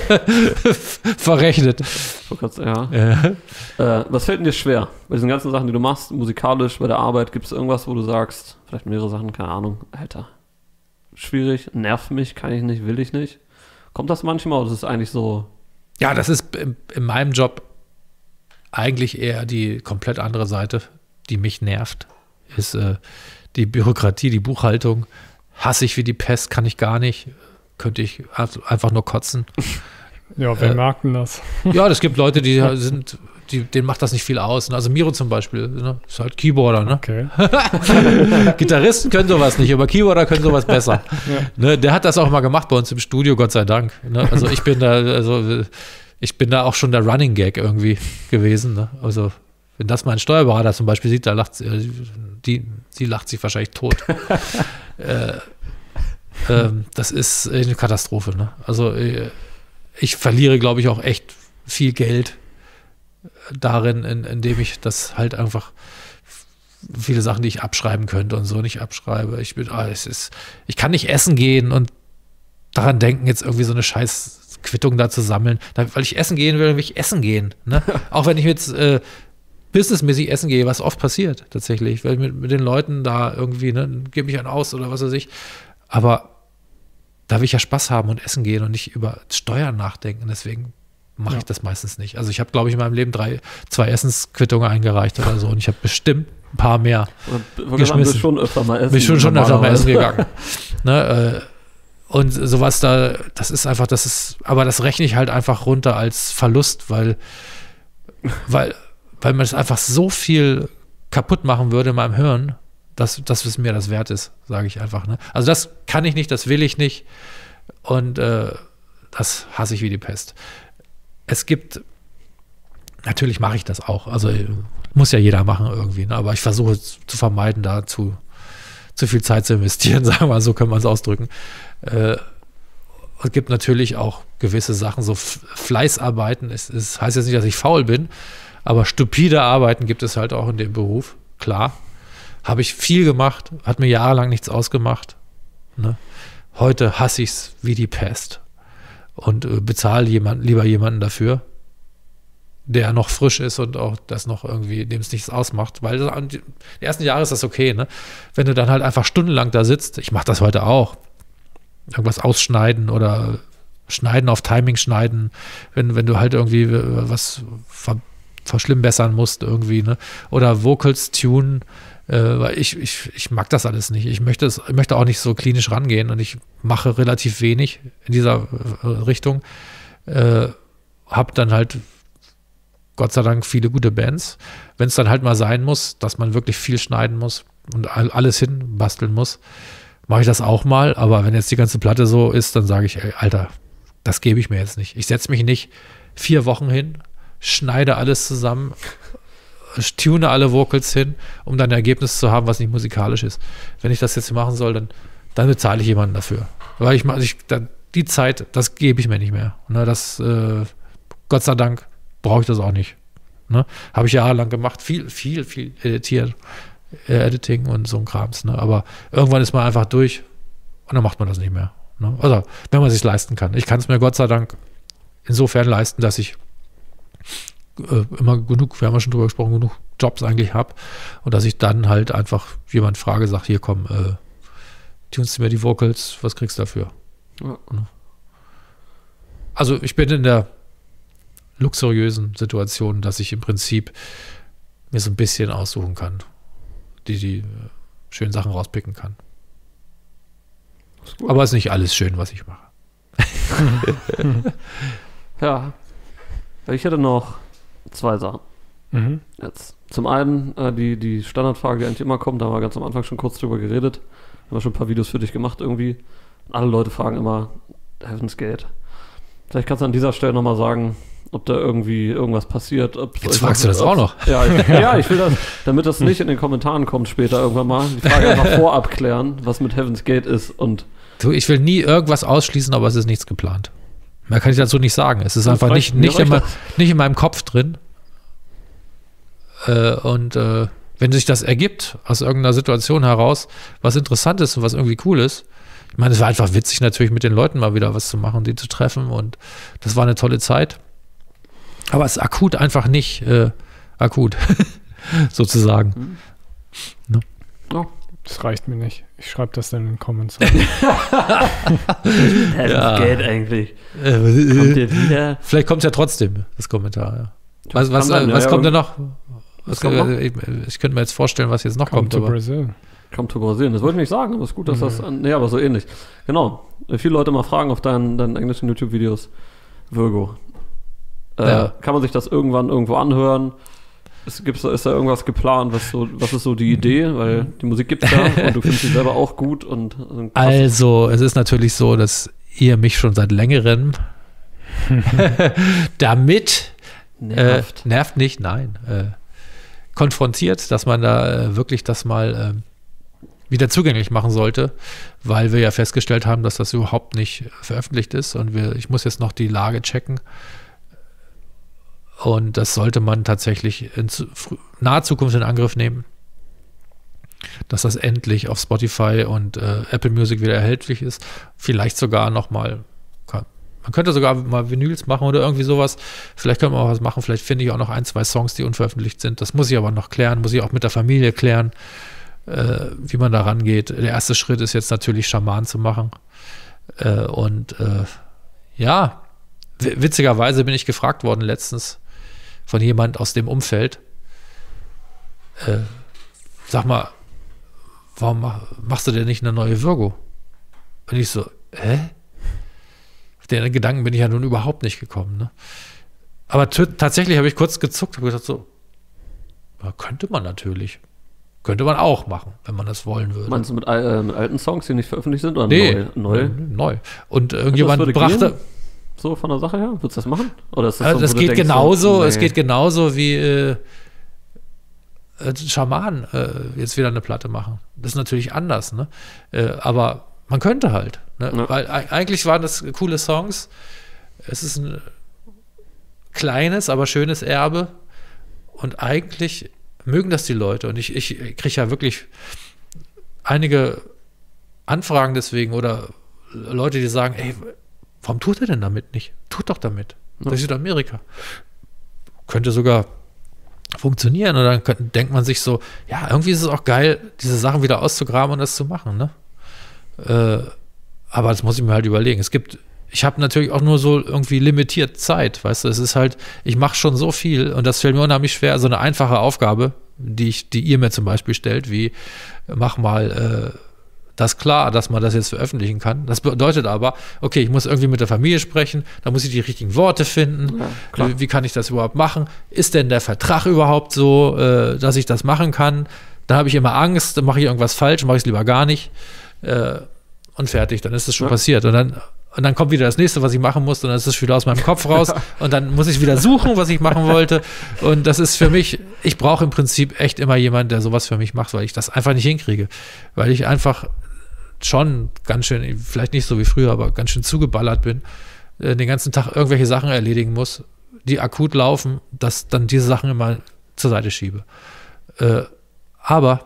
Verrechnet. Ja. Ja. Äh, was fällt dir schwer bei diesen ganzen Sachen, die du machst, musikalisch, bei der Arbeit? Gibt es irgendwas, wo du sagst, vielleicht mehrere Sachen, keine Ahnung, Alter, schwierig, nervt mich, kann ich nicht, will ich nicht? Kommt das manchmal oder ist es eigentlich so? Ja, das ist in, in meinem Job eigentlich eher die komplett andere Seite, die mich nervt, ist äh, die Bürokratie, die Buchhaltung. Hasse ich wie die Pest, kann ich gar nicht. Könnte ich einfach nur kotzen. Ja, wer Äh, mag denn das? Ja, es gibt Leute, die sind, die, denen macht das nicht viel aus. Ne? Also Miro zum Beispiel, ne? Ist halt Keyboarder, ne? Okay. Gitarristen können sowas nicht, aber Keyboarder können sowas besser. Ja. Ne? Der hat das auch mal gemacht bei uns im Studio, Gott sei Dank. Ne? Also ich bin da, also ich bin da auch schon der Running Gag irgendwie gewesen. Ne? Also wenn das mein Steuerberater zum Beispiel sieht, da lacht sie, die, sie lacht sich wahrscheinlich tot. äh, ähm, das ist eine Katastrophe. Ne? Also ich verliere, glaube ich, auch echt viel Geld darin, in, indem ich das halt einfach viele Sachen, die ich abschreiben könnte und so nicht abschreibe. Ich bin, ah, es ist, ich kann nicht essen gehen und daran denken, jetzt irgendwie so eine scheiß Quittung da zu sammeln. Da, weil ich essen gehen will, will ich essen gehen. Ne? Auch wenn ich jetzt äh, businessmäßig essen gehe, was oft passiert tatsächlich, weil mit, mit den Leuten da irgendwie, ne, gebe ich einen aus oder was weiß ich. Aber da will ich ja Spaß haben und essen gehen und nicht über Steuern nachdenken. Deswegen mache Ja. ich das meistens nicht. Also ich habe, glaube ich, in meinem Leben drei, zwei Essensquittungen eingereicht oder so und ich habe bestimmt ein paar mehr Wir geschmissen. schon öfter mal essen. Bin schon schon öfter mal essen normalerweise. gegangen. ne, äh, und sowas da, das ist einfach, das ist, aber das rechne ich halt einfach runter als Verlust, weil, weil, weil man es einfach so viel kaputt machen würde in meinem Hirn, dass, dass es mir das wert ist, sage ich einfach. Ne? Also das kann ich nicht, das will ich nicht und äh, das hasse ich wie die Pest. Es gibt, natürlich mache ich das auch, also muss ja jeder machen irgendwie, ne? Aber ich versuche zu vermeiden, da zu, zu viel Zeit zu investieren, sagen wir mal, so können wir es ausdrücken. Äh, es gibt natürlich auch gewisse Sachen, so F- Fleißarbeiten, es, es heißt jetzt nicht, dass ich faul bin, aber stupide Arbeiten gibt es halt auch in dem Beruf, klar. Habe ich viel gemacht, hat mir jahrelang nichts ausgemacht. Ne? Heute hasse ich es wie die Pest und äh, bezahle jemand, lieber jemanden dafür, der noch frisch ist und auch das noch irgendwie, dem es nichts ausmacht. Weil das, die ersten Jahre ist das okay, ne? Wenn du dann halt einfach stundenlang da sitzt, ich mache das heute auch, irgendwas ausschneiden oder schneiden auf Timing schneiden, wenn, wenn du halt irgendwie was ver, verschlimmbessern musst irgendwie, ne? Oder Vocals tunen, äh, weil ich, ich, ich mag das alles nicht. Ich möchte, es, ich möchte auch nicht so klinisch rangehen und ich mache relativ wenig in dieser äh, Richtung. Äh, hab dann halt Gott sei Dank viele gute Bands. Wenn es dann halt mal sein muss, dass man wirklich viel schneiden muss und all, alles hinbasteln muss, mache ich das auch mal. Aber wenn jetzt die ganze Platte so ist, dann sage ich, ey, Alter, das gebe ich mir jetzt nicht. Ich setze mich nicht vier Wochen hin, schneide alles zusammen, tune alle Vocals hin, um dann ein Ergebnis zu haben, was nicht musikalisch ist. Wenn ich das jetzt machen soll, dann, dann bezahle ich jemanden dafür. Weil ich, ich dann, die Zeit, das gebe ich mir nicht mehr. Ne, das, äh, Gott sei Dank, brauche ich das auch nicht. Ne? Habe ich jahrelang gemacht, viel, viel, viel editiert, äh, Editing und so ein Krams. Ne? Aber irgendwann ist man einfach durch und dann macht man das nicht mehr. Ne? Also, wenn man es sich leisten kann. Ich kann es mir Gott sei Dank insofern leisten, dass ich äh, immer genug, wir haben ja schon drüber gesprochen, genug Jobs eigentlich habe und dass ich dann halt einfach jemand frage, sag, hier komm, äh, tunst du mir die Vocals, was kriegst du dafür? Ja. Ne? Also ich bin in der luxuriösen Situation, dass ich im Prinzip mir so ein bisschen aussuchen kann, die die äh, schönen Sachen rauspicken kann. Aber es ist nicht alles schön, was ich mache. Ja. Ich hätte noch zwei Sachen. Mhm. Jetzt. Zum einen äh, die, die Standardfrage, die eigentlich immer kommt, da haben wir ganz am Anfang schon kurz drüber geredet. Haben wir schon ein paar Videos für dich gemacht irgendwie. Alle Leute fragen immer, Heaven's Gate. Vielleicht kannst du an dieser Stelle nochmal sagen, ob da irgendwie irgendwas passiert. Jetzt fragst du das auch noch. Ja, ich, ja, ich will das, damit das nicht in den Kommentaren kommt später irgendwann mal, die Frage einfach vorab klären, was mit Heaven's Gate ist und Du, ich will nie irgendwas ausschließen, aber es ist nichts geplant. Mehr kann ich dazu nicht sagen. Es ist Das einfach reicht- nicht, nicht, mir in, reicht mein- nicht in meinem Kopf drin. Äh, und äh, wenn sich das ergibt, aus irgendeiner Situation heraus, was interessant ist und was irgendwie cool ist, ich meine, es war einfach witzig natürlich mit den Leuten mal wieder was zu machen, die zu treffen und das war eine tolle Zeit. Aber es ist akut einfach nicht äh, akut, sozusagen. oh, Das reicht mir nicht. Ich schreibe das dann in den Comments rein. Heaven's Ja. Gate eigentlich. Äh, Kommt ihr wieder? Vielleicht kommt es ja trotzdem, das Kommentar. Ja. Was, was, Kann sein, äh, was ja, kommt ja. denn noch? Was, kommt noch? äh, Ich, ich könnte mir jetzt vorstellen, was jetzt noch Come kommt. to aber Brazil. Kommt zu Brasilien. Das wollte ich nicht sagen, aber es ist gut, dass das. An, nee, aber so ähnlich. Genau. Viele Leute mal fragen auf deinen, deinen englischen YouTube-Videos. Virgo. Äh, Ja. Kann man sich das irgendwann irgendwo anhören? Es gibt's, ist da irgendwas geplant? Was, so, was ist so die Idee? Weil die Musik gibt's ja und du findest sie selber auch gut. Und, und Also, es ist natürlich so, dass ihr mich schon seit längerem damit nervt. Äh, nervt nicht, nein. Äh, konfrontiert, dass man da äh, wirklich das mal äh, wieder zugänglich machen sollte, weil wir ja festgestellt haben, dass das überhaupt nicht veröffentlicht ist und wir, ich muss jetzt noch die Lage checken. Und das sollte man tatsächlich in zu, naher Zukunft in Angriff nehmen, dass das endlich auf Spotify und äh, Apple Music wieder erhältlich ist. Vielleicht sogar nochmal, man könnte sogar mal Vinyls machen oder irgendwie sowas. Vielleicht könnte man auch was machen. Vielleicht finde ich auch noch ein, zwei Songs, die unveröffentlicht sind. Das muss ich aber noch klären, muss ich auch mit der Familie klären, äh, wie man da rangeht. Der erste Schritt ist jetzt natürlich Schaman zu machen. Äh, und äh, ja, witzigerweise bin ich gefragt worden letztens von jemand aus dem Umfeld, äh, sag mal, warum mach, machst du denn nicht eine neue Virgo? Und ich so, hä? Auf den Gedanken bin ich ja nun überhaupt nicht gekommen. Ne? Aber t- tatsächlich habe ich kurz gezuckt und gedacht so, ja, könnte man natürlich. Könnte man auch machen, wenn man das wollen würde. Meinst du mit, äh, mit alten Songs, die nicht veröffentlicht sind? Oder nee, neu? neu? Neu. Und irgendjemand brachte... Gehen? So von der Sache her? Würdest du das machen? Oder ist das, Also so, das wo du geht denkst, genauso, so, nee. es geht genauso wie äh, äh, Schaman äh, jetzt wieder eine Platte machen. Das ist natürlich anders, ne? Äh, aber man könnte halt. Ne? Ja. Weil e- eigentlich waren das coole Songs. Es ist ein kleines, aber schönes Erbe. Und eigentlich mögen das die Leute. Und ich, ich kriege ja wirklich einige Anfragen deswegen oder Leute, die sagen, ey, warum tut er denn damit nicht? Tut doch damit. Ja. Das ist Südamerika. Könnte sogar funktionieren. Und dann könnt, denkt man sich so, ja, irgendwie ist es auch geil, diese Sachen wieder auszugraben und das zu machen. Ne? Äh, aber das muss ich mir halt überlegen. Es gibt, ich habe natürlich auch nur so irgendwie limitiert Zeit, weißt du, es ist halt, ich mache schon so viel und das fällt mir unheimlich schwer, so eine einfache Aufgabe, die ich, die ihr mir zum Beispiel stellt, wie mach mal äh, das klar, dass man das jetzt veröffentlichen kann. Das bedeutet aber, okay, ich muss irgendwie mit der Familie sprechen, da muss ich die richtigen Worte finden. Ja, klar. Wie, wie kann ich das überhaupt machen? Ist denn der Vertrag überhaupt so, äh, dass ich das machen kann? Da habe ich immer Angst, dann mache ich irgendwas falsch, mache ich es lieber gar nicht. Äh, und fertig, dann ist es schon Ja. passiert. Und dann, und dann kommt wieder das nächste, was ich machen muss, und dann ist es wieder aus meinem Kopf raus. Und dann muss ich wieder suchen, was ich machen wollte. Und das ist für mich, ich brauche im Prinzip echt immer jemanden, der sowas für mich macht, weil ich das einfach nicht hinkriege. Weil ich einfach schon ganz schön, vielleicht nicht so wie früher, aber ganz schön zugeballert bin, äh, den ganzen Tag irgendwelche Sachen erledigen muss, die akut laufen, dass dann diese Sachen immer zur Seite schiebe. Äh, aber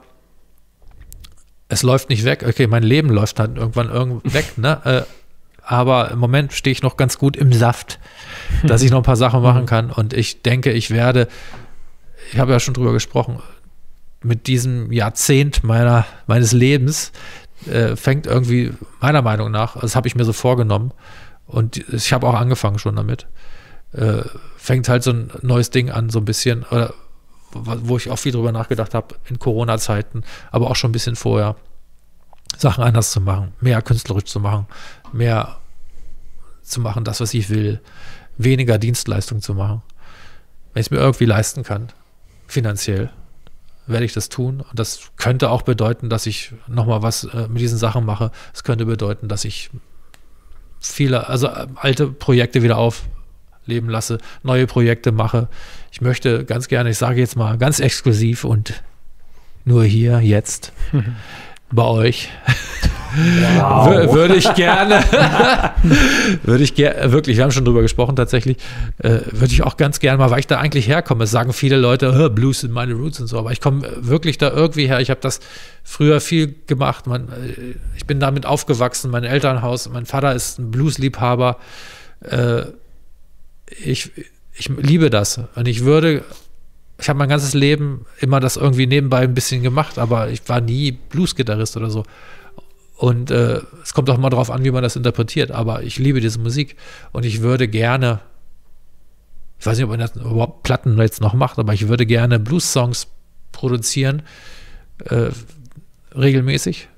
es läuft nicht weg. Okay, mein Leben läuft dann irgendwann irgend weg, ne? Äh, aber im Moment stehe ich noch ganz gut im Saft, dass ich noch ein paar Sachen machen kann. Und ich denke, ich werde, ich habe ja schon drüber gesprochen, mit diesem Jahrzehnt meiner, meines Lebens äh, fängt irgendwie, meiner Meinung nach, das habe ich mir so vorgenommen und ich habe auch angefangen schon damit, äh, fängt halt so ein neues Ding an, so ein bisschen, oder wo ich auch viel drüber nachgedacht habe in Corona-Zeiten, aber auch schon ein bisschen vorher, Sachen anders zu machen, mehr künstlerisch zu machen, mehr zu machen, das, was ich will, weniger Dienstleistung zu machen. Wenn ich es mir irgendwie leisten kann, finanziell, werde ich das tun. Und das könnte auch bedeuten, dass ich nochmal was äh, mit diesen Sachen mache. Es könnte bedeuten, dass ich viele, also äh, alte Projekte wieder aufleben lasse, neue Projekte mache. Ich möchte ganz gerne, ich sage jetzt mal ganz exklusiv und nur hier, jetzt, bei euch, Wow. Wür- würde ich gerne, würde ich gerne, wirklich, wir haben schon drüber gesprochen tatsächlich, äh, würde ich auch ganz gerne mal, weil ich da eigentlich herkomme. Es sagen viele Leute, "Hä, Blues sind meine Roots und so, aber ich komme wirklich da irgendwie her. Ich habe das früher viel gemacht. Man, äh, ich bin damit aufgewachsen, mein Elternhaus, mein Vater ist ein Bluesliebhaber. Äh, ich, ich liebe das und ich würde, ich habe mein ganzes Leben immer das irgendwie nebenbei ein bisschen gemacht, aber ich war nie Bluesgitarrist oder so. Und äh, es kommt auch mal drauf an, wie man das interpretiert, aber ich liebe diese Musik und ich würde gerne, ich weiß nicht, ob man das überhaupt Platten jetzt noch macht, aber ich würde gerne Blues-Songs produzieren, äh, regelmäßig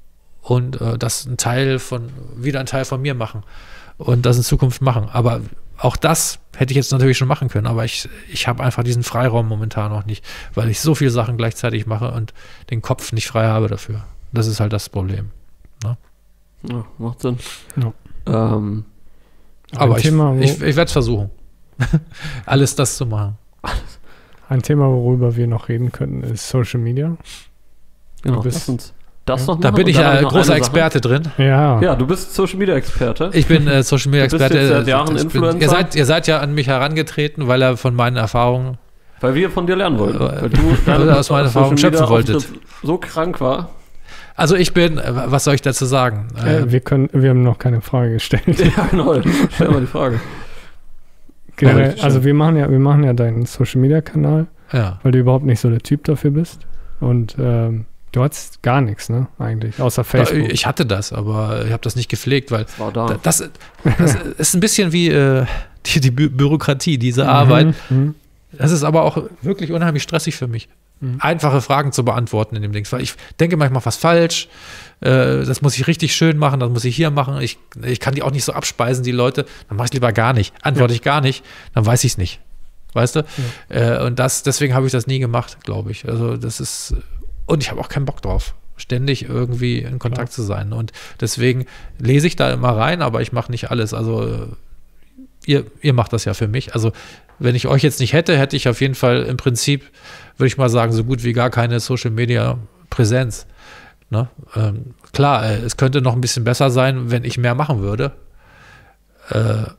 und äh, das ein Teil von, wieder ein Teil von mir machen und das in Zukunft machen. Aber auch das hätte ich jetzt natürlich schon machen können, aber ich, ich habe einfach diesen Freiraum momentan noch nicht, weil ich so viele Sachen gleichzeitig mache und den Kopf nicht frei habe dafür. Das ist halt das Problem. Ne? Ja, macht Sinn. Ja. Ähm, aber ich, Thema, ich, ich werde es versuchen, alles das zu machen. Ein Thema, worüber wir noch reden könnten, ist Social Media. genau, Du bist- lass uns das ja. noch Da machen. bin Und ich dann hab äh, noch großer eine Sache. Experte drin. Ja. Ja, du bist Social Media Experte. Ich bin äh, Social Media Du bist Experte. jetzt seit Jahren Ich bin- Influencer. Ihr seid, ihr seid ja an mich herangetreten, weil er von meinen Erfahrungen Weil wir von dir lernen wollten. Äh, Weil du weil ihr aus meiner Erfahrung Social Media schöpfen wolltet. Auftritt so krank war. Also ich bin, äh, was soll ich dazu sagen? Äh, wir, können, wir haben noch keine Frage gestellt. Ja, genau. Stell mal die Frage. Generell, Ja, also wir machen ja, wir machen ja deinen Social Media Kanal, Ja. weil du überhaupt nicht so der Typ dafür bist. Und ähm, du hattest gar nichts, ne? Eigentlich, außer Facebook. Ich hatte das, aber ich habe das nicht gepflegt, weil Das war da. da- das, das ist ein bisschen wie äh, die, die Bü Bürokratie, diese Arbeit. Mhm. Das ist aber auch wirklich unheimlich stressig für mich. Mhm. Einfache Fragen zu beantworten in dem Ding. Weil ich denke manchmal was falsch. Äh, das muss ich richtig schön machen, das muss ich hier machen. Ich, ich kann die auch nicht so abspeisen, die Leute. Dann mache ich lieber gar nicht. Antworte Ja. ich gar nicht, dann weiß ich es nicht. Weißt du? Äh, und das, deswegen habe ich das nie gemacht, glaube ich. Also das ist, und ich habe auch keinen Bock drauf, ständig irgendwie in Kontakt Klar. zu sein. Und deswegen lese ich da immer rein, aber ich mache nicht alles. Also äh, ihr, ihr macht das ja für mich. Also wenn ich euch jetzt nicht hätte, hätte ich auf jeden Fall im Prinzip, würde ich mal sagen, so gut wie gar keine Social-Media-Präsenz. Ne? Ähm, klar, äh, es könnte noch ein bisschen besser sein, wenn ich mehr machen würde. Äh,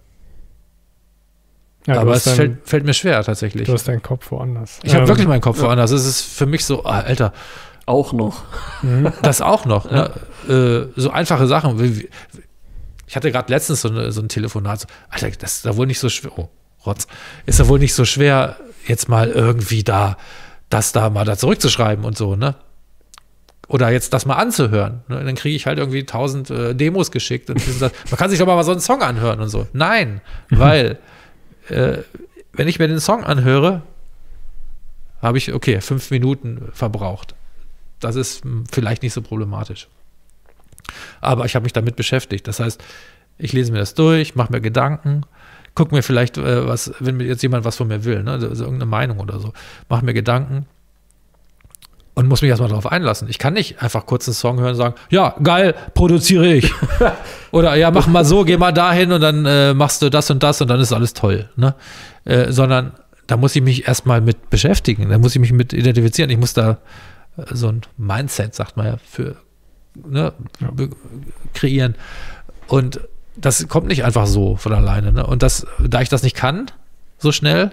Ja, du aber hast es dein- fällt, fällt mir schwer tatsächlich. Du hast deinen Kopf woanders. Ich habe Ähm, wirklich meinen Kopf ja. woanders. Es ist für mich so, ah, Alter, Auch noch. mhm. das auch noch. Ne? Äh, so einfache Sachen. Wie- wie- Ich hatte gerade letztens so, eine, so ein Telefonat. So, Alter, das ist da wohl nicht so schwer. Oh, Rotz. Ist da wohl nicht so schwer, jetzt mal irgendwie da, das da mal da zurückzuschreiben und so, ne? Oder jetzt das mal anzuhören. Ne? Dann kriege ich halt irgendwie tausend äh, Demos geschickt und die sagt, man kann sich doch mal so einen Song anhören und so. Nein, weil äh, wenn ich mir den Song anhöre, habe ich, okay, fünf Minuten verbraucht. Das ist mh, vielleicht nicht so problematisch. Aber ich habe mich damit beschäftigt. Das heißt, ich lese mir das durch, mache mir Gedanken, gucke mir vielleicht, äh, was, wenn mir jetzt jemand was von mir will, ne, also irgendeine Meinung oder so, mache mir Gedanken und muss mich erstmal darauf einlassen. Ich kann nicht einfach kurz einen Song hören und sagen, ja, geil, produziere ich. Oder ja, mach mal so, geh mal dahin und dann äh, machst du das und das und dann ist alles toll. Ne? Äh, sondern da muss ich mich erstmal mit beschäftigen, da muss ich mich mit identifizieren. Ich muss da äh, so ein Mindset, sagt man ja, für ne, Ja. be- kreieren. Und das kommt nicht einfach so von alleine. Ne? Und das, da ich das nicht kann, so schnell,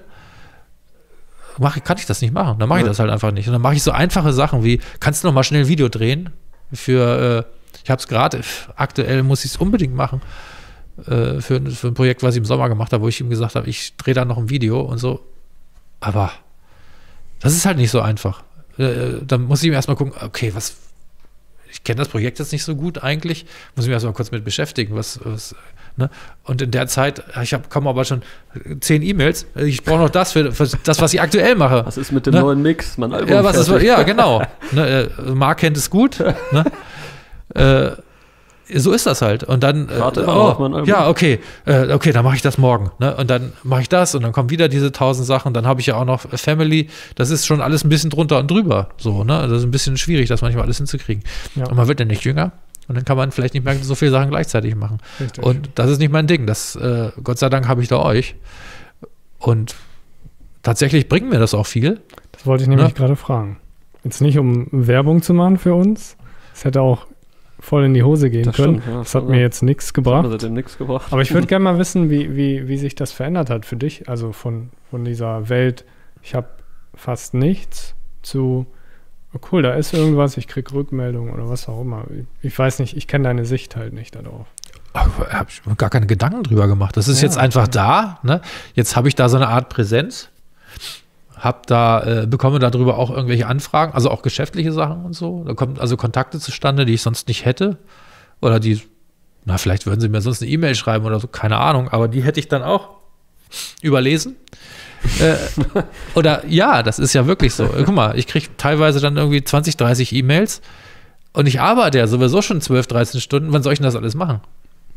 mach, kann ich das nicht machen. Dann mache ich Ja. das halt einfach nicht. Und dann mache ich so einfache Sachen wie, kannst du noch mal schnell ein Video drehen? Für, äh, ich habe es gerade, aktuell muss ich es unbedingt machen, äh, für, für ein Projekt, was ich im Sommer gemacht habe, wo ich ihm gesagt habe, ich drehe da noch ein Video und so. Aber das ist halt nicht so einfach. Äh, dann muss ich ihm erstmal gucken, okay, was, ich kenne das Projekt jetzt nicht so gut eigentlich, muss ich mich erstmal kurz mit beschäftigen, was, was ne? Und in der Zeit, ich habe kaum aber schon zehn E-Mails, ich brauche noch das für, für das, was ich aktuell mache. Was ist mit dem Ne? neuen Mix? Mein Album Ja, was ist, fertig. ja, genau. Ne, äh, Marc kennt es gut. Ne? Äh, so ist das halt. Und dann, äh, Warte immer auf mein oh, Album. ja, okay, äh, okay, dann mache ich das morgen. Ne? Und dann mache ich das und dann kommen wieder diese tausend Sachen. Dann habe ich ja auch noch Family. Das ist schon alles ein bisschen drunter und drüber. So, ne? Das ist ein bisschen schwierig, das manchmal alles hinzukriegen. Ja. Und man wird ja nicht jünger. Und dann kann man vielleicht nicht mehr so viele Sachen gleichzeitig machen. Richtig. Und das ist nicht mein Ding. Das, äh, Gott sei Dank habe ich da euch. Und tatsächlich bringt mir das auch viel. Das wollte ich nämlich Ne? gerade fragen. Jetzt nicht, um Werbung zu machen für uns. Es hätte auch voll in die Hose gehen Das können. stimmt, ja. Das hat mir jetzt nichts gebracht. Das hat seitdem nichts gebracht. Aber ich würde gerne mal wissen, wie, wie, wie sich das verändert hat für dich. Also von, von dieser Welt, ich habe fast nichts, zu, oh cool, da ist irgendwas, ich kriege Rückmeldungen oder was auch immer. Ich weiß nicht, ich kenne deine Sicht halt nicht darauf. Ich habe mir gar keine Gedanken drüber gemacht. Das ist Ja, jetzt einfach okay. da. Ne? Jetzt habe ich da so eine Art Präsenz. Hab da, äh, bekomme darüber auch irgendwelche Anfragen, also auch geschäftliche Sachen und so. Da kommen also Kontakte zustande, die ich sonst nicht hätte. Oder die, na, vielleicht würden sie mir sonst eine E-Mail schreiben oder so, keine Ahnung, aber die hätte ich dann auch überlesen. äh, oder ja, das ist ja wirklich so. Guck mal, ich kriege teilweise dann irgendwie zwanzig, dreißig E-Mails und ich arbeite ja sowieso schon zwölf, dreizehn Stunden. Wann soll ich denn das alles machen?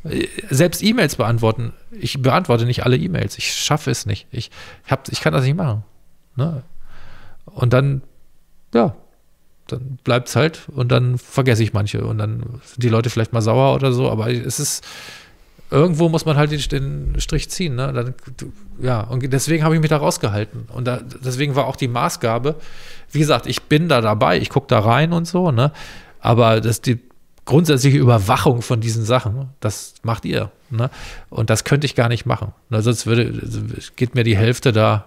Selbst E-Mails beantworten. Ich beantworte nicht alle E-Mails. Ich schaffe es nicht. Ich, hab, ich kann das nicht machen. Ne? Und dann, ja, dann bleibt es halt und dann vergesse ich manche und dann sind die Leute vielleicht mal sauer oder so, aber es ist, irgendwo muss man halt den, den Strich ziehen. Ne? Dann, ja, und deswegen habe ich mich da rausgehalten. Und da, deswegen war auch die Maßgabe, wie gesagt, ich bin da dabei, ich gucke da rein und so, ne? Aber das die grundsätzliche Überwachung von diesen Sachen, das macht ihr. Ne? Und das könnte ich gar nicht machen. Ne? Sonst würde, geht mir die Hälfte da,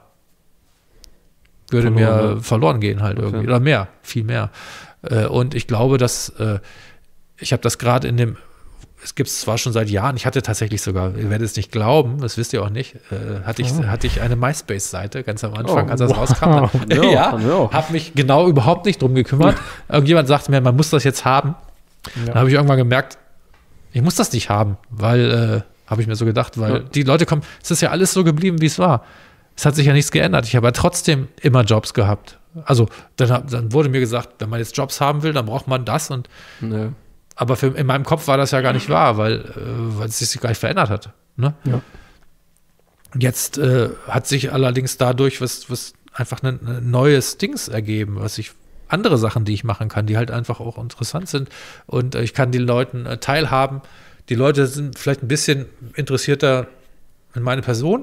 würde verloren, mir ja. verloren gehen halt irgendwie. Okay. Oder mehr, viel mehr. Und ich glaube, dass, ich habe das gerade in dem, es gibt es zwar schon seit Jahren, ich hatte tatsächlich sogar, ihr werdet es nicht glauben, das wisst ihr auch nicht, hatte ich, oh. hatte ich eine MySpace-Seite ganz am Anfang, oh, als das wow. rauskam. Dann, ja, ja habe mich genau überhaupt nicht drum gekümmert. Irgendjemand sagte mir, man muss das jetzt haben. Ja. Dann habe ich irgendwann gemerkt, ich muss das nicht haben, weil, äh, habe ich mir so gedacht, weil ja. die Leute kommen, es ist ja alles so geblieben, wie es war. Es hat sich ja nichts geändert. Ich habe ja trotzdem immer Jobs gehabt. Also dann, dann wurde mir gesagt, wenn man jetzt Jobs haben will, dann braucht man das. Und nee. Aber für, in meinem Kopf war das ja gar nicht wahr, weil, äh, weil es sich gar nicht verändert hat. Ne? Ja. Jetzt äh, hat sich allerdings dadurch was, was einfach ein, ein neues Dings ergeben, was ich andere Sachen, die ich machen kann, die halt einfach auch interessant sind. Und äh, ich kann den Leuten äh, teilhaben. Die Leute sind vielleicht ein bisschen interessierter in meine Person,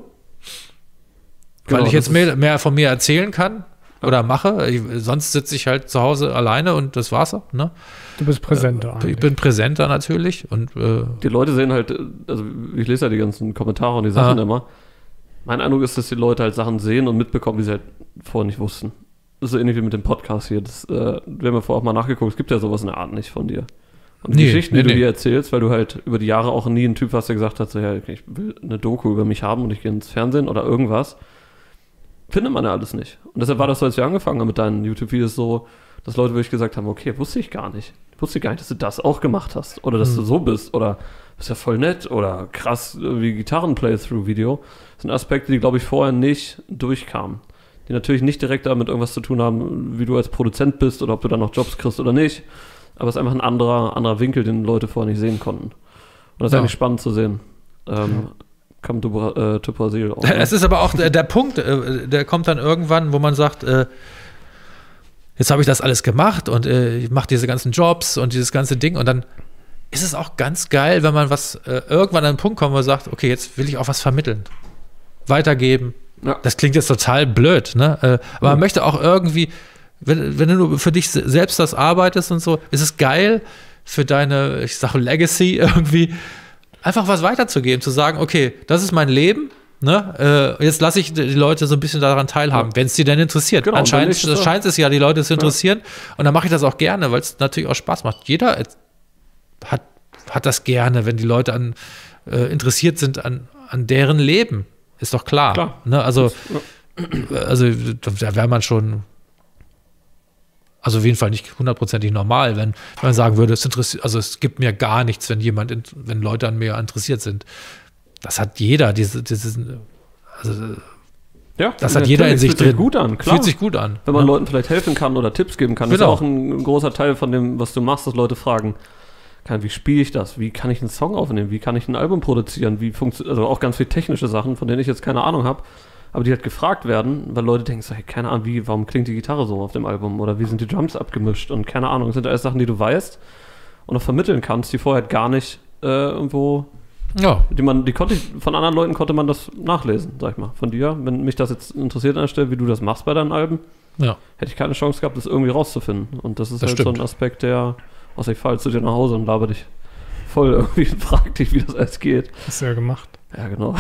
genau, weil ich jetzt mehr, mehr von mir erzählen kann ja. oder mache. Ich, sonst sitze ich halt zu Hause alleine und das war's. Ne? Du bist präsenter. Äh, ich bin präsenter natürlich. Und, äh, die Leute sehen halt, also ich lese ja die ganzen Kommentare und die Sachen ah. immer. Mein Eindruck ist, dass die Leute halt Sachen sehen und mitbekommen, die sie halt vorher nicht wussten. Das ist so ähnlich wie mit dem Podcast hier. Das, äh, wir haben ja vorher auch mal nachgeguckt, es gibt ja sowas in der Art nicht von dir. Und die nee, Geschichten, die nee, du nee. dir erzählst, weil du halt über die Jahre auch nie ein Typ warst, der gesagt hat, so, ja, ich will eine Doku über mich haben und ich gehe ins Fernsehen oder irgendwas, findet man ja alles nicht. Und deshalb war das so, als wir angefangen haben mit deinen YouTube-Videos so, dass Leute wirklich gesagt haben, okay, wusste ich gar nicht. Wusste ich gar nicht, dass du das auch gemacht hast. Oder dass mhm. du so bist. Oder ist ja voll nett. Oder krass wie Gitarren-Playthrough-Video. Das sind Aspekte, die, glaube ich, vorher nicht durchkamen. Die natürlich nicht direkt damit irgendwas zu tun haben, wie du als Produzent bist oder ob du dann noch Jobs kriegst oder nicht. Aber es ist einfach ein anderer, anderer Winkel, den Leute vorher nicht sehen konnten. Und das ist ja. eigentlich spannend zu sehen. Ähm, Come to, äh, to Brazil. Auch, ne? Es ist aber auch der, der Punkt, äh, der kommt dann irgendwann, wo man sagt, äh, jetzt habe ich das alles gemacht und äh, ich mache diese ganzen Jobs und dieses ganze Ding und dann ist es auch ganz geil, wenn man was äh, irgendwann an einen Punkt kommt, wo man sagt, okay, jetzt will ich auch was vermitteln, weitergeben. Ja. Das klingt jetzt total blöd, ne? Äh, aber ja. man möchte auch irgendwie, wenn, wenn du für dich selbst das arbeitest und so, ist es geil für deine, ich sage Legacy irgendwie, einfach was weiterzugeben, zu sagen, okay, das ist mein Leben, ne? Äh, jetzt lasse ich die Leute so ein bisschen daran teilhaben, ja. wenn es die denn interessiert. Genau, Anscheinend so. scheint es ja, die Leute zu interessieren ja. und dann mache ich das auch gerne, weil es natürlich auch Spaß macht. Jeder hat, hat das gerne, wenn die Leute an, äh, interessiert sind an, an deren Leben. Ist doch klar. klar. Ne? Also, ja. also da wäre man schon, also auf jeden Fall nicht hundertprozentig normal, wenn, wenn man sagen würde, es interessiert, also es gibt mir gar nichts, wenn jemand, wenn Leute an mir interessiert sind. Das hat jeder, diese, dieses, also ja, das hat jeder in sich fühlt drin. Sich gut an, klar. Fühlt sich gut an. Wenn man ja. Leuten vielleicht helfen kann oder Tipps geben kann, genau. ist ja auch ein großer Teil von dem, was du machst, dass Leute fragen, wie spiele ich das? Wie kann ich einen Song aufnehmen? Wie kann ich ein Album produzieren? Wie funktioniert, also auch ganz viele technische Sachen, von denen ich jetzt keine Ahnung habe, aber die halt gefragt werden, weil Leute denken so, hey, keine Ahnung, wie, warum klingt die Gitarre so auf dem Album? Oder wie sind die Drums abgemischt? Und keine Ahnung, das sind alles Sachen, die du weißt und auch vermitteln kannst, die vorher halt gar nicht äh, irgendwo, ja. die man, die konnte ich, von anderen Leuten konnte man das nachlesen, sag ich mal. Von dir, wenn mich das jetzt interessiert an der Stelle, wie du das machst bei deinen Alben, ja. hätte ich keine Chance gehabt, das irgendwie rauszufinden. Und das ist das halt stimmt. so ein Aspekt, der außer ich fahre zu dir nach Hause und laber dich voll irgendwie und frag dich, wie das alles geht. Hast du ja gemacht. Ja, genau.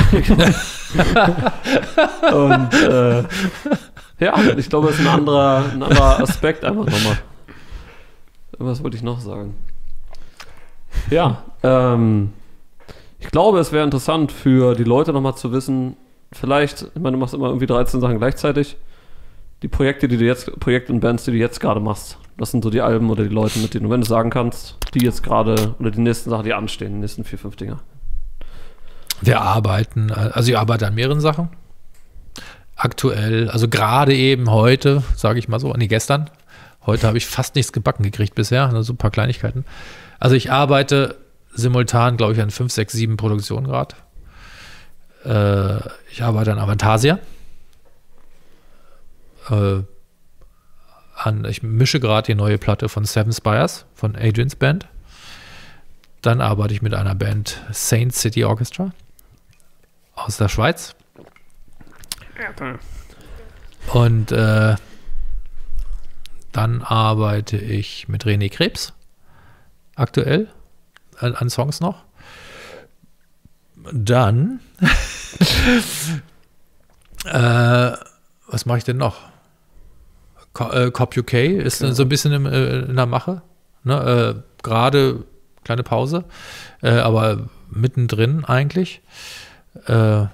und äh, ja, ich glaube, das ist ein anderer, ein anderer Aspekt einfach nochmal. Was wollte ich noch sagen? Ja, ähm, ich glaube, es wäre interessant für die Leute nochmal zu wissen, vielleicht, ich meine, du machst immer irgendwie dreizehn Sachen gleichzeitig, die Projekte, die du jetzt, Projekte und Bands, die du jetzt gerade machst. Das sind so die Alben oder die Leute, mit denen du, wenn du sagen kannst, die jetzt gerade, oder die nächsten Sachen, die anstehen, die nächsten vier, fünf Dinger. Wir arbeiten, also ich arbeite an mehreren Sachen. Aktuell, also gerade eben heute, sage ich mal so, nee, gestern, heute habe ich fast nichts gebacken gekriegt bisher, also so ein paar Kleinigkeiten. Also ich arbeite simultan, glaube ich, an fünf, sechs, sieben Produktionen gerade. Äh, ich arbeite an Avantasia. Äh, an, ich mische gerade die neue Platte von Seven Spires, von Adrian's Band. Dann arbeite ich mit einer Band Saint City Orchestra aus der Schweiz. Und äh, dann arbeite ich mit René Krebs aktuell an, an Songs noch. Dann äh, was mache ich denn noch? Co äh, Cop U K ist okay. So ein bisschen im, äh, in der Mache. Ne? Äh, Gerade kleine Pause, äh, aber mittendrin eigentlich. Äh,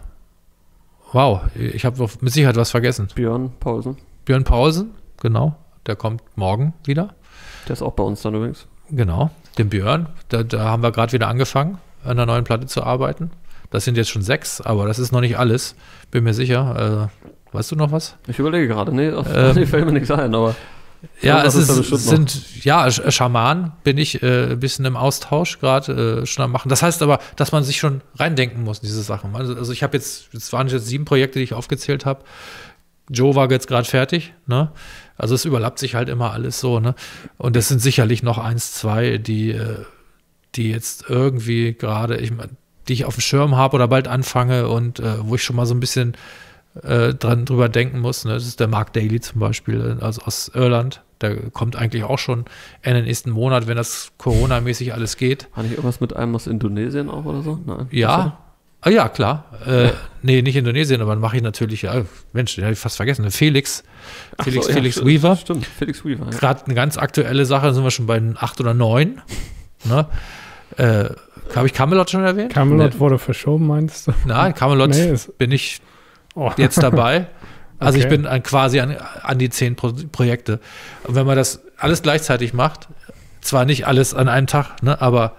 wow, ich habe mit Sicherheit was vergessen. Björn Paulsen. Björn Paulsen, genau. Der kommt morgen wieder. Der ist auch bei uns dann übrigens. Genau, den Björn. Da, da haben wir gerade wieder angefangen, an einer neuen Platte zu arbeiten. Das sind jetzt schon sechs, aber das ist noch nicht alles. Bin mir sicher. Äh, weißt du noch was? Ich überlege gerade. Nee, auf ähm, nee, fällt mir nichts ein, aber ja, es ist, sind, ja, Schaman bin ich äh, ein bisschen im Austausch gerade äh, schon am machen. Das heißt aber, dass man sich schon reindenken muss in diese Sachen. Also, also ich habe jetzt, es waren jetzt sieben Projekte, die ich aufgezählt habe. Joe war jetzt gerade fertig, ne? Also es überlappt sich halt immer alles so, ne? Und es sind sicherlich noch eins, zwei, die, äh, die jetzt irgendwie gerade, ich meine, die ich auf dem Schirm habe oder bald anfange und äh, wo ich schon mal so ein bisschen Äh, dran drüber denken muss. Ne? Das ist der Mark Daly zum Beispiel, also aus Irland. Der kommt eigentlich auch schon Ende nächsten Monat, wenn das Corona-mäßig alles geht. Hat nicht irgendwas mit einem aus Indonesien auch oder so? Nein. Ja. Ah, ja, klar. Äh, nee, nicht Indonesien, aber dann mache ich natürlich, ja, Mensch, den habe ich fast vergessen. Felix. Felix, so, Felix ja, Weaver. Stimmt, Felix Weaver. Ja. Gerade eine ganz aktuelle Sache, da sind wir schon bei acht oder neun. Ne? Äh, habe ich Camelot schon erwähnt? Camelot nee. wurde verschoben, meinst du? Nein, Camelot nee, bin ich Oh. jetzt dabei. Also okay. Ich bin an, quasi an, an die zehn Pro Projekte. Und wenn man das alles gleichzeitig macht, zwar nicht alles an einem Tag, ne, aber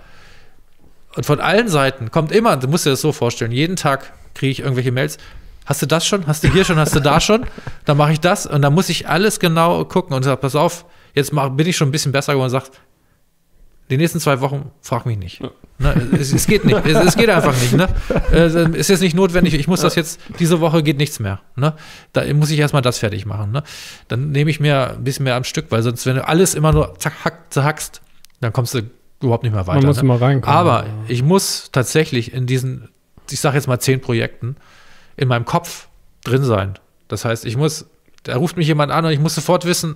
und von allen Seiten kommt immer, du musst dir das so vorstellen, jeden Tag kriege ich irgendwelche Mails, hast du das schon, hast du hier schon, hast du da schon, dann mache ich das und dann muss ich alles genau gucken und sage, pass auf, jetzt mach, bin ich schon ein bisschen besser geworden und sage, die nächsten zwei Wochen, frag mich nicht. Ja. Ne, es, es geht nicht. Es, es geht einfach nicht. Ne? Es ist jetzt nicht notwendig. Ich muss das jetzt, diese Woche geht nichts mehr. Ne? Da muss ich erstmal das fertig machen. Ne? Dann nehme ich mir ein bisschen mehr am Stück, weil sonst, wenn du alles immer nur zack, hack, zerhackst, dann kommst du überhaupt nicht mehr weiter. Man muss ne? immer reinkommen. Aber ich muss tatsächlich in diesen, ich sage jetzt mal zehn Projekten, in meinem Kopf drin sein. Das heißt, ich muss, da ruft mich jemand an und ich muss sofort wissen,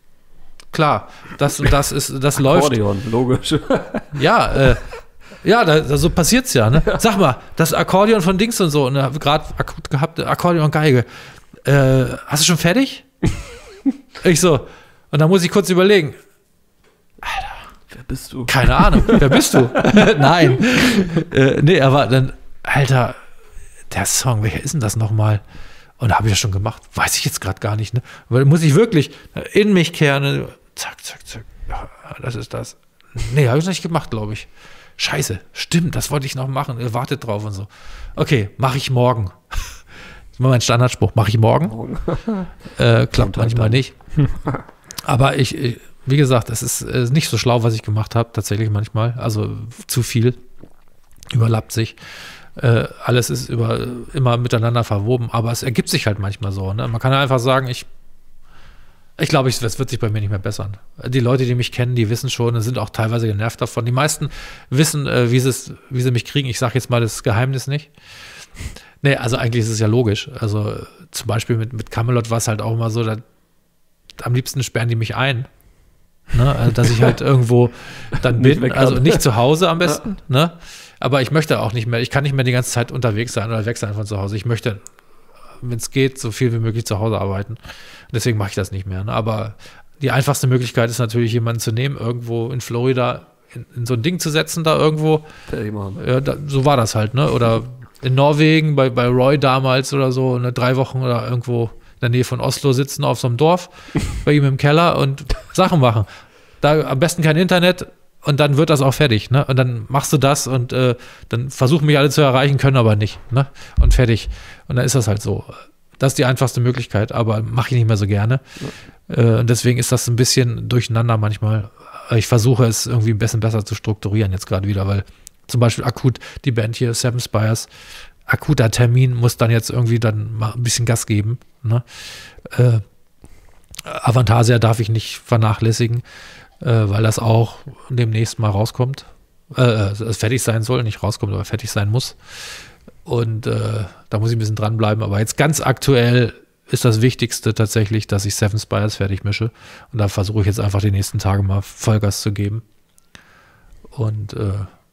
klar, das und das ist, das läuft. Akkordeon, logisch. Ja, äh, ja, da, da, so passiert's ja, ne? Sag mal, das Akkordeon von Dings und so, und ne, gerade akut gehabt, Akkordeon Geige. Äh, hast du schon fertig? Ich so. Und dann muss ich kurz überlegen. Alter. Wer bist du? Keine Ahnung. Wer bist du? Nein. Äh, nee, aber dann, Alter, der Song, welcher ist denn das nochmal? Und da habe ich das schon gemacht. Weiß ich jetzt gerade gar nicht, ne? Weil muss ich wirklich in mich kehren. Ne? Zack, zack, zack. Ja, das ist das. Nee, habe ich nicht gemacht, glaube ich. Scheiße, stimmt, das wollte ich noch machen. Ihr wartet drauf und so. Okay, mache ich morgen. Das ist mal mein Standardspruch. Mache ich morgen. morgen. Äh, klappt manchmal nicht. Aber ich, ich, wie gesagt, es ist, ist nicht so schlau, was ich gemacht habe. Tatsächlich manchmal. Also zu viel. Überlappt sich. Äh, alles ist über, immer miteinander verwoben. Aber es ergibt sich halt manchmal so. Ne? Man kann ja einfach sagen, ich Ich glaube, es wird sich bei mir nicht mehr bessern. Die Leute, die mich kennen, die wissen schon, sind auch teilweise genervt davon. Die meisten wissen, äh, wie, wie sie mich kriegen. Ich sage jetzt mal das Geheimnis nicht. Nee, also eigentlich ist es ja logisch. Also äh, zum Beispiel mit, mit Camelot war es halt auch immer so, da, am liebsten sperren die mich ein. Ne? Also, dass ich halt irgendwo dann bin, nicht also nicht zu Hause am besten. Ja. Ne? Aber ich möchte auch nicht mehr, ich kann nicht mehr die ganze Zeit unterwegs sein oder weg sein von zu Hause. Ich möchte, wenn es geht, so viel wie möglich zu Hause arbeiten. Deswegen mache ich das nicht mehr. Ne? Aber die einfachste Möglichkeit ist natürlich, jemanden zu nehmen, irgendwo in Florida in, in so ein Ding zu setzen, da irgendwo. Ja, da, so war das halt, ne? Oder in Norwegen, bei, bei Roy damals oder so, ne, drei Wochen oder irgendwo in der Nähe von Oslo sitzen auf so einem Dorf, bei ihm im Keller und Sachen machen. Da am besten kein Internet und dann wird das auch fertig. Ne? Und dann machst du das und äh, dann versuchen mich alle zu erreichen, können aber nicht. Ne? Und fertig. Und dann ist das halt so. Das ist die einfachste Möglichkeit, aber mache ich nicht mehr so gerne. Ja. Äh, und deswegen ist das ein bisschen durcheinander manchmal. Ich versuche es irgendwie ein bisschen besser zu strukturieren jetzt gerade wieder, weil zum Beispiel akut die Band hier, Seven Spires, akuter Termin, muss dann jetzt irgendwie dann mal ein bisschen Gas geben. Ne? Äh, Avantasia darf ich nicht vernachlässigen, äh, weil das auch demnächst mal rauskommt. Äh, es fertig sein soll, nicht rauskommt, aber fertig sein muss. Und äh, da muss ich ein bisschen dranbleiben. Aber jetzt ganz aktuell ist das Wichtigste tatsächlich, dass ich Seven Spires fertig mische. Und da versuche ich jetzt einfach die nächsten Tage mal Vollgas zu geben. Und äh,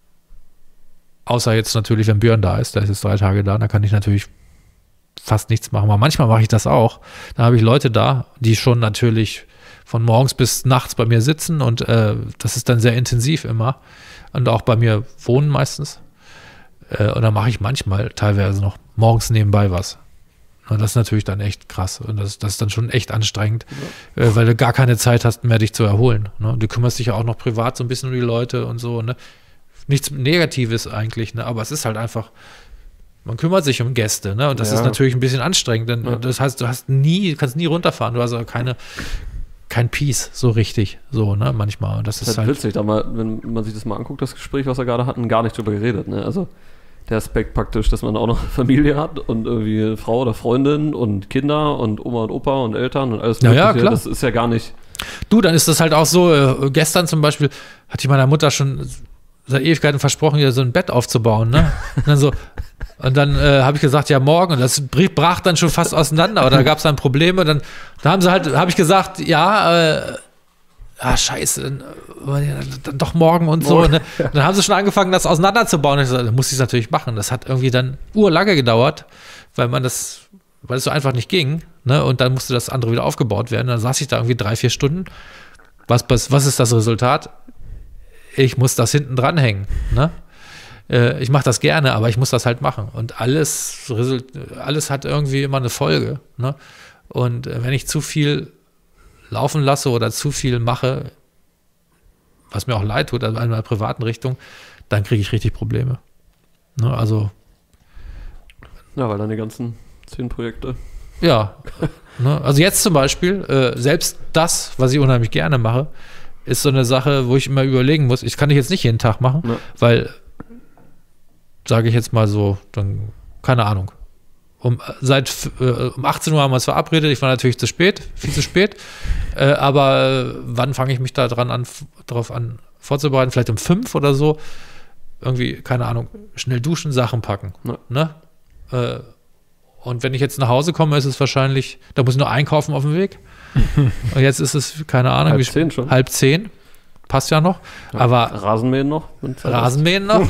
außer jetzt natürlich, wenn Björn da ist, der ist jetzt drei Tage da, dann kann ich natürlich fast nichts machen. Aber manchmal mache ich das auch. Da habe ich Leute da, die schon natürlich von morgens bis nachts bei mir sitzen und äh, das ist dann sehr intensiv immer. Und auch bei mir wohnen meistens. Äh, und dann mache ich manchmal teilweise noch morgens nebenbei was. Und das ist natürlich dann echt krass. Und das, das ist dann schon echt anstrengend, ja. äh, weil du gar keine Zeit hast mehr, dich zu erholen. Ne? Du kümmerst dich ja auch noch privat so ein bisschen um die Leute und so. Ne? Nichts Negatives eigentlich, ne? Aber es ist halt einfach, man kümmert sich um Gäste. Ne? Und das ja. ist natürlich ein bisschen anstrengend. Denn ja. Das heißt, du hast nie, kannst nie runterfahren. Du hast also keine kein Peace so richtig, so, ne, manchmal. Und das, das ist halt witzig, da mal, wenn man sich das mal anguckt, das Gespräch, was wir gerade hatten, gar nicht drüber geredet, ne, also der Aspekt praktisch, dass man auch noch Familie hat und irgendwie Frau oder Freundin und Kinder und Oma und Opa und Eltern und alles Mögliche, ja, ja, klar. Das ist ja gar nicht... Du, dann ist das halt auch so, äh, gestern zum Beispiel hatte ich meiner Mutter schon seit Ewigkeiten versprochen, ihr so ein Bett aufzubauen, ne, und dann so, und dann äh, habe ich gesagt, ja, morgen. Und das brach dann schon fast auseinander. Oder da gab es dann Probleme. Dann, da haben sie halt, habe ich gesagt, ja, äh, ah, scheiße, dann, dann doch morgen und so. Ne? Und dann haben sie schon angefangen, das auseinanderzubauen. Und ich gesagt, da muss ich es natürlich machen. Das hat irgendwie dann urlange gedauert, weil man das, weil es so einfach nicht ging. Ne? Und dann musste das andere wieder aufgebaut werden. Dann saß ich da irgendwie drei, vier Stunden. Was, was, was ist das Resultat? Ich muss das hinten dranhängen. Ne? Ich mache das gerne, aber ich muss das halt machen. Und alles, alles hat irgendwie immer eine Folge. Ne? Und wenn ich zu viel laufen lasse oder zu viel mache, was mir auch leid tut, also in einer privaten Richtung, dann kriege ich richtig Probleme. Ne? Also. Ja, weil dann die ganzen zehn Projekte. Ja. Ne? Also jetzt zum Beispiel, äh, selbst das, was ich unheimlich gerne mache, ist so eine Sache, wo ich immer überlegen muss, ich kann ich jetzt nicht jeden Tag machen, ja. weil sage ich jetzt mal so, dann, keine Ahnung. Um, seit äh, um achtzehn Uhr haben wir uns verabredet, ich war natürlich zu spät, viel zu spät, äh, aber äh, wann fange ich mich da dran an, darauf an vorzubereiten? Vielleicht um fünf oder so, irgendwie, keine Ahnung, schnell duschen, Sachen packen, ja. ne? Äh, und wenn ich jetzt nach Hause komme, ist es wahrscheinlich, da muss ich nur einkaufen auf dem Weg. Und jetzt ist es, keine Ahnung, halb wie zehn schon. Halb zehn, passt ja noch, ja, aber Rasenmähen noch. Rasenmähen noch.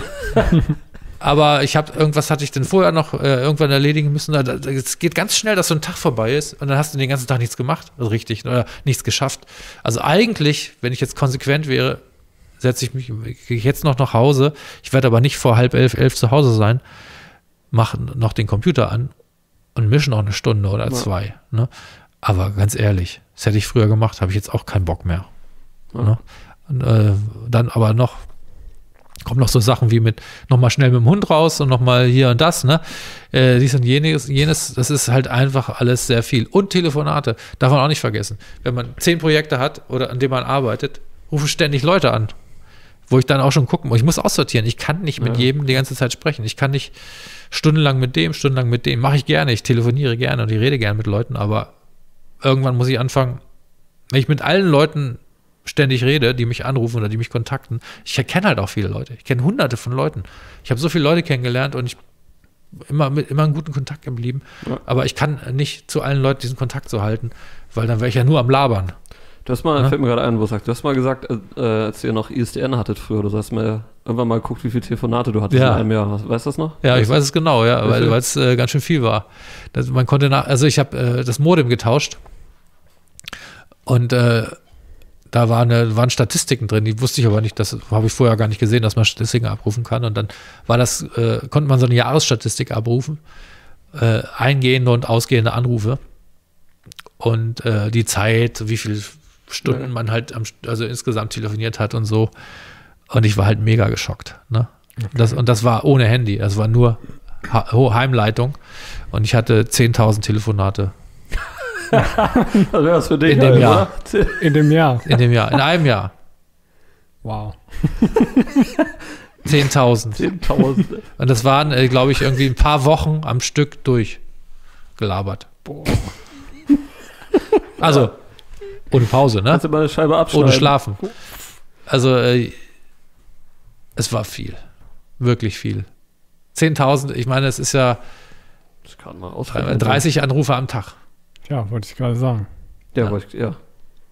Aber ich habe, irgendwas hatte ich denn vorher noch äh, irgendwann erledigen müssen. Es geht ganz schnell, dass so ein Tag vorbei ist und dann hast du den ganzen Tag nichts gemacht, also richtig, oder nichts geschafft. Also eigentlich, wenn ich jetzt konsequent wäre, setze ich mich, gehe ich jetzt noch nach Hause. Ich werde aber nicht vor halb elf, elf zu Hause sein, mache noch den Computer an und mische noch eine Stunde oder zwei. Ja. Ne? Aber ganz ehrlich, das hätte ich früher gemacht, habe ich jetzt auch keinen Bock mehr. Ja. Ne? Und, äh, dann aber noch kommen noch so Sachen wie mit nochmal schnell mit dem Hund raus und nochmal hier und das, ne? Äh, dies und jenes, jenes, das ist halt einfach alles sehr viel. Und Telefonate, darf man auch nicht vergessen. Wenn man zehn Projekte hat oder an denen man arbeitet, rufen ständig Leute an, wo ich dann auch schon gucken muss. Ich muss aussortieren. Ich kann nicht mit ja. jedem die ganze Zeit sprechen. Ich kann nicht stundenlang mit dem, stundenlang mit dem. Mache ich gerne. Ich telefoniere gerne und ich rede gerne mit Leuten, aber irgendwann muss ich anfangen, wenn ich mit allen Leuten ständig rede, die mich anrufen oder die mich kontakten. Ich kenne halt auch viele Leute. Ich kenne hunderte von Leuten. Ich habe so viele Leute kennengelernt und ich immer mit immer in guten Kontakt geblieben. Ja. Aber ich kann nicht zu allen Leuten diesen Kontakt so halten, weil dann wäre ich ja nur am Labern. Du hast mal, ja? fällt mir gerade ein, wo du sagst, du hast mal gesagt, äh, als ihr noch I S D N hattet früher, du hast mal irgendwann mal geguckt, wie viele Telefonate du hattest ja. in einem Jahr. Weißt du das noch? Ja, weißt ich weiß es genau, ja, weil es äh, ganz schön viel war. Das, man konnte nach, also ich habe äh, das Modem getauscht und äh, da war eine, waren Statistiken drin, die wusste ich aber nicht, das habe ich vorher gar nicht gesehen, dass man Statistiken abrufen kann. Und dann war das, äh, konnte man so eine Jahresstatistik abrufen, äh, eingehende und ausgehende Anrufe und äh, die Zeit, wie viele Stunden ja. man halt am, also insgesamt telefoniert hat und so. Und ich war halt mega geschockt. Ne? Okay. Das, und das war ohne Handy, das war nur ha- Heimleitung und ich hatte zehntausend Telefonate. Das wäre was für dich. In dem halt, Jahr. In dem Jahr. In dem Jahr. In einem Jahr. Wow. zehntausend. zehntausend. Und das waren, äh, glaube ich, irgendwie ein paar Wochen am Stück durchgelabert. Boah. Also, ohne Pause, ne? Kannst du mal eine Scheibe abschneiden. Ohne Schlafen. Also, äh, es war viel. Wirklich viel. zehntausend, ich meine, es ist ja Das kann man ausrechnen. dreißig Anrufe am Tag. Ja, wollte ich gerade sagen. Ja, Ja. wollte ich, ja.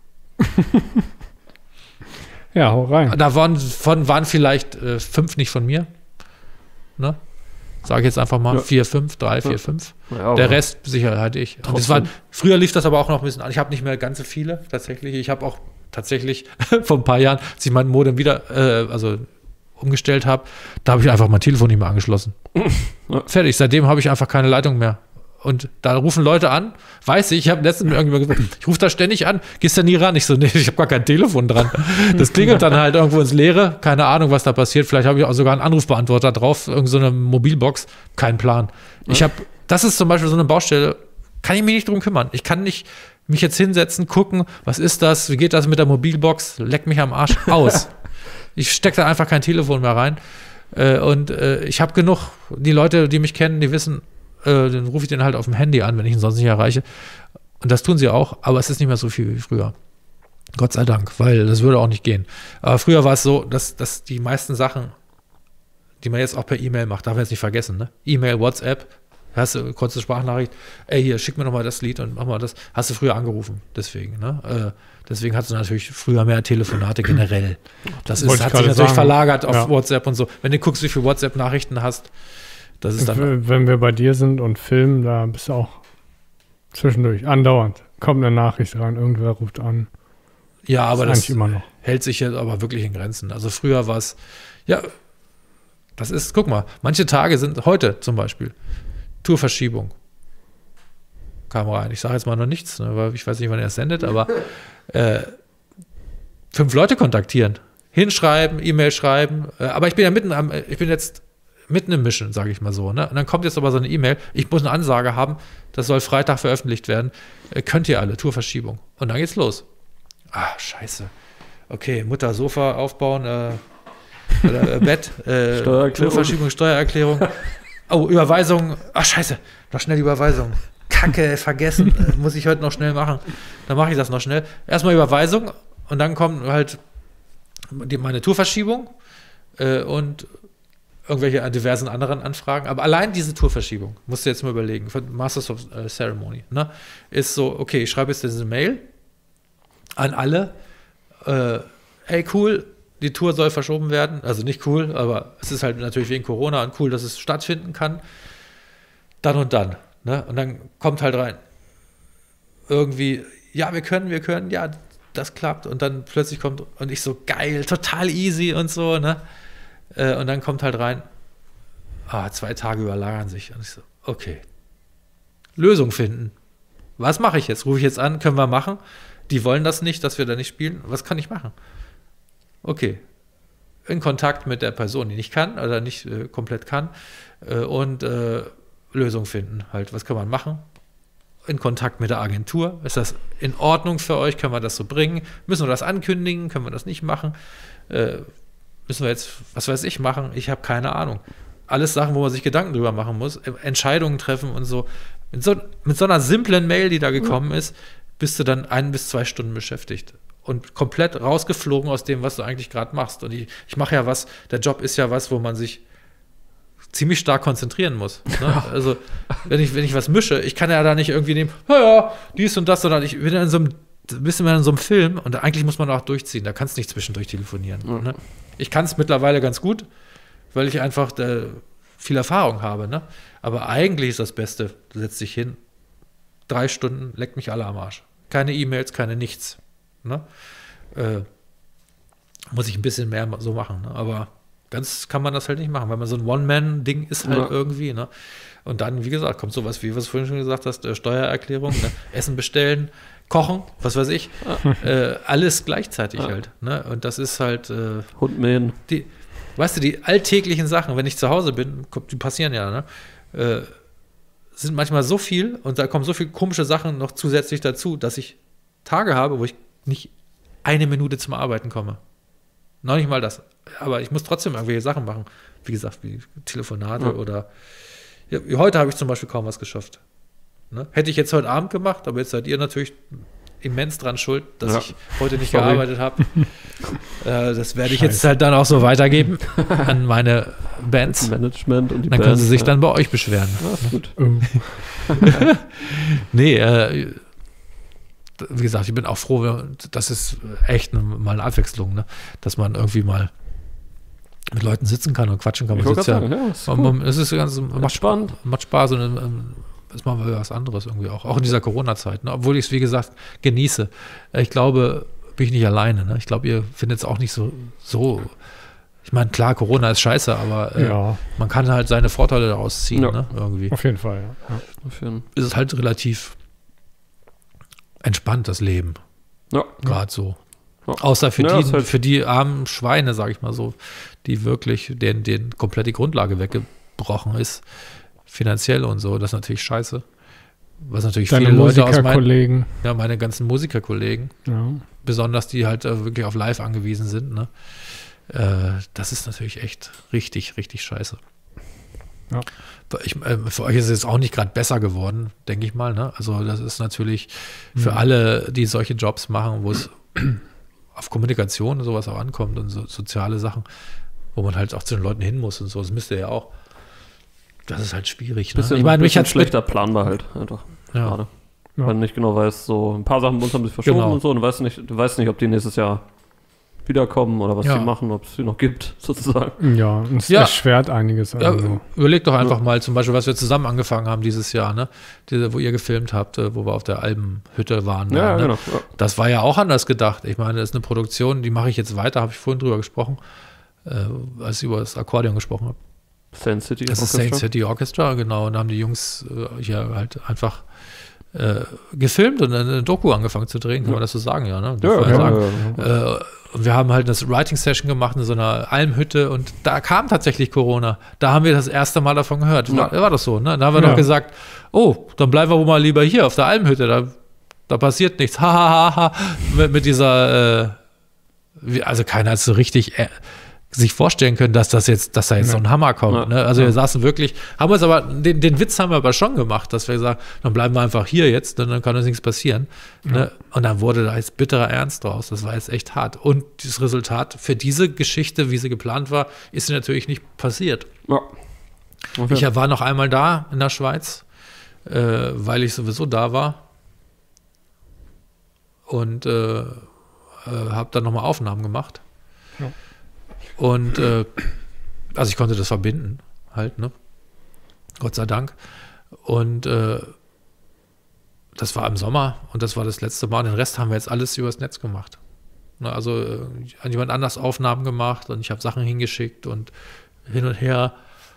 Ja, hau rein. Davon von waren vielleicht äh, fünf nicht von mir. Ne? Sage ich jetzt einfach mal Ja. vier, fünf, drei, Ja. vier, fünf. Ja, Der aber Rest sicher halt ich. Und das Trotzdem. waren, früher lief das aber auch noch ein bisschen an. Ich habe nicht mehr ganz so viele tatsächlich. Ich habe auch tatsächlich vor ein paar Jahren, als ich mein Modem wieder äh, also umgestellt habe, da habe ich einfach mein Telefon nicht mehr angeschlossen. Ja. Fertig. Seitdem habe ich einfach keine Leitung mehr. Und da rufen Leute an, weiß ich, ich habe letztens irgendjemand gesagt, ich rufe da ständig an, gehst da nie ran? Ich so, nee, ich habe gar kein Telefon dran. Das klingelt dann halt irgendwo ins Leere, keine Ahnung, was da passiert. Vielleicht habe ich auch sogar einen Anrufbeantworter drauf, irgend so eine Mobilbox, kein Plan. Ich habe, das ist zum Beispiel so eine Baustelle, kann ich mich nicht drum kümmern. Ich kann nicht mich jetzt hinsetzen, gucken, was ist das, wie geht das mit der Mobilbox, leck mich am Arsch aus. Ich stecke da einfach kein Telefon mehr rein. Äh, und äh, ich habe genug, die Leute, die mich kennen, die wissen, äh, dann rufe ich den halt auf dem Handy an, wenn ich ihn sonst nicht erreiche. Und das tun sie auch, aber es ist nicht mehr so viel wie früher. Gott sei Dank, weil das würde auch nicht gehen. Aber früher war es so, dass, dass die meisten Sachen, die man jetzt auch per E-Mail macht, darf man jetzt nicht vergessen, ne? E-Mail, WhatsApp, hast du kurze Sprachnachricht, ey, hier, schick mir nochmal das Lied und mach mal das. Hast du früher angerufen, deswegen, ne? Äh, deswegen hast du natürlich früher mehr Telefonate generell. Das ist, Wollte ich hat sich gerade natürlich sagen. verlagert auf Ja. WhatsApp und so. Wenn du guckst, wie viele WhatsApp-Nachrichten hast, das ist dann. W- Wenn wir bei dir sind und filmen, da bist du auch zwischendurch andauernd. Kommt eine Nachricht rein, irgendwer ruft an. Ja, aber ist das eigentlich immer noch. hält sich jetzt aber wirklich in Grenzen. Also früher war es, ja, das ist, guck mal, manche Tage sind, heute zum Beispiel, Tourverschiebung. Kam rein. Ich sage jetzt mal noch nichts, ne, weil ich weiß nicht, wann er es sendet, aber äh, fünf Leute kontaktieren, hinschreiben, E-Mail schreiben, äh, aber ich bin ja mitten am, ich bin jetzt mitten im Mischen, sage ich mal so. Ne? Und dann kommt jetzt aber so eine E-Mail, ich muss eine Ansage haben, das soll Freitag veröffentlicht werden. Äh, könnt ihr alle, Tourverschiebung. Und dann geht's los. Ah, scheiße. Okay, Mutter Sofa aufbauen, äh, oder, äh, Bett, äh, Steuererklärung. Tourverschiebung, Steuererklärung. Oh, Überweisung. Ach, scheiße. Noch schnell die Überweisung. Kacke, vergessen. Äh, muss ich heute noch schnell machen. Dann mache ich das noch schnell. Erstmal Überweisung und dann kommt halt die, meine Tourverschiebung äh, und irgendwelche diversen anderen Anfragen. Aber allein diese Tourverschiebung, musst du jetzt mal überlegen, von Masters of äh, Ceremony, ne, ist so, okay, ich schreibe jetzt diese Mail an alle, äh, hey, cool, die Tour soll verschoben werden. Also nicht cool, aber es ist halt natürlich wegen Corona und cool, dass es stattfinden kann. Dann und dann. Ne? Und dann kommt halt rein, irgendwie, ja, wir können, wir können, ja, das klappt. Und dann plötzlich kommt, und ich so, geil, total easy und so, ne? Äh, und dann kommt halt rein, ah, zwei Tage überlagern sich. Und ich so, okay, Lösung finden. Was mache ich jetzt? Rufe ich jetzt an, können wir machen? Die wollen das nicht, dass wir da nicht spielen. Was kann ich machen? Okay, in Kontakt mit der Person, die nicht kann oder nicht äh, komplett kann äh, und äh, Lösung finden. Halt, was kann man machen? In Kontakt mit der Agentur. Ist das in Ordnung für euch? Können wir das so bringen? Müssen wir das ankündigen? Können wir das nicht machen? Äh, müssen wir jetzt, was weiß ich, machen? Ich habe keine Ahnung. Alles Sachen, wo man sich Gedanken drüber machen muss, Entscheidungen treffen und so. Mit so, mit so einer simplen Mail, die da gekommen ist, bist du dann ein bis zwei Stunden beschäftigt und komplett rausgeflogen aus dem, was du eigentlich gerade machst. Und ich, ich mache ja was, der Job ist ja was, wo man sich ziemlich stark konzentrieren muss. Ne? Also, wenn ich, wenn ich was mische, ich kann ja da nicht irgendwie nehmen, ja, dies und das, sondern ich bin in so einem, bisschen mehr in so einem Film und eigentlich muss man auch durchziehen. Da kannst du nicht zwischendurch telefonieren. Mhm. Ne? Ich kann es mittlerweile ganz gut, weil ich einfach äh, viel Erfahrung habe. Ne? Aber eigentlich ist das Beste, du setzt dich hin, drei Stunden, leckt mich alle am Arsch. Keine E-Mails, keine nichts. Ne? Äh, muss ich ein bisschen mehr so machen. Ne? Aber ganz kann man das halt nicht machen, weil man so ein One-Man-Ding ist halt Ja. irgendwie. Ne? Und dann, wie gesagt, kommt sowas, wie was du vorhin schon gesagt hast, äh, Steuererklärung, ne? Essen bestellen, kochen, was weiß ich. Äh, alles gleichzeitig Ja. halt. Ne? Und das ist halt äh, Hund mähen. die, weißt du, die alltäglichen Sachen, wenn ich zu Hause bin, die passieren ja, ne? Äh, sind manchmal so viel und da kommen so viele komische Sachen noch zusätzlich dazu, dass ich Tage habe, wo ich nicht eine Minute zum Arbeiten komme. Noch nicht mal das. Aber ich muss trotzdem irgendwelche Sachen machen. Wie gesagt, wie Telefonate Ja. oder ja, heute habe ich zum Beispiel kaum was geschafft. Ne? Hätte ich jetzt heute Abend gemacht, aber jetzt seid ihr natürlich immens dran schuld, dass Ja. ich heute nicht Sorry. gearbeitet habe. äh, das werde ich Scheiße. jetzt halt dann auch so weitergeben an meine Bands. Management und die Dann Band, können sie sich ja. dann bei euch beschweren. Ja, ist gut. Oh. Nee, äh, wie gesagt, ich bin auch froh, das ist echt eine, mal eine Abwechslung, ne? Dass man irgendwie mal mit Leuten sitzen kann und quatschen kann. Ich Man wollte sitzt gerade ja, sagen, ja, ist man, cool. man, es ist ganz, macht, Entspannt. macht Spaß und ähm, ist mal was anderes irgendwie auch, auch in dieser Corona-Zeit, ne? Obwohl ich es, wie gesagt, genieße. Ich glaube, bin ich nicht alleine, ne? Ich glaube, ihr findet es auch nicht so, so, ich meine, klar, Corona ist scheiße, aber äh, Ja, man kann halt seine Vorteile daraus ziehen, Ja. ne? Irgendwie. auf jeden Fall, ja. ja. Dafür- Ist es halt relativ entspannt, das Leben. Ja. Gerade so. Ja. Außer für, Ja, die, ist halt- für die armen Schweine, sag ich mal so, die wirklich, denen, denen komplett die Grundlage weggebrochen ist, finanziell und so, das ist natürlich scheiße. Was natürlich Deine viele Leute aus meinen, Musikerkollegen. ja, meine ganzen Musikerkollegen, Ja. besonders die halt äh, wirklich auf Live angewiesen sind, ne? Äh, das ist natürlich echt richtig, richtig scheiße. Ja. Ich, äh, für euch ist es jetzt auch nicht gerade besser geworden, denke ich mal. Ne? Also das ist natürlich für Mhm. alle, die solche Jobs machen, wo es auf Kommunikation und sowas auch ankommt und so soziale Sachen, wo man halt auch zu den Leuten hin muss und so. Das müsst ihr ja auch. Das ist halt schwierig. Ne? Bisschen, Ich meine, mich bisschen hat schlechter planbar halt einfach. Ja. Gerade. Ja. Weil du nicht genau weißt, so ein paar Sachen bei uns haben sich verschoben Genau. und so und du weißt nicht, du weißt nicht, ob die nächstes Jahr wiederkommen oder was Ja. die machen, ob es sie noch gibt, sozusagen. Ja, und es Ja. erschwert einiges. Ja, Also. überlegt doch einfach mal zum Beispiel, was wir zusammen angefangen haben dieses Jahr, ne? Diese, wo ihr gefilmt habt, äh, wo wir auf der Albenhütte waren. Ja, da, ne? genau. Ja. Das war ja auch anders gedacht. Ich meine, das ist eine Produktion, die mache ich jetzt weiter, habe ich vorhin drüber gesprochen, äh, als ich über das Akkordeon gesprochen habe. Saint City. Das ist Orchestra. Saint City Orchestra, genau. Und da haben die Jungs äh, hier halt einfach äh, gefilmt und eine Doku angefangen zu drehen, kann Ja. man das so sagen, ja, ne? Ja, Darf man ja, sagen. ja, ja. Äh, und wir haben halt eine Writing-Session gemacht in so einer Almhütte und da kam tatsächlich Corona. Da haben wir das erste Mal davon gehört. War, war das so, ne? Da haben wir Ja. doch gesagt, oh, dann bleiben wir wohl mal lieber hier auf der Almhütte, da, da passiert nichts. Ha, ha, ha, ha. Mit, mit dieser, äh, wie- also keiner hat so richtig äh, sich vorstellen können, dass das jetzt, dass da jetzt Ja. so ein Hammer kommt. Ja. Ne? Also Ja. wir saßen wirklich, haben uns aber, den, den Witz haben wir aber schon gemacht, dass wir gesagt, dann bleiben wir einfach hier jetzt, dann, dann kann uns nichts passieren. Ne? Und dann wurde da jetzt bitterer Ernst draus. Das war jetzt echt hart. Und das Resultat für diese Geschichte, wie sie geplant war, ist natürlich nicht passiert. Ja. Okay. Ich war noch einmal da in der Schweiz, äh, weil ich sowieso da war. Und äh, äh, habe dann nochmal Aufnahmen gemacht. Ja. Und äh, also ich konnte das verbinden, halt, ne? Gott sei Dank. Und äh, das war im Sommer und das war das letzte Mal. Und den Rest haben wir jetzt alles übers Netz gemacht. Ne, also äh, an jemand anders Aufnahmen gemacht und ich habe Sachen hingeschickt und hin und her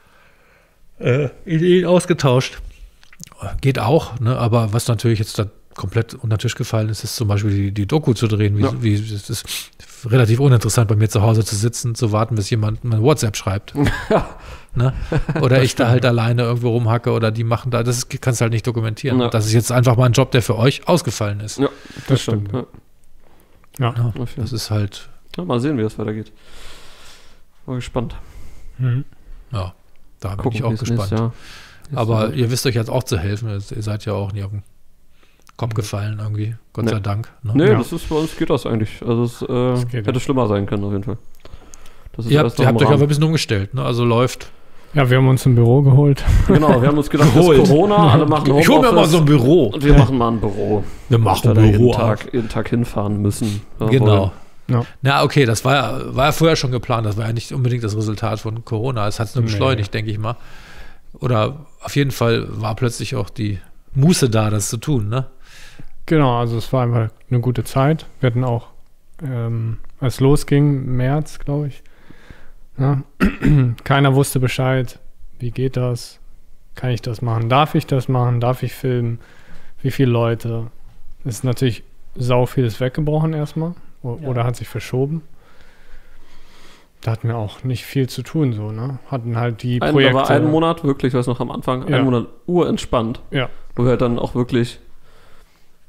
äh, Ideen ausgetauscht. Geht auch, ne? Aber was natürlich jetzt da komplett unter den Tisch gefallen ist, ist zum Beispiel die, die Doku zu drehen. Wie, Ja. wie, es ist relativ uninteressant, bei mir zu Hause zu sitzen, zu warten, bis jemand mein WhatsApp schreibt. Ne? Oder ich da halt alleine irgendwo rumhacke oder die machen da, das ist, kannst du halt nicht dokumentieren. Ja. Das ist jetzt einfach mal ein Job, der für euch ausgefallen ist. Ja, Das stimmt. Ja. Ja. Ja, Okay. das ist halt, Ja, mal sehen, wie das weitergeht. Mal gespannt. Mhm. ja, da bin Gucken, ich auch wie es nächstes gespannt. Jahr- nächstes Aber Jahr- ihr wisst euch jetzt auch zu helfen. Ihr seid ja auch nie auf den Kopf gefallen irgendwie. Gott Nee. sei Dank. Ne? Nee, Ja. das ist bei uns geht das eigentlich. Also es äh, Das geht, hätte ja. schlimmer sein können auf jeden Fall. Das ist Ihr alles habt, noch ihr im habt euch Rahmen. aber ein bisschen umgestellt. Ne? Also läuft. Ja, wir haben uns ein Büro geholt. Genau, wir haben uns gedacht, es Geholt. ist Corona, alle machen Ich hole mir mal Homeoffice so ein Büro. und wir machen mal ein Büro. Wir machen Weil wir ein jeden Büro. Tag, jeden Tag hinfahren müssen. Ja, Genau. Ja. Na, okay, das war ja, war ja vorher schon geplant. Das war ja nicht unbedingt das Resultat von Corona. Es hat es nur Nee. beschleunigt, denke ich mal. Oder auf jeden Fall war plötzlich auch die Muße da, das zu tun. Ne? Genau, also es war einfach eine gute Zeit. Wir hatten auch, ähm, als es losging, März, glaube ich. Ja. Keiner wusste Bescheid. Wie geht das? Kann ich das machen? Darf ich das machen? Darf ich filmen? Wie viele Leute? Es ist natürlich sau vieles weggebrochen erstmal. O- Ja. Oder hat sich verschoben. Da hatten wir auch nicht viel zu tun, so, ne? Hatten halt die Ein, Projekte. da war ein Monat wirklich, ich weiß noch am Anfang, Ja. ein Monat urentspannt, Ja, wo wir halt dann auch wirklich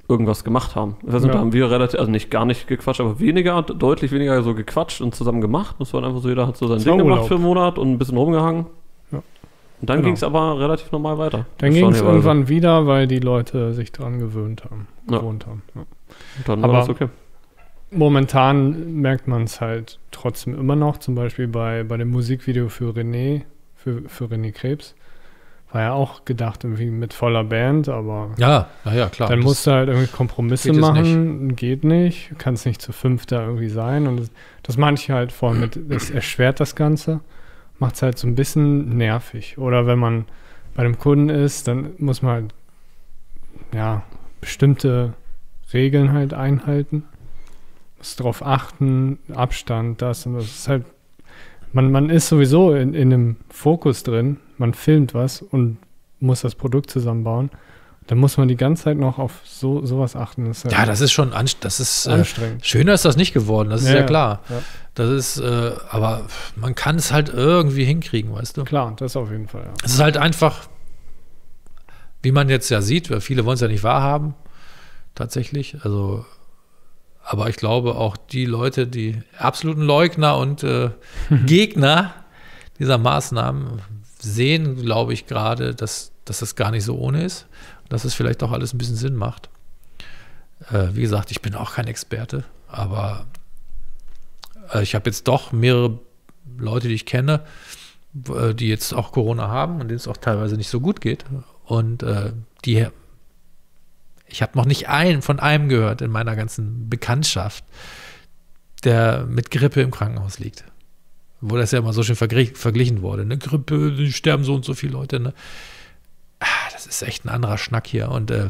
irgendwas gemacht haben. Ich weiß nicht, Ja. da haben wir relativ, also nicht gar nicht gequatscht, aber weniger, deutlich weniger so gequatscht und zusammen gemacht. Das war einfach so, jeder hat so sein Das Ding war gemacht Urlaub. für einen Monat und ein bisschen rumgehangen. Ja. Und dann Genau. ging es aber relativ normal weiter. Dann ging es Erstaunlicherweise. irgendwann wieder, weil die Leute sich dran gewöhnt haben, Ja. gewohnt haben. Ja. Und dann aber- war das okay. Momentan merkt man es halt trotzdem immer noch, zum Beispiel bei, bei dem Musikvideo für René, für, für René Krebs. War ja auch gedacht irgendwie mit voller Band, aber Ja, naja, klar. dann Das- musst du halt irgendwie Kompromisse geht es machen, geht nicht, kannst nicht zu fünf da irgendwie sein und das, das manche halt vor mit, das erschwert das Ganze, macht es halt so ein bisschen nervig. Oder wenn man bei einem Kunden ist, dann muss man halt ja bestimmte Regeln halt einhalten, muss darauf achten, Abstand, das und das ist halt, man, man ist sowieso in, in einem Fokus drin, man filmt was und muss das Produkt zusammenbauen. Da muss man die ganze Zeit noch auf so sowas achten. Das ist halt ja, das ist schon anst das ist äh, anstrengend. schöner ist das nicht geworden, das ist ja, Ja, klar. ja. Das ist, äh, aber man kann es halt irgendwie hinkriegen, weißt du? Klar, das auf jeden Fall, ja. Es ist halt einfach, wie man jetzt ja sieht, weil viele wollen es ja nicht wahrhaben, tatsächlich. Also, aber ich glaube auch die Leute, die absoluten Leugner und äh, Gegner dieser Maßnahmen sehen, glaube ich, gerade, dass, dass das gar nicht so ohne ist. Dass es vielleicht auch alles ein bisschen Sinn macht. Äh, wie gesagt, ich bin auch kein Experte, aber äh, ich habe jetzt doch mehrere Leute, die ich kenne, w- die jetzt auch Corona haben und denen es auch teilweise nicht so gut geht. Und äh, die, ich habe noch nicht einen von einem gehört in meiner ganzen Bekanntschaft, der mit Grippe im Krankenhaus liegt. Wo das ja immer so schön vergri- verglichen wurde. Eine Grippe, die sterben so und so viele Leute. Ne? Ah, das ist echt ein anderer Schnack hier. Und äh,